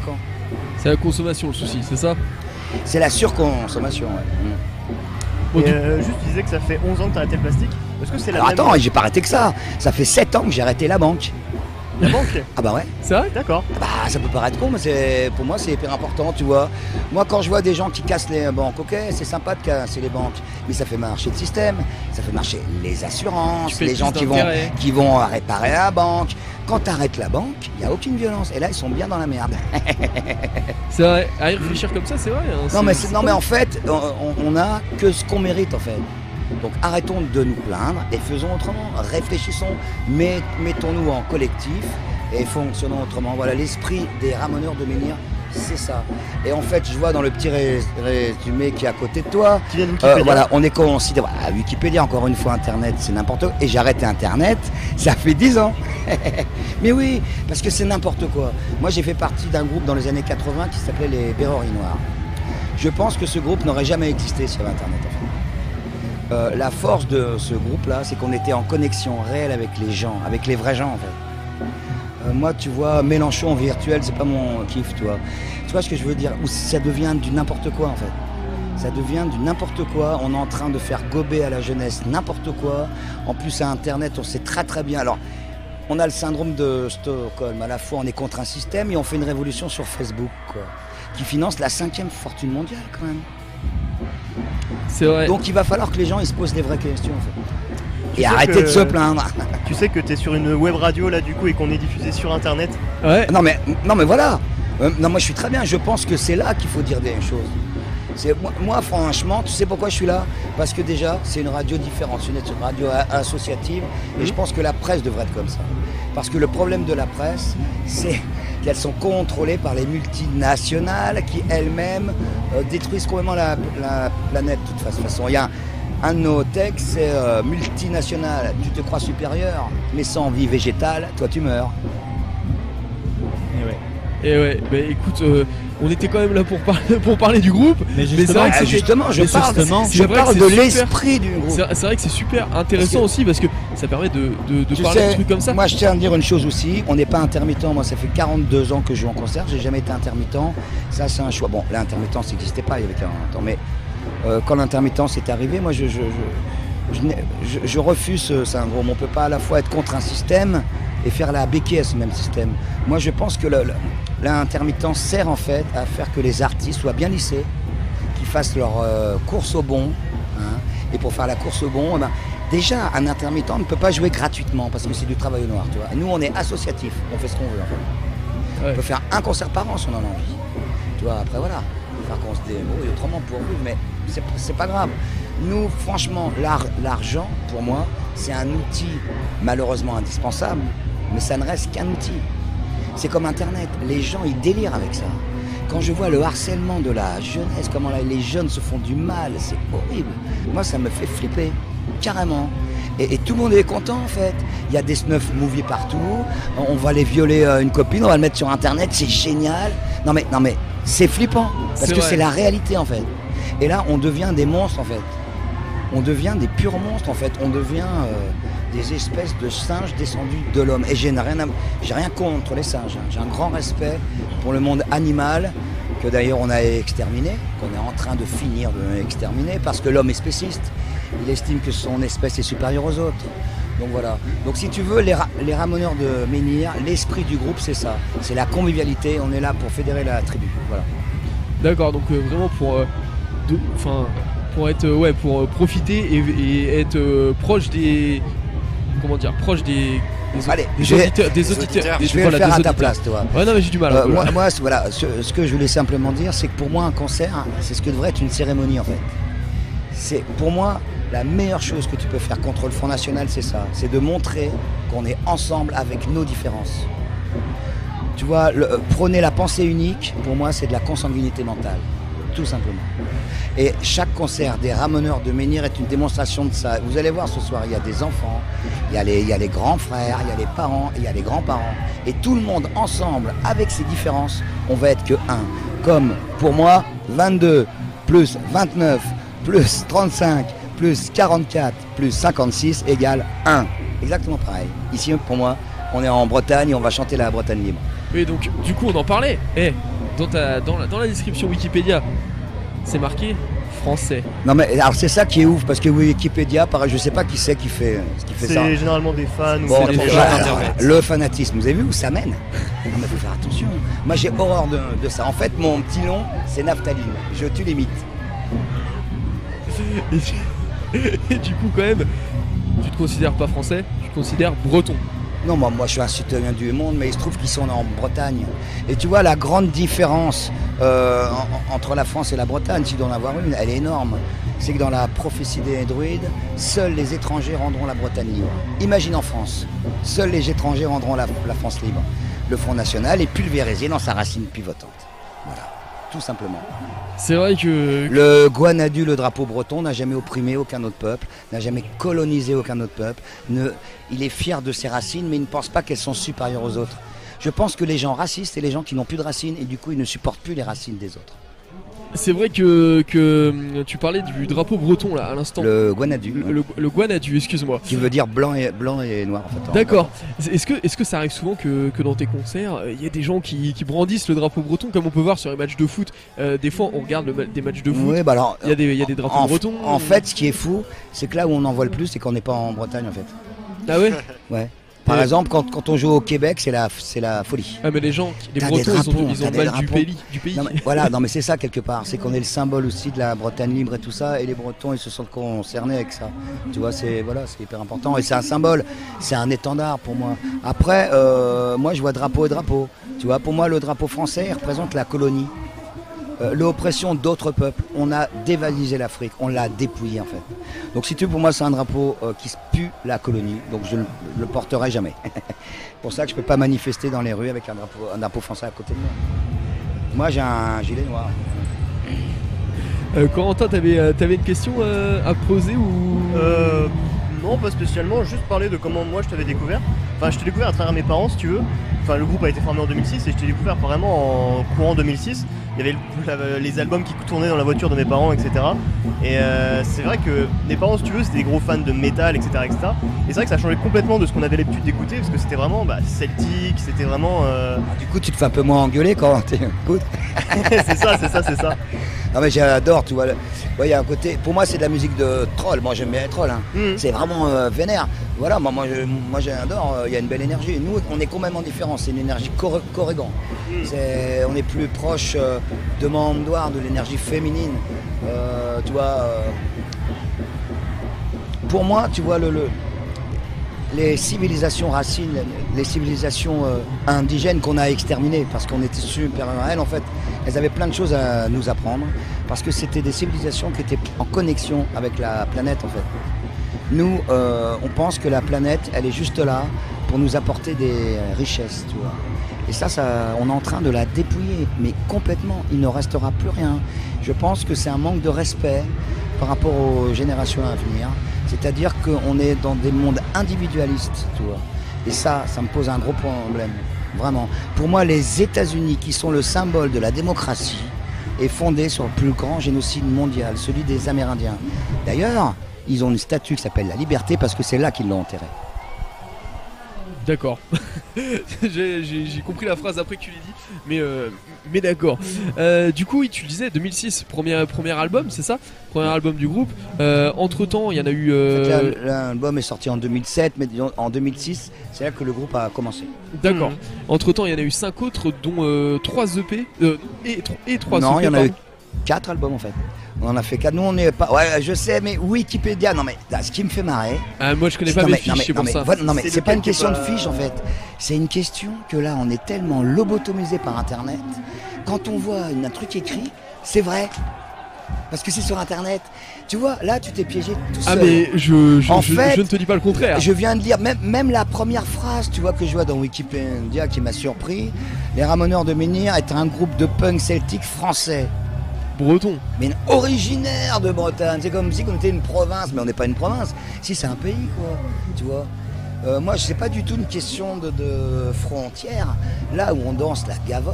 C'est la consommation le souci, c'est ça? C'est la surconsommation, ouais. Et euh, juste, tu disais que ça fait onze ans que t'as arrêté le plastique. Est-ce que c'est la Alors même... attends, j'ai pas arrêté que ça. Ça fait sept ans que j'ai arrêté la banque. La banque? Ah bah ouais. C'est vrai? D'accord. Bah ça peut paraître con, mais c'est pour moi c'est hyper important, tu vois. Moi quand je vois des gens qui cassent les banques, ok, c'est sympa de casser les banques, mais ça fait marcher le système, ça fait marcher les assurances, les gens qui vont, qui vont réparer la banque. Quand t'arrêtes la banque, il n'y a aucune violence. Et là ils sont bien dans la merde. C'est vrai, à y réfléchir comme ça, c'est vrai. Hein, non mais, c'est, c'est, non mais en fait, on, on a que ce qu'on mérite en fait. Donc arrêtons de nous plaindre et faisons autrement, réfléchissons, met, mettons-nous en collectif et fonctionnons autrement. Voilà, l'esprit des ramoneurs de menhir, c'est ça. Et en fait, je vois dans le petit ré- résumé qui est à côté de toi, euh, voilà, on est considéré, à Wikipédia, encore une fois, Internet, c'est n'importe quoi. Et j'ai arrêté Internet, ça fait dix ans. Mais oui, parce que c'est n'importe quoi. Moi, j'ai fait partie d'un groupe dans les années quatre-vingts qui s'appelait les Berreries Noirs. Je pense que ce groupe n'aurait jamais existé sur Internet, en fait. Euh, la force de ce groupe-là, c'est qu'on était en connexion réelle avec les gens, avec les vrais gens en fait. Euh, moi, tu vois, Mélenchon virtuel, c'est pas mon kiff, tu vois. Tu vois ce que je veux dire? Ou ça devient du n'importe quoi en fait. Ça devient du n'importe quoi. On est en train de faire gober à la jeunesse n'importe quoi. En plus, à Internet, on sait très très bien. Alors, on a le syndrome de Stockholm. À la fois, on est contre un système et on fait une révolution sur Facebook, quoi, qui finance la cinquième fortune mondiale quand même. C'est vrai. Donc il va falloir que les gens ils se posent des vraies questions en fait. Tu Et sais arrêtez que- de se plaindre. Tu sais que t'es sur une web radio là du coup et qu'on est diffusé sur internet. Ouais. Non mais, non mais voilà. Euh, non moi je suis très bien. Je pense que c'est là qu'il faut dire des choses. C'est, moi, moi, franchement, tu sais pourquoi je suis là? Parce que déjà c'est une radio différente, c'est une radio a- associative et je pense que la presse devrait être comme ça. Parce que le problème de la presse, c'est qu'elles sont contrôlées par les multinationales qui elles-mêmes euh, détruisent complètement la, la planète de toute façon. Il y a un, un de nos textes, c'est euh, multinationale, tu te crois supérieur, mais sans vie végétale, toi tu meurs. Et ouais. Et ouais, bah écoute, euh, on était quand même là pour parler, pour parler du groupe. Mais c'est justement, vrai que ah, c'est- justement, je mais c'est- parle- c'est- je c'est vrai parle que de c'est l'esprit du groupe. C'est, c'est vrai que c'est super intéressant Parce que- aussi parce que ça permet de, de, de Tu parler de sais, trucs comme ça. moi je tiens à dire une chose aussi, on n'est pas intermittent, moi ça fait quarante-deux ans que je joue en concert, j'ai jamais été intermittent, ça c'est un choix. Bon, l'intermittence n'existait pas il y avait quarante ans, mais euh, quand l'intermittence est arrivée, moi je, je, je, je, n'ai- je- je refuse ce syndrome. On ne peut pas à la fois être contre un système et faire la béquille à ce même système. Moi je pense que le- le- l'intermittence sert en fait à faire que les artistes soient bien lissés, qu'ils fassent leur euh, course au bon, hein. Et pour faire la course au bon, eh ben, déjà un intermittent ne peut pas jouer gratuitement parce que c'est du travail au noir, tu vois. Nous on est associatif, on fait ce qu'on veut en fait. On peut faire un concert par an si on en a envie. Tu vois, après voilà, faire qu'on se débrouille autrement pour vous, mais c'est, c'est pas grave. Nous, franchement, l'ar- l'argent, pour moi, c'est un outil malheureusement indispensable, mais ça ne reste qu'un outil. C'est comme Internet, les gens ils délirent avec ça. Quand je vois le harcèlement de la jeunesse, comment là, les jeunes se font du mal, c'est horrible. Moi ça me fait flipper, carrément. Et, et tout le monde est content en fait. Il y a des snuff movies partout, on va aller violer euh, une copine, on va le mettre sur Internet, c'est génial. Non mais, non mais c'est flippant, parce C'est que vrai. c'est la réalité en fait. Et là on devient des monstres en fait. On devient des purs monstres en fait, on devient euh, des espèces de singes descendus de l'homme. Et j'ai rien, à- j'ai rien contre les singes, hein. J'ai un grand respect pour le monde animal, que d'ailleurs on a exterminé, qu'on est en train de finir de exterminer, parce que l'homme est spéciste, il estime que son espèce est supérieure aux autres. Donc voilà. Donc si tu veux, les, ra- les ramoneurs de menhir, l'esprit du groupe c'est ça, c'est la convivialité, on est là pour fédérer la tribu. Voilà. D'accord, donc euh, vraiment pour, euh, de- enfin, pour être, euh, ouais, pour euh, profiter et, et être euh, proche des, comment dire, proche des, des, Allez, des je vais- auditeurs, des auditeurs, des- je vais voilà, le faire des à ta auditeurs. place, tu vois. Ouais, non mais j'ai du mal. un Euh, peu, moi, là. moi, ce- voilà, ce, ce que je voulais simplement dire, c'est que pour moi, un concert, c'est ce que devrait être une cérémonie en fait. C'est pour moi la meilleure chose que tu peux faire contre le Front National, c'est ça, c'est de montrer qu'on est ensemble avec nos différences. Tu vois, le, euh, prôner la pensée unique, pour moi, c'est de la consanguinité mentale, tout simplement. Et chaque concert des Ramoneurs de Menhir est une démonstration de ça. Vous allez voir ce soir, il y a des enfants, il y a les, il y a les grands frères, il y a les parents, et il y a les grands-parents. Et tout le monde ensemble, avec ses différences, on va être que un. Comme pour moi, vingt-deux plus vingt-neuf plus trente-cinq plus quarante-quatre plus cinquante-six égale un. Exactement pareil. Ici, pour moi, on est en Bretagne et on va chanter la Bretagne libre. Oui, donc du coup on en parlait. Eh, dans, ta, dans, la, dans la description Wikipédia, c'est marqué français. Non mais alors c'est ça qui est ouf parce que Wikipédia, pareil, je sais pas qui c'est qui fait, qui fait ça. C'est généralement des fans ou Bon, des bon, gens voilà, d'internet. le fanatisme, vous avez vu où ça mène? Non mais faut faire attention. Moi j'ai horreur de, de ça. En fait mon petit nom c'est Naphtaline. Je tue les mythes. Et, tu- et du coup quand même, tu te considères pas français, tu te considères breton. Non, moi, moi je suis un citoyen du monde, mais il se trouve qu'ils sont en Bretagne. Et tu vois, la grande différence euh, en- entre la France et la Bretagne, s'il doit en avoir une, elle est énorme. C'est que dans la prophétie des druides, seuls les étrangers rendront la Bretagne libre. Imagine en France, seuls les étrangers rendront la, la France libre. Le Front National est pulvérisé dans sa racine pivotante. Voilà, tout simplement. C'est vrai que... Le Guanadu, le drapeau breton, n'a jamais opprimé aucun autre peuple, n'a jamais colonisé aucun autre peuple. Ne, il est fier de ses racines, mais il ne pense pas qu'elles sont supérieures aux autres. Je pense que les gens racistes, c'est les gens qui n'ont plus de racines, et du coup, ils ne supportent plus les racines des autres. C'est vrai que, que tu parlais du drapeau breton là à l'instant. Le Guanadu. Le, le, le Guanadu, excuse-moi. Qui veut dire blanc et, blanc et noir en fait. D'accord. Est-ce que, est-ce que ça arrive souvent que, que dans tes concerts, il y a des gens qui, qui brandissent le drapeau breton comme on peut voir sur les matchs de foot. Euh, des fois, on regarde le ma- des matchs de foot. Oui, bah alors, il y a des, il y a des drapeaux en, bretons. En fait, ce qui est fou, c'est que là où on en voit le plus, c'est qu'on n'est pas en Bretagne en fait. Ah ouais. Ouais. Par Et- exemple, quand, quand on joue au Québec, c'est la, c'est la folie. Ah mais les gens, les T'as Bretons, des ils ont, drapeaux, ils ont t'as des mal du drapeaux. pays. Du pays. Non, mais voilà, non mais c'est ça quelque part, c'est qu'on est le symbole aussi de la Bretagne libre et tout ça, et les Bretons ils se sentent concernés avec ça. Tu vois, c'est voilà, c'est hyper important et c'est un symbole, c'est un étendard pour moi. Après, euh, moi je vois drapeau et drapeau. Tu vois, pour moi le drapeau français il représente la colonie, euh, l'oppression d'autres peuples. On a dévalisé l'Afrique, on l'a dépouillé en fait. Donc si tu veux, pour moi c'est un drapeau euh, qui se pue la colonie, donc je ne le porterai jamais. Pour ça que je peux pas manifester dans les rues avec un drapeau, un drapeau français à côté de moi. Moi j'ai un gilet noir. Euh, Corentin, t'avais, euh, t'avais une question euh, à poser ou Euh, non, pas spécialement, juste parler de comment moi je t'avais découvert. Enfin, je t'ai découvert à travers mes parents, si tu veux. Enfin, le groupe a été formé en deux mille six et je t'ai découvert vraiment en courant deux mille six. Il y avait le- la- les albums qui tournaient dans la voiture de mes parents, et cetera. Et euh, c'est vrai que mes parents, si tu veux, c'était des gros fans de métal, et cetera, et cetera. Et c'est vrai que ça a changé complètement de ce qu'on avait l'habitude d'écouter parce que c'était vraiment bah, celtique, c'était vraiment. euh, Du coup, tu te fais un peu moins engueuler quand tu écoutes. c'est ça, c'est ça, c'est ça. Non mais j'adore, tu vois. le- ouais, il y a un côté. Pour moi, c'est de la musique de troll. Moi, j'aime bien les trolls. Hein. C'est vraiment euh, vénère. Voilà, moi, moi, je- moi j'adore. euh, Il y a une belle énergie. Nous, on est complètement différents. C'est une énergie cor- corrigan. C'est- On est plus proche euh, de Mandoire, de l'énergie féminine. Euh, tu vois. euh, Pour moi, tu vois le. le- les civilisations racines, les civilisations euh, indigènes qu'on a exterminées parce qu'on était supérieurs à elles, en fait, elles avaient plein de choses à nous apprendre parce que c'était des civilisations qui étaient en connexion avec la planète, en fait. Nous, euh, on pense que la planète, elle est juste là pour nous apporter des richesses, tu vois. Et ça, ça, on est en train de la dépouiller, mais complètement. Il ne restera plus rien. Je pense que c'est un manque de respect par rapport aux générations à venir. C'est-à-dire qu'on est dans des mondes individualistes, tu vois. Et ça, ça me pose un gros problème, vraiment. Pour moi, les États-Unis, qui sont le symbole de la démocratie, est fondé sur le plus grand génocide mondial, celui des Amérindiens. D'ailleurs, ils ont une statue qui s'appelle la liberté parce que c'est là qu'ils l'ont enterré. D'accord. j'ai, j'ai- j'ai compris la phrase après que tu l'aies dit, mais, euh, mais d'accord. Euh, du coup, oui, tu le disais, deux mille six, premier, premier album, c'est ça? Premier album du groupe. Euh, entre temps, il y en a eu. euh, En fait, là, l'album est sorti en deux mille sept, mais disons, en deux mille six, c'est là que le groupe a commencé. D'accord. Entre temps, il y en a eu cinq autres, dont euh, trois E P euh, et, tro- et trois Non, E P. il y en a eu pardon. quatre albums en fait. On en a fait quatre. Nous, on n'est pas. Ouais, je sais, mais Wikipédia. Non, mais là, ce qui me fait marrer. Ah, moi, je connais pas non, mes mais- fiches, non, mais- c'est non, pour mais ça. voilà, non, mais C'est c'est pas une lequel qui est question de pas- fiches en fait. C'est une question que là, on est tellement lobotomisé par Internet. Quand on voit une- un truc écrit, c'est vrai. Parce que c'est sur Internet. Tu vois, là, tu t'es piégé tout Ah, seul. mais je, je, En je- fait, je ne te dis pas le contraire. Je viens de lire même, même la première phrase, tu vois, que je vois dans Wikipédia qui m'a surpris. Les Ramoneurs de Menhir est un groupe de punk celtique français. Breton. Mais originaire de Bretagne. C'est comme si on était une province, mais on n'est pas une province. Si, c'est un pays, quoi. Tu vois. Euh, moi, c'est pas du tout une question de, de frontière. Là où on danse la gavotte,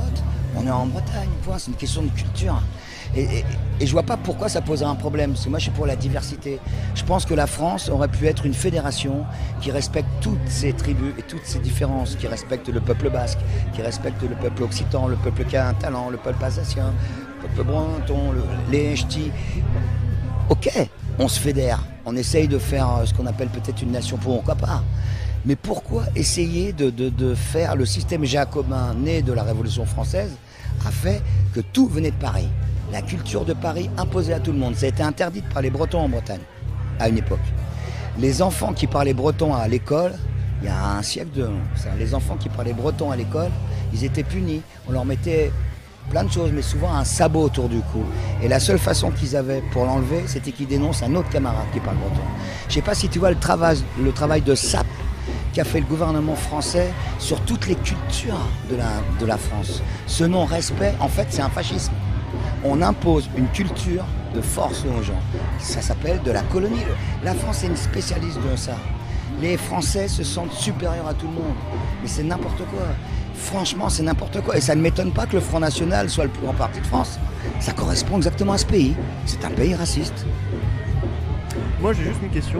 On est en Bretagne, point, c'est une question de culture. Et, et, et je vois pas pourquoi ça poserait un problème, parce que moi je suis pour la diversité. Je pense que la France aurait pu être une fédération qui respecte toutes ses tribus et toutes ses différences, qui respecte le peuple basque, qui respecte le peuple occitan, le peuple catalan, le peuple alsacien, le peuple breton, le, les ch'tis. Ok, on se fédère, on essaye de faire ce qu'on appelle peut-être une nation, pourquoi pas. Mais pourquoi essayer de, de, de faire le système jacobin né de la Révolution française a fait que tout venait de Paris. La culture de Paris imposée à tout le monde. Ça a été interdit par les Bretons en Bretagne, à une époque. Les enfants qui parlaient breton à l'école, il y a un siècle de... Ça, les enfants qui parlaient breton à l'école, ils étaient punis. On leur mettait plein de choses, mais souvent un sabot autour du cou. Et la seule façon qu'ils avaient pour l'enlever, c'était qu'ils dénoncent un autre camarade qui parle breton. Je ne sais pas si tu vois le travail, le travail de sape qu'a fait le gouvernement français sur toutes les cultures de la, de la France. Ce non-respect, en fait, c'est un fascisme. On impose une culture de force aux gens. Ça s'appelle de la colonie. La France est une spécialiste de ça. Les Français se sentent supérieurs à tout le monde. Mais c'est n'importe quoi. Franchement, c'est n'importe quoi. Et ça ne m'étonne pas que le Front National soit le plus grand parti de France. Ça correspond exactement à ce pays. C'est un pays raciste. Moi, j'ai juste une question.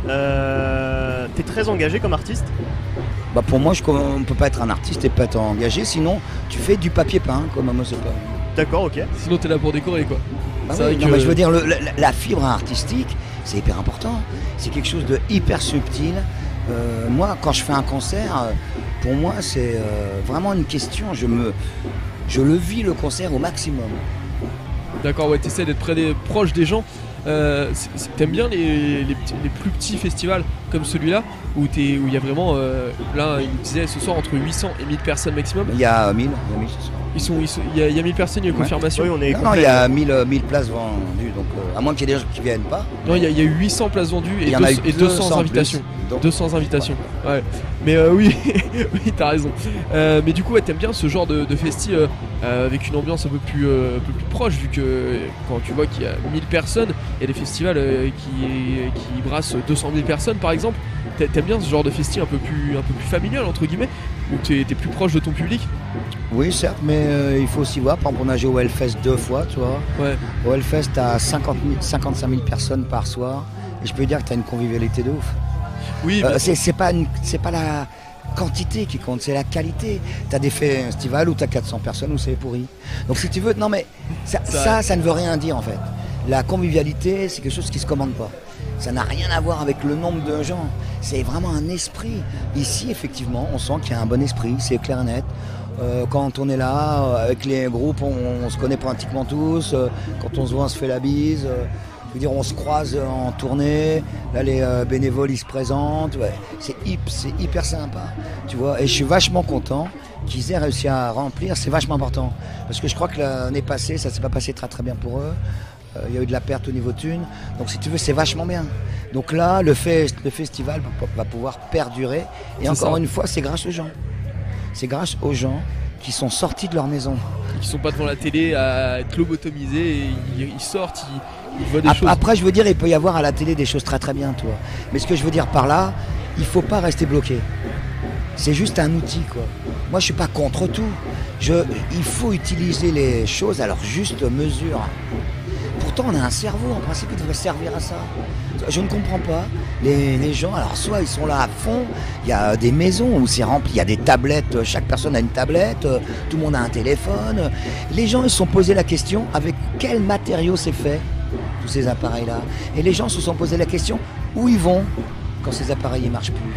Euh, T'es très engagé comme artiste? Bah pour moi, je, on ne peut pas être un artiste et pas être engagé. Sinon, tu fais du papier peint, comme moi, c'est pas... D'accord, ok. Sinon, t'es là pour décorer, quoi. Bah oui, non, que... mais je veux dire, le, la, la fibre artistique, c'est hyper important. C'est quelque chose de hyper subtil. Euh, moi, quand je fais un concert, pour moi, c'est euh, vraiment une question. Je me, je le vis le concert au maximum. D'accord, ouais, t'essaies d'être près des, proche des gens. Euh, T'aimes bien les, les, petits, les plus petits festivals comme celui-là où il où y a vraiment, euh, là, il me disait ce soir entre huit cents et mille personnes maximum. Il y a mille, il y a mille ce soir. Ils sont, ils sont, il y a, il y a mille personnes, il y a une ouais. confirmation. Oui, on est non, non, il y a mille, mille places vendues, donc euh, à moins qu'il y ait des gens qui viennent pas. Non, il y a, il y a eu huit cents places vendues et, deux, et deux cents invitations. Donc... deux cents invitations. Ouais. Mais euh, oui, oui, t'as raison. Euh, mais du coup, ouais, t'aimes bien ce genre de, de festi euh, euh, avec une ambiance un peu plus, euh, un peu plus proche, vu que quand tu vois qu'il y a mille personnes, il y a des festivals euh, qui, qui brassent deux cent mille personnes, par exemple. T'aimes bien ce genre de festi un peu plus, un peu plus familial entre guillemets, où t'es es plus proche de ton public? Oui, certes, mais euh, il faut aussi voir. Par exemple, on a joué au Hellfest deux fois, tu vois. Ouais. Au Hellfest, t'as cinquante-cinq mille personnes par soir, et je peux dire que t'as une convivialité de ouf. Oui. Euh, c'est pas, pas la quantité qui compte, c'est la qualité. T'as des festivals où t'as quatre cents personnes où c'est pourri. Donc si tu veux, non mais ça, ça, ça, ça ne veut rien dire en fait. La convivialité, c'est quelque chose qui se commande pas. Ça n'a rien à voir avec le nombre de gens. C'est vraiment un esprit. Ici, effectivement, on sent qu'il y a un bon esprit, c'est clair et net. Euh, quand on est là, avec les groupes, on, on se connaît pratiquement tous. Euh, quand on se voit, on se fait la bise. Euh, je veux dire, on se croise en tournée. Là, les euh, bénévoles, ils se présentent. Ouais. C'est hyper, hyper sympa, tu vois. Et je suis vachement content qu'ils aient réussi à remplir. C'est vachement important. Parce que je crois que l'année passée, ça ne s'est pas passé très très bien pour eux. Il euh, y a eu de la perte au niveau thunes. Donc si tu veux, c'est vachement bien. Donc là, le, fest, le festival va pouvoir perdurer. Et encore ça. Une fois, c'est grâce aux gens. C'est grâce aux gens qui sont sortis de leur maison. Qui sont pas devant la télé à être lobotomisés. Et ils, ils sortent, ils, ils voient des après, choses. Après, je veux dire, il peut y avoir à la télé des choses très très bien, toi. Mais ce que je veux dire par là, il faut pas rester bloqué. C'est juste un outil, quoi. Moi, je suis pas contre tout. Je, il faut utiliser les choses à leur juste mesure. Pourtant, on a un cerveau, en principe, il devrait servir à ça. Je ne comprends pas. Les, les gens, alors soit ils sont là à fond, il y a des maisons où c'est rempli, il y a des tablettes, chaque personne a une tablette, tout le monde a un téléphone. Les gens, ils se sont posé la question, avec quel matériau c'est fait, tous ces appareils-là. Et les gens se sont posé la question, où ils vont quand ces appareils ne marchent plus.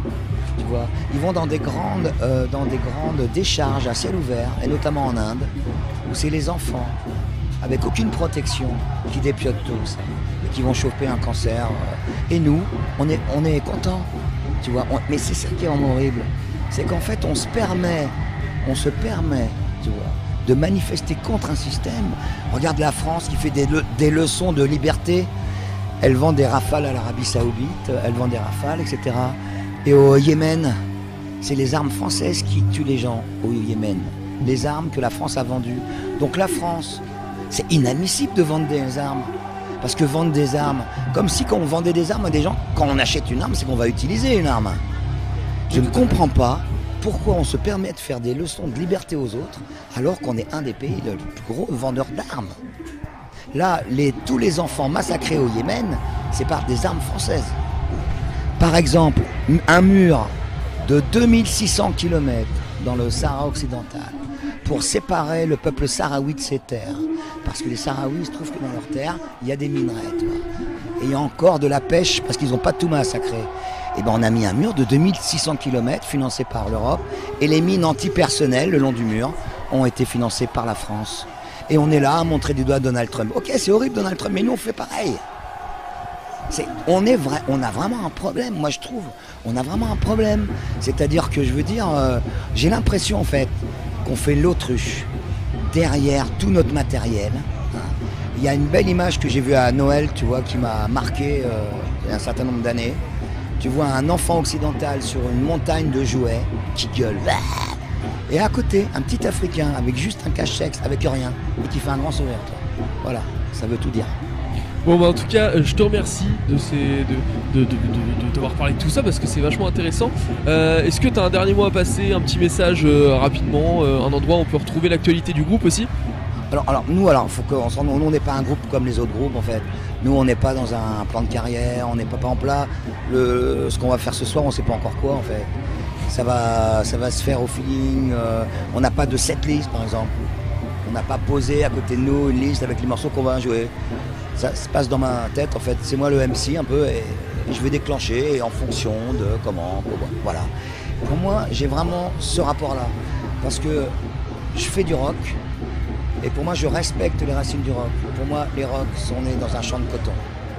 Tu vois, ils vont dans des grandes, euh, dans des grandes décharges à ciel ouvert, et notamment en Inde, où c'est les enfants, avec aucune protection, qui dépiotent tous et qui vont choper un cancer. Et nous, on est, on est contents, tu vois. On, mais c'est ça qui est vraiment horrible. C'est qu'en fait, on se permet, on se permet, tu vois, de manifester contre un système. Regarde la France qui fait des, le, des leçons de liberté. Elle vend des rafales à l'Arabie Saoudite, elle vend des rafales, et cetera. Et au Yémen, c'est les armes françaises qui tuent les gens au Yémen. Les armes que la France a vendues. Donc la France... C'est inadmissible de vendre des armes. Parce que vendre des armes, comme si quand on vendait des armes à des gens, quand on achète une arme, c'est qu'on va utiliser une arme. Je ne comprends pas pourquoi on se permet de faire des leçons de liberté aux autres alors qu'on est un des pays les plus gros vendeurs d'armes. Là, les, tous les enfants massacrés au Yémen, c'est par des armes françaises. Par exemple, un mur de deux mille six cents kilomètres dans le Sahara occidental pour séparer le peuple sahraoui de ses terres. Parce que les Sahraouis se trouvent que dans leurs terres, il y a des minerais. Tu vois. Et il y a encore de la pêche parce qu'ils n'ont pas tout massacré. Et ben on a mis un mur de deux mille six cents kilomètres financé par l'Europe. Et les mines antipersonnelles le long du mur ont été financées par la France. Et on est là à montrer du doigt Donald Trump. Ok, c'est horrible Donald Trump, mais nous on fait pareil. C'est, on, est vrai, on a vraiment un problème, moi je trouve. On a vraiment un problème. C'est-à-dire que je veux dire, euh, j'ai l'impression en fait qu'on fait l'autruche derrière tout notre matériel. Hein. Il y a une belle image que j'ai vue à Noël, tu vois, qui m'a marqué euh, il y a un certain nombre d'années. Tu vois un enfant occidental sur une montagne de jouets qui gueule. Et à côté, un petit Africain avec juste un cache-sexe, avec rien, et qui fait un grand sourire. Toi. Voilà, ça veut tout dire. Bon bah en tout cas euh, je te remercie de ces de, de, de, de, de t'avoir parlé de tout ça parce que c'est vachement intéressant. Euh, est-ce que tu as un dernier mot à passer, un petit message euh, rapidement, euh, un endroit où on peut retrouver l'actualité du groupe aussi? Alors, alors nous alors faut qu'on s'en nous on n'est pas un groupe comme les autres groupes en fait. Nous on n'est pas dans un plan de carrière, on n'est pas, pas en plat. Le, ce qu'on va faire ce soir on sait pas encore quoi en fait. Ça va, ça va se faire au feeling. Euh, on n'a pas de setlist par exemple. On n'a pas posé à côté de nous une liste avec les morceaux qu'on va jouer. Ça se passe dans ma tête en fait, c'est moi le M C un peu et, et je vais déclencher en fonction de comment, comment, voilà. Pour moi j'ai vraiment ce rapport là parce que je fais du rock et pour moi je respecte les racines du rock. Pour moi les rocks sont nés dans un champ de coton.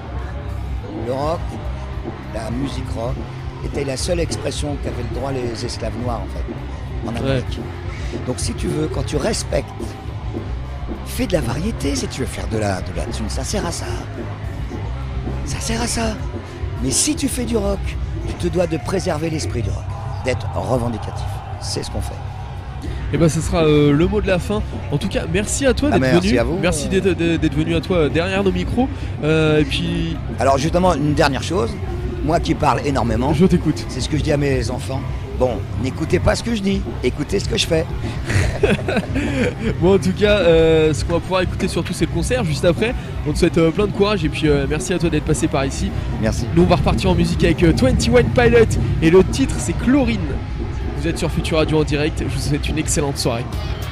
Le rock, la musique rock était la seule expression qu'avaient le droit les esclaves noirs en fait, en Amérique. Ouais. Donc si tu veux, quand tu respectes, fais de la variété si tu veux faire de la, de la thune, ça sert à ça. Ça sert à ça. Mais si tu fais du rock, tu te dois de préserver l'esprit du rock, d'être revendicatif. C'est ce qu'on fait. Et bah ce sera euh, le mot de la fin. En tout cas, merci à toi d'être ah, merci venu. À vous. Merci d'être, d'être venu à toi derrière nos micros. Euh, et puis. Alors justement, une dernière chose. Moi qui parle énormément. Je t'écoute. C'est ce que je dis à mes enfants. Bon, n'écoutez pas ce que je dis, écoutez ce que je fais. Bon, en tout cas, euh, ce qu'on va pouvoir écouter surtout, c'est le concert juste après. On te souhaite euh, plein de courage et puis euh, merci à toi d'être passé par ici. Merci. Nous, on va repartir en musique avec euh, vingt et un Pilot et le titre, c'est Chlorine. Vous êtes sur Future Radio en direct. Je vous souhaite une excellente soirée.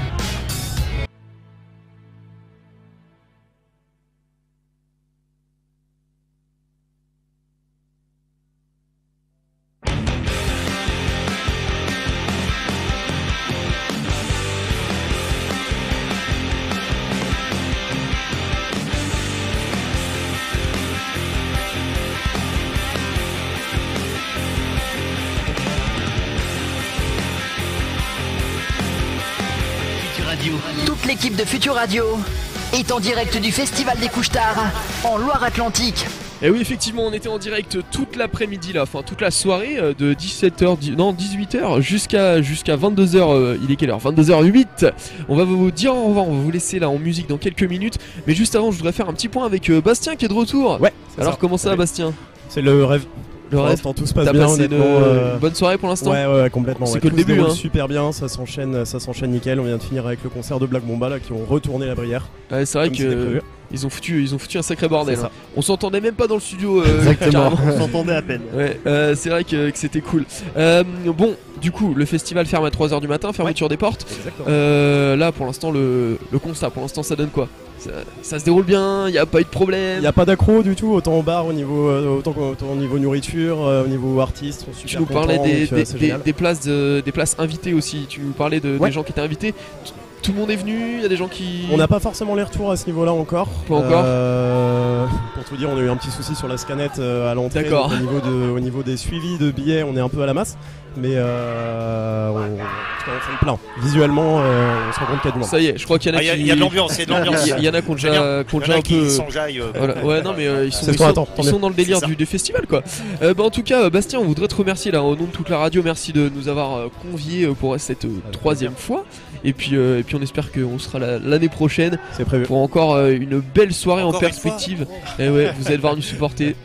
Toute l'équipe de Future Radio est en direct du Festival des Couche-Tard en Loire-Atlantique. Et oui, effectivement, on était en direct toute l'après-midi là, enfin toute la soirée euh, de dix-sept heures, non dix-huit heures jusqu'à jusqu'à vingt-deux heures. Euh, il est quelle heure? vingt-deux heures huit. On va vous dire au revoir, on va vous laisser là en musique dans quelques minutes. Mais juste avant, je voudrais faire un petit point avec euh, Bastien qui est de retour. Ouais. Alors ça. comment ça, ouais. Bastien? C'est le rêve. Le pour reste, tout se passe t'as bien, passé honnêtement. une euh... bonne soirée pour l'instant. Ouais, ouais, ouais, complètement. C'est ouais. que Tout le début, se déroule hein. super bien, ça s'enchaîne, ça s'enchaîne nickel. On vient de finir avec le concert de Black Bomba là, qui ont retourné la Brière. Ouais, c'est vrai que ils ont foutu, ils ont foutu un sacré bordel. Hein. On s'entendait même pas dans le studio. Euh, Exactement. On s'entendait à peine. Ouais, euh, c'est vrai que, que c'était cool. Euh, bon, du coup, le festival ferme à trois heures du matin, fermeture ouais. des portes. Euh, là, pour l'instant, le, le constat, pour l'instant, ça donne quoi? Ça, ça se déroule bien, il n'y a pas eu de problème. Il n'y a pas d'accro du tout, autant au bar, au niveau, euh, autant, autant au niveau nourriture, euh, au niveau artistes. Super tu nous parlais contents, des, donc, des, euh, des, des, places de, des places invitées aussi. Tu nous parlais de, ouais. des gens qui étaient invités. Tout le monde est venu, il y a des gens qui... On n'a pas forcément les retours à ce niveau-là encore. Pas encore euh, Pour tout dire, on a eu un petit souci sur la scanette euh, à l'entrée. D'accord. Au niveau, de, au niveau des suivis de billets, on est un peu à la masse. Mais euh, on, en tout cas, on fait le plein. Visuellement, euh, on se rend compte qu'il y a du monde. Ça y est, je crois qu'il y en a ah, qui... Il y a de l'ambiance, il y a de l'ambiance. Il y en a qui ont déjà, qui ont déjà un qui peu... s'enjaillent. Euh, voilà. Ouais, non, mais euh, ils sont, ils sont, sont, attends, ils sont dans le délire du, du festival, quoi. Euh, bah, en tout cas, Bastien, on voudrait te remercier là, au nom de toute la radio. Merci de nous avoir euh, conviés pour cette euh, troisième fois. Et puis, euh, et puis on espère qu'on sera la, l'année prochaine c'est prévu. Pour encore euh, une belle soirée encore en perspective. Et ouais, vous allez devoir nous supporter.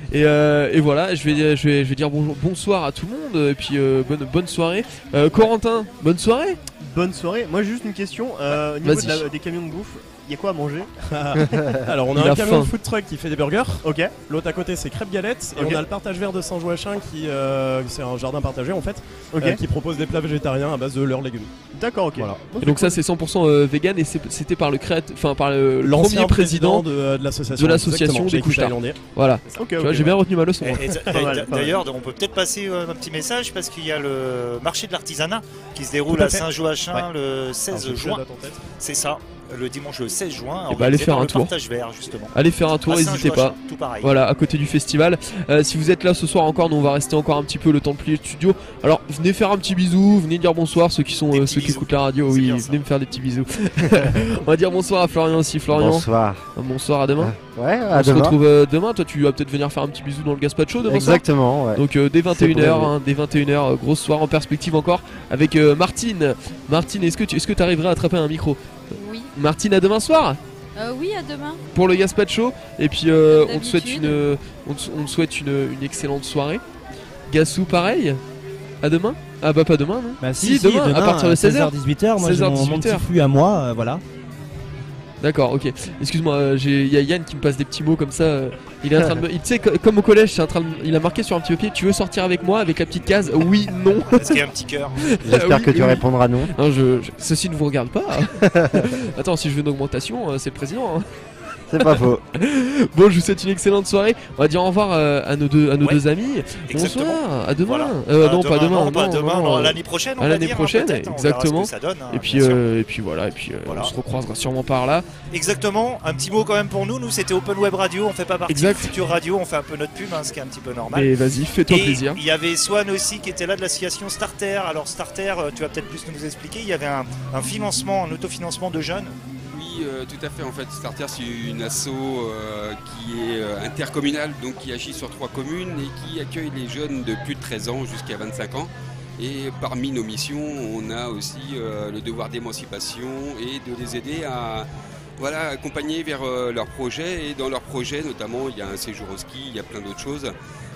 Et, euh, et voilà, je vais, je, vais, je vais dire bonjour, bonsoir à tout le monde, et puis euh, bonne, bonne soirée. Euh, Corentin, bonne soirée. Bonne soirée. Moi, j'ai juste une question. Euh, au niveau de la- des camions de bouffe, il y a quoi à manger? Alors on a Il un a camion faim. de food truck qui fait des burgers. Ok. L'autre à côté c'est crêpes galettes. Et Ok. on a le partage vert de Saint-Joachim qui euh, c'est un jardin partagé en fait, Ok. euh, qui propose des plats végétariens à base de leurs légumes. D'accord, ok. Voilà. Et donc ça c'est cent pour cent euh, vegan et c'est- c'était par le créateur, enfin par le L'ancien premier président président de, euh, de l'association. de l'association Exactement, des Jake couches-tard. Thaïlandais. Voilà. Ok, Tu ok, vois, j'ai ouais. bien retenu ma leçon. Et- hein. et d'a- d'a- D'ailleurs, on peut peut-être passer euh, un petit message parce qu'il y a le marché de l'artisanat qui se déroule Tout à à fait. Saint-Joachim Ouais. le Alors, seize j'ai plus la juin. date en tête. C'est ça, le dimanche le seize juin. Eh bah, allez organisé faire par un le tour. Partage vert, justement. Allez faire un tour, À n'hésitez pas. Saint-Joachim, tout pareil. Voilà, à côté du festival. Euh, si vous êtes là ce soir encore, nous on va rester encore un petit peu le temps de plier le studio. Alors venez faire un petit bisou, venez dire bonsoir ceux qui sont euh, ceux qui écoutent la radio. Oui, venez me faire des petits bisous. On va dire bonsoir à Florian aussi. Florian. Bonsoir. Euh, Bonsoir, à demain. Ouais, on à se demain. retrouve euh, demain. Toi, tu vas peut-être venir faire un petit bisou dans le Gaspacho demain soir. Exactement, ouais. Donc euh, dès vingt et une C'est heures, prévu. hein, dès vingt et une heures, euh, grosse soirée en perspective encore avec euh, Martine. Martine, est-ce que tu est-ce que arriverais à attraper un micro? Oui. Martine, à demain soir. Euh, oui, à demain. Pour le Gaspacho. Et puis euh, Comme on te souhaite d'habitude. une, on te, on te souhaite une, une excellente soirée. Gassou, pareil. À demain. Ah bah pas demain, non. Bah si, si, demain, à partir de seize heures, dix-huit heures, moi j'ai mon, mon petit dix-huit heures. flux à moi, euh, voilà. D'accord, ok. Excuse-moi, euh, j'ai- il y a Yann qui me passe des petits mots comme ça. euh, il est en train de me- il- tu sais, co- comme au collège, c'est en train de- il a marqué sur un petit papier. Tu veux sortir avec moi avec la petite case? Oui, non. Est-ce qu'il y a un petit cœur? J'espère Oui, que tu oui. répondras non. Non, je, je- ceci ne vous regarde pas. Attends, si je veux une augmentation, euh, c'est le président. hein. C'est pas faux. Bon, je vous souhaite une excellente soirée. On va dire au revoir euh, à nos deux, à nos Ouais, deux amis. exactement. Bonsoir, à demain. Voilà. Euh, À non, demain, pas demain. non, pas demain, non, euh, l'année prochaine, on à va l'année dire, hein, prochaine, peut-être, on verra ce que exactement. ça donne, hein, et puis, bien sûr. euh, et puis voilà, et puis euh, Voilà. on se recroisera sûrement par là. Exactement, un petit mot quand même pour nous. Nous, c'était Open Web Radio, on fait pas partie Exact. de Future Radio, on fait un peu notre pub, hein, ce qui est un petit peu normal. Mais vas-y, fais-toi Et plaisir. Il y avait Swan aussi qui était là de l'association Starter. Alors, Starter, euh, tu vas peut-être plus nous expliquer. Il y avait un, un financement, un autofinancement de jeunes. Oui, euh, tout à fait. En fait, Starter, c'est une asso euh, qui est euh, intercommunale, donc qui agit sur trois communes et qui accueille les jeunes de plus de treize ans jusqu'à vingt-cinq ans. Et parmi nos missions, on a aussi euh, le devoir d'émancipation et de les aider à voilà, accompagner vers euh, leurs projets. Et dans leurs projets, notamment, il y a un séjour au ski, il y a plein d'autres choses.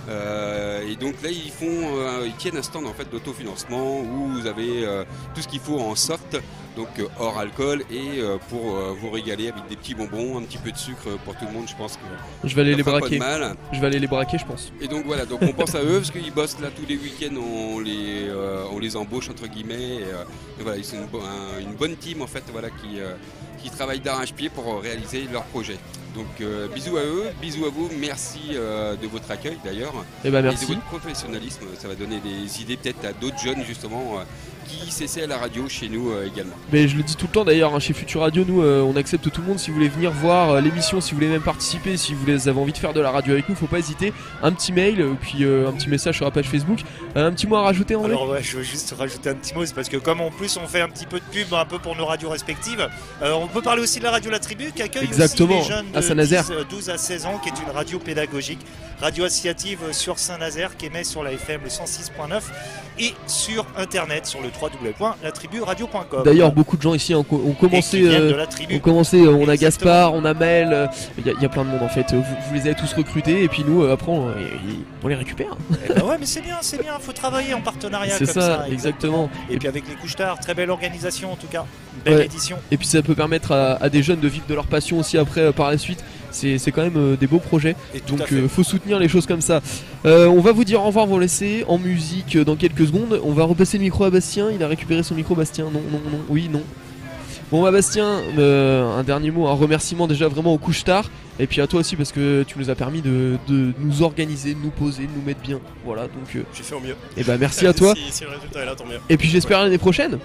Euh, et donc là, ils font, euh, ils tiennent un stand en fait d'autofinancement où vous avez euh, tout ce qu'il faut en soft, donc euh, hors alcool et euh, pour euh, vous régaler avec des petits bonbons, un petit peu de sucre pour tout le monde. Je pense que Je vais aller ça les fera pas braquer. de mal. Je vais aller les braquer, je pense. Et donc voilà, donc on pense à eux parce qu'ils bossent là tous les week-ends, on les, euh, on les embauche entre guillemets. Et, euh, et voilà, c'est une, bo- un- une bonne team en fait, voilà, qui, euh, qui travaille d'arrache-pied pour réaliser leur projet. Donc euh, bisous à eux, bisous à vous, merci euh, de votre accueil d'ailleurs. Eh ben, Et merci. de votre professionnalisme, ça va donner des idées peut-être à d'autres jeunes justement euh, qui s'essaient à la radio chez nous euh, également. Mais je le dis tout le temps d'ailleurs, hein, chez Future Radio, nous euh, on accepte tout le monde. Si vous voulez venir voir euh, l'émission, si vous voulez même participer, si vous avez envie de faire de la radio avec nous, faut pas hésiter. Un petit mail, euh, puis euh, un petit message sur la page Facebook. Euh, un petit mot à rajouter en vrai. Alors ouais, je veux juste rajouter un petit mot, c'est parce que comme en plus on fait un petit peu de pub un peu pour nos radios respectives, euh, on peut parler aussi de la radio La Tribu qui accueille Exactement, aussi les jeunes à de Saint-Nazaire. dix, euh, douze à seize ans, qui est une radio pédagogique, radio associative sur Saint-Nazaire qui émet sur la F M le cent six point neuf et sur internet sur le w w w point la tribu radio point com. D'ailleurs, beaucoup de gens ici ont, co- ont commencé. Et qui viennent euh, de la tribu. ont commencé. euh, on a Gaspard, on a Mel. euh, Il y, a- il y a plein de monde en fait. Euh, Vous, vous les avez tous recrutés et puis nous, euh, après, on, on les récupère. Eh ben ouais, mais c'est bien, c'est bien, faut travailler en partenariat C'est comme ça, ça. exactement. Et puis avec les couches tard, très belle organisation en tout cas, belle Ouais. édition. Et puis ça peut permettre à, à des jeunes de vivre de leur passion aussi après euh, par la suite. C'est c'est quand même euh, des beaux projets. Et tout à Donc fait. euh, faut soutenir les choses comme ça. Euh, on va vous dire au revoir, vous laisser en musique euh, dans quelques secondes. On va repasser le micro à Bastien. Il a récupéré son micro, Bastien. Non, non, non, oui, non. Bon bah Bastien, euh, un dernier mot, un remerciement déjà vraiment aux couches tard. Et puis à toi aussi parce que tu nous as permis de, de nous organiser, de nous poser, de nous mettre bien. Voilà donc. euh, J'ai fait au mieux. Et bah merci à toi. si, si le résultat est là, tant mieux. Et puis j'espère à l'année prochaine.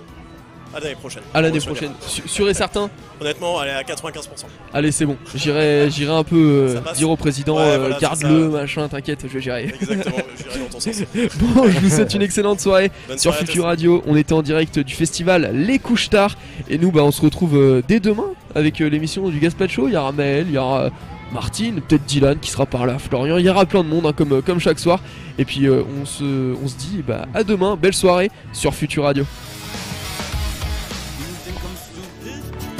À l'année prochaine. À l'année On va se prochaine. faire. Su- Sûr et certain. Honnêtement, elle est à quatre-vingt-quinze pour cent. Allez, c'est bon. J'irai, j'irai un peu euh, Ça passe. dire au président, Ouais, euh, voilà, c'est garde-le, ça. machin, t'inquiète, je vais gérer. Exactement, j'irai dans ton sens. Bon, je vous souhaite une excellente soirée Bonne sur soirée à Future tous. Radio. On était en direct du festival Les Couches Tard. Et nous, bah, on se retrouve euh, dès demain avec euh, l'émission du Gaspacho. Il y aura Maël, il y aura euh, Martine, peut-être Dylan qui sera par là, Florian. Il y aura plein de monde, hein, comme, euh, comme chaque soir. Et puis, euh, on, se, on se dit bah, à demain. Belle soirée sur Future Radio.